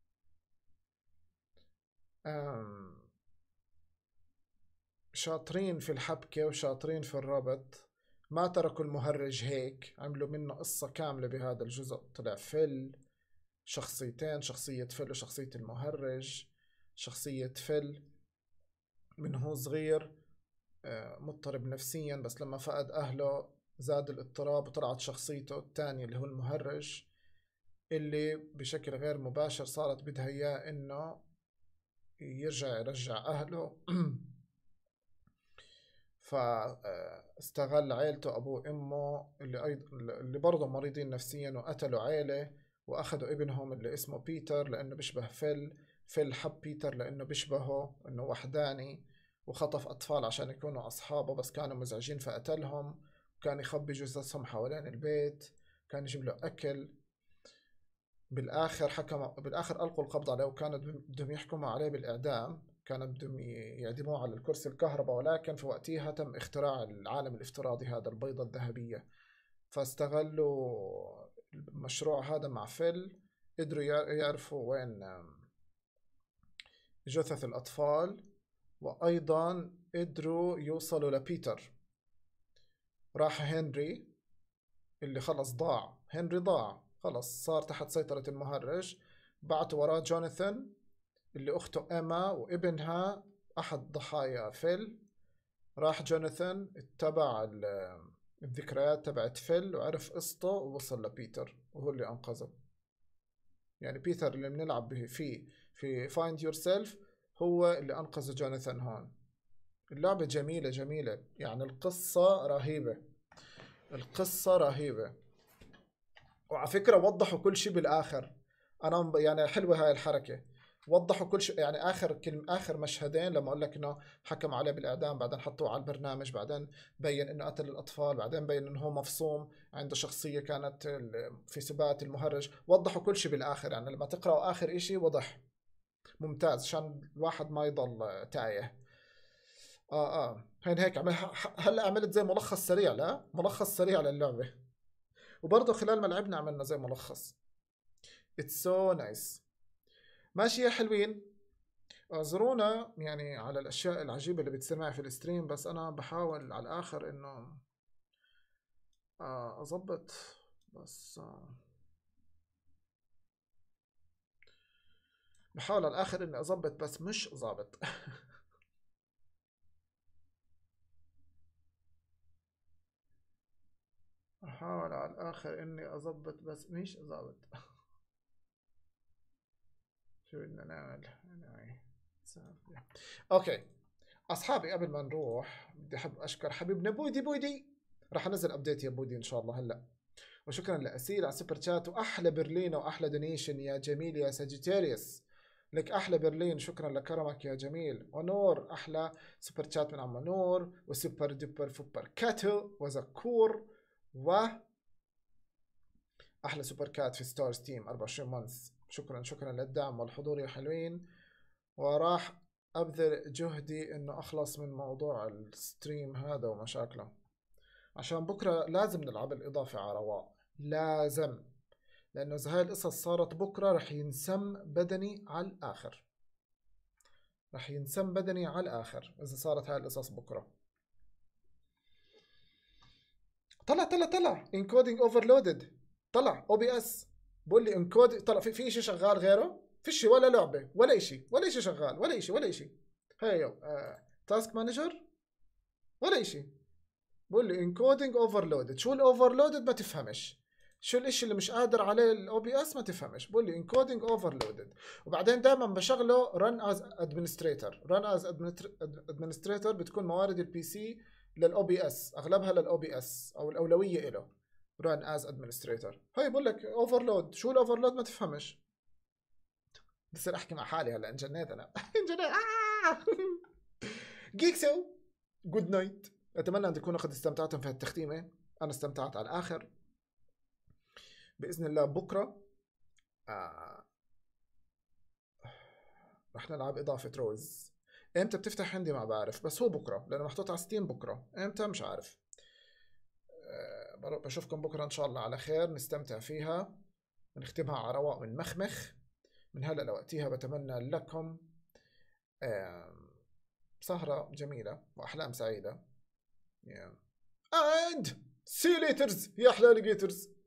شاطرين في الحبكة وشاطرين في الربط، ما تركوا المهرج هيك، عملوا منه قصة كاملة بهذا الجزء. طلع فيل شخصيتين، شخصية فيل وشخصية المهرج. شخصية فيل من هو صغير مضطرب نفسيا، بس لما فقد أهله زاد الاضطراب وطلعت شخصيته الثانية اللي هو المهرج، اللي بشكل غير مباشر صارت بدها إياه إنه يرجع يرجع أهله. فاستغل عيلته أبوه وأمه اللي أيضا اللي برضه مريضين نفسيا، وقتلوا عيلة وأخذوا ابنهم اللي اسمه بيتر لأنه بيشبه فيل. فيل حب بيتر لأنه بيشبهه، إنه وحداني، وخطف أطفال عشان يكونوا أصحابه بس كانوا مزعجين فقتلهم. وكان يخبي جثثهم حوالين البيت، كان يجيب له أكل. بالآخر حكموا بالآخر ألقوا القبض عليه، وكانوا بدهم يحكموا عليه بالإعدام، كانوا بدهم يعدموه على الكرسي الكهرباء، ولكن في وقتها تم اختراع العالم الافتراضي هذا، البيضة الذهبية. فاستغلوا المشروع هذا مع فيل، قدروا يعرفوا وين جثث الأطفال، وأيضا قدروا يوصلوا لبيتر. راح هنري اللي خلص ضاع، هنري ضاع خلص، صار تحت سيطرة المهرج. بعتوا وراه جوناثان اللي أخته إيما وابنها أحد ضحايا فيل. راح جوناثان اتبع الذكريات تبعت فيل وعرف قصته ووصل لبيتر، وهو اللي أنقذه. يعني بيتر اللي بنلعب به فيه في فايند يور سيلف هو اللي أنقذ جوناثان هون. اللعبة جميلة جميلة، يعني القصة رهيبة، القصة رهيبة. وعلى فكرة وضحوا كل شيء بالآخر. أنا يعني حلوة هاي الحركة، وضحوا كل شيء. يعني آخر كلمة، آخر مشهدين لما أقول لك إنه حكم عليه بالإعدام، بعدين حطوه على البرنامج، بعدين بين إنه قتل الأطفال، بعدين بين إنه هو مفصوم عنده شخصية كانت في سبات المهرج. وضحوا كل شيء بالآخر، يعني لما تقرأوا آخر إشي وضح ممتاز عشان الواحد ما يضل تايه. آه آه هين هيك عمل. هلا عملت زي ملخص سريع، لا ملخص سريع للعبة، وبرضه خلال ما لعبنا عملنا زي ملخص. It's so nice. ماشي يا حلوين، اعذرونا يعني على الاشياء العجيبة اللي بتصير معي في الستريم، بس انا بحاول على الاخر انه اضبط، بس بحاول على الاخر اني اضبط بس مش ظابط. بحاول على الاخر اني اضبط بس مش ظابط. شو بدنا نعمل؟ اوكي اصحابي، قبل ما نروح بدي احب اشكر حبيبنا بودي. بودي راح انزل ابديت يا بودي ان شاء الله هلا. وشكرا لاسيل على سوبر شات، واحلى برلين واحلى دونيشن يا جميل يا ساجيتاريوس، لك احلى برلين، شكرا لكرمك يا جميل. ونور احلى سوبر شات من عم نور، وسوبر دوبر فوبر كاتو وزكور، و احلى سوبر كات في ستار ستيم أربعة وعشرين مانث. شكرا شكرا للدعم والحضور يا حلوين. وراح ابذل جهدي انه اخلص من موضوع الستريم هذا ومشاكله، عشان بكره لازم نلعب الاضافه على رواق، لازم، لانه اذا هاي القصص صارت بكره رح ينسم بدني على الاخر، رح ينسم بدني على الاخر اذا صارت هاي القصص بكره. طلع طلع طلع انكودينج اوفرلودد، طلع او بي اس بقول لي انكود، طلع في في شيء شغال غيره؟ فيش ولا لعبه ولا شيء، ولا شيء شغال، ولا شيء ولا شيء. هيو آه. تاسك مانجر ولا شيء، بقول لي انكودينج اوفرلودد. شو الاوفرلودد؟ ما تفهمش. شو الاشي اللي مش قادر عليه الاو بي اس؟ ما تفهمش. بقول لي انكودينج اوفرلودد. وبعدين دائما بشغله رن از ادمنستريتور. رن از ادمنستريتور بتكون موارد البي سي للاو بي اس، اغلبها للاو بي اس او الاولويه له. رن از ادمنستريتور. هي بقول لك اوفرلود. شو الاوفرلود؟ ما تفهمش. بصير احكي مع حالي هلا، انجنيت انا. انجنيت. آه. جيكسو جود نايت. اتمنى ان تكونوا قد استمتعتم في هالتختيمه، انا استمتعت على الاخر. باذن الله بكره آه رح نلعب اضافة روز. امتى بتفتح عندي ما بعرف، بس هو بكره لانه محطوط على ستيم بكره، امتى مش عارف. أه بشوفكم بكره ان شاء الله على خير، نستمتع فيها ونختمها على رواق من مخمخ. من هلا لوقتها بتمنى لكم أه سهرة جميلة واحلام سعيدة. yeah. and see you later يا احلى alligators.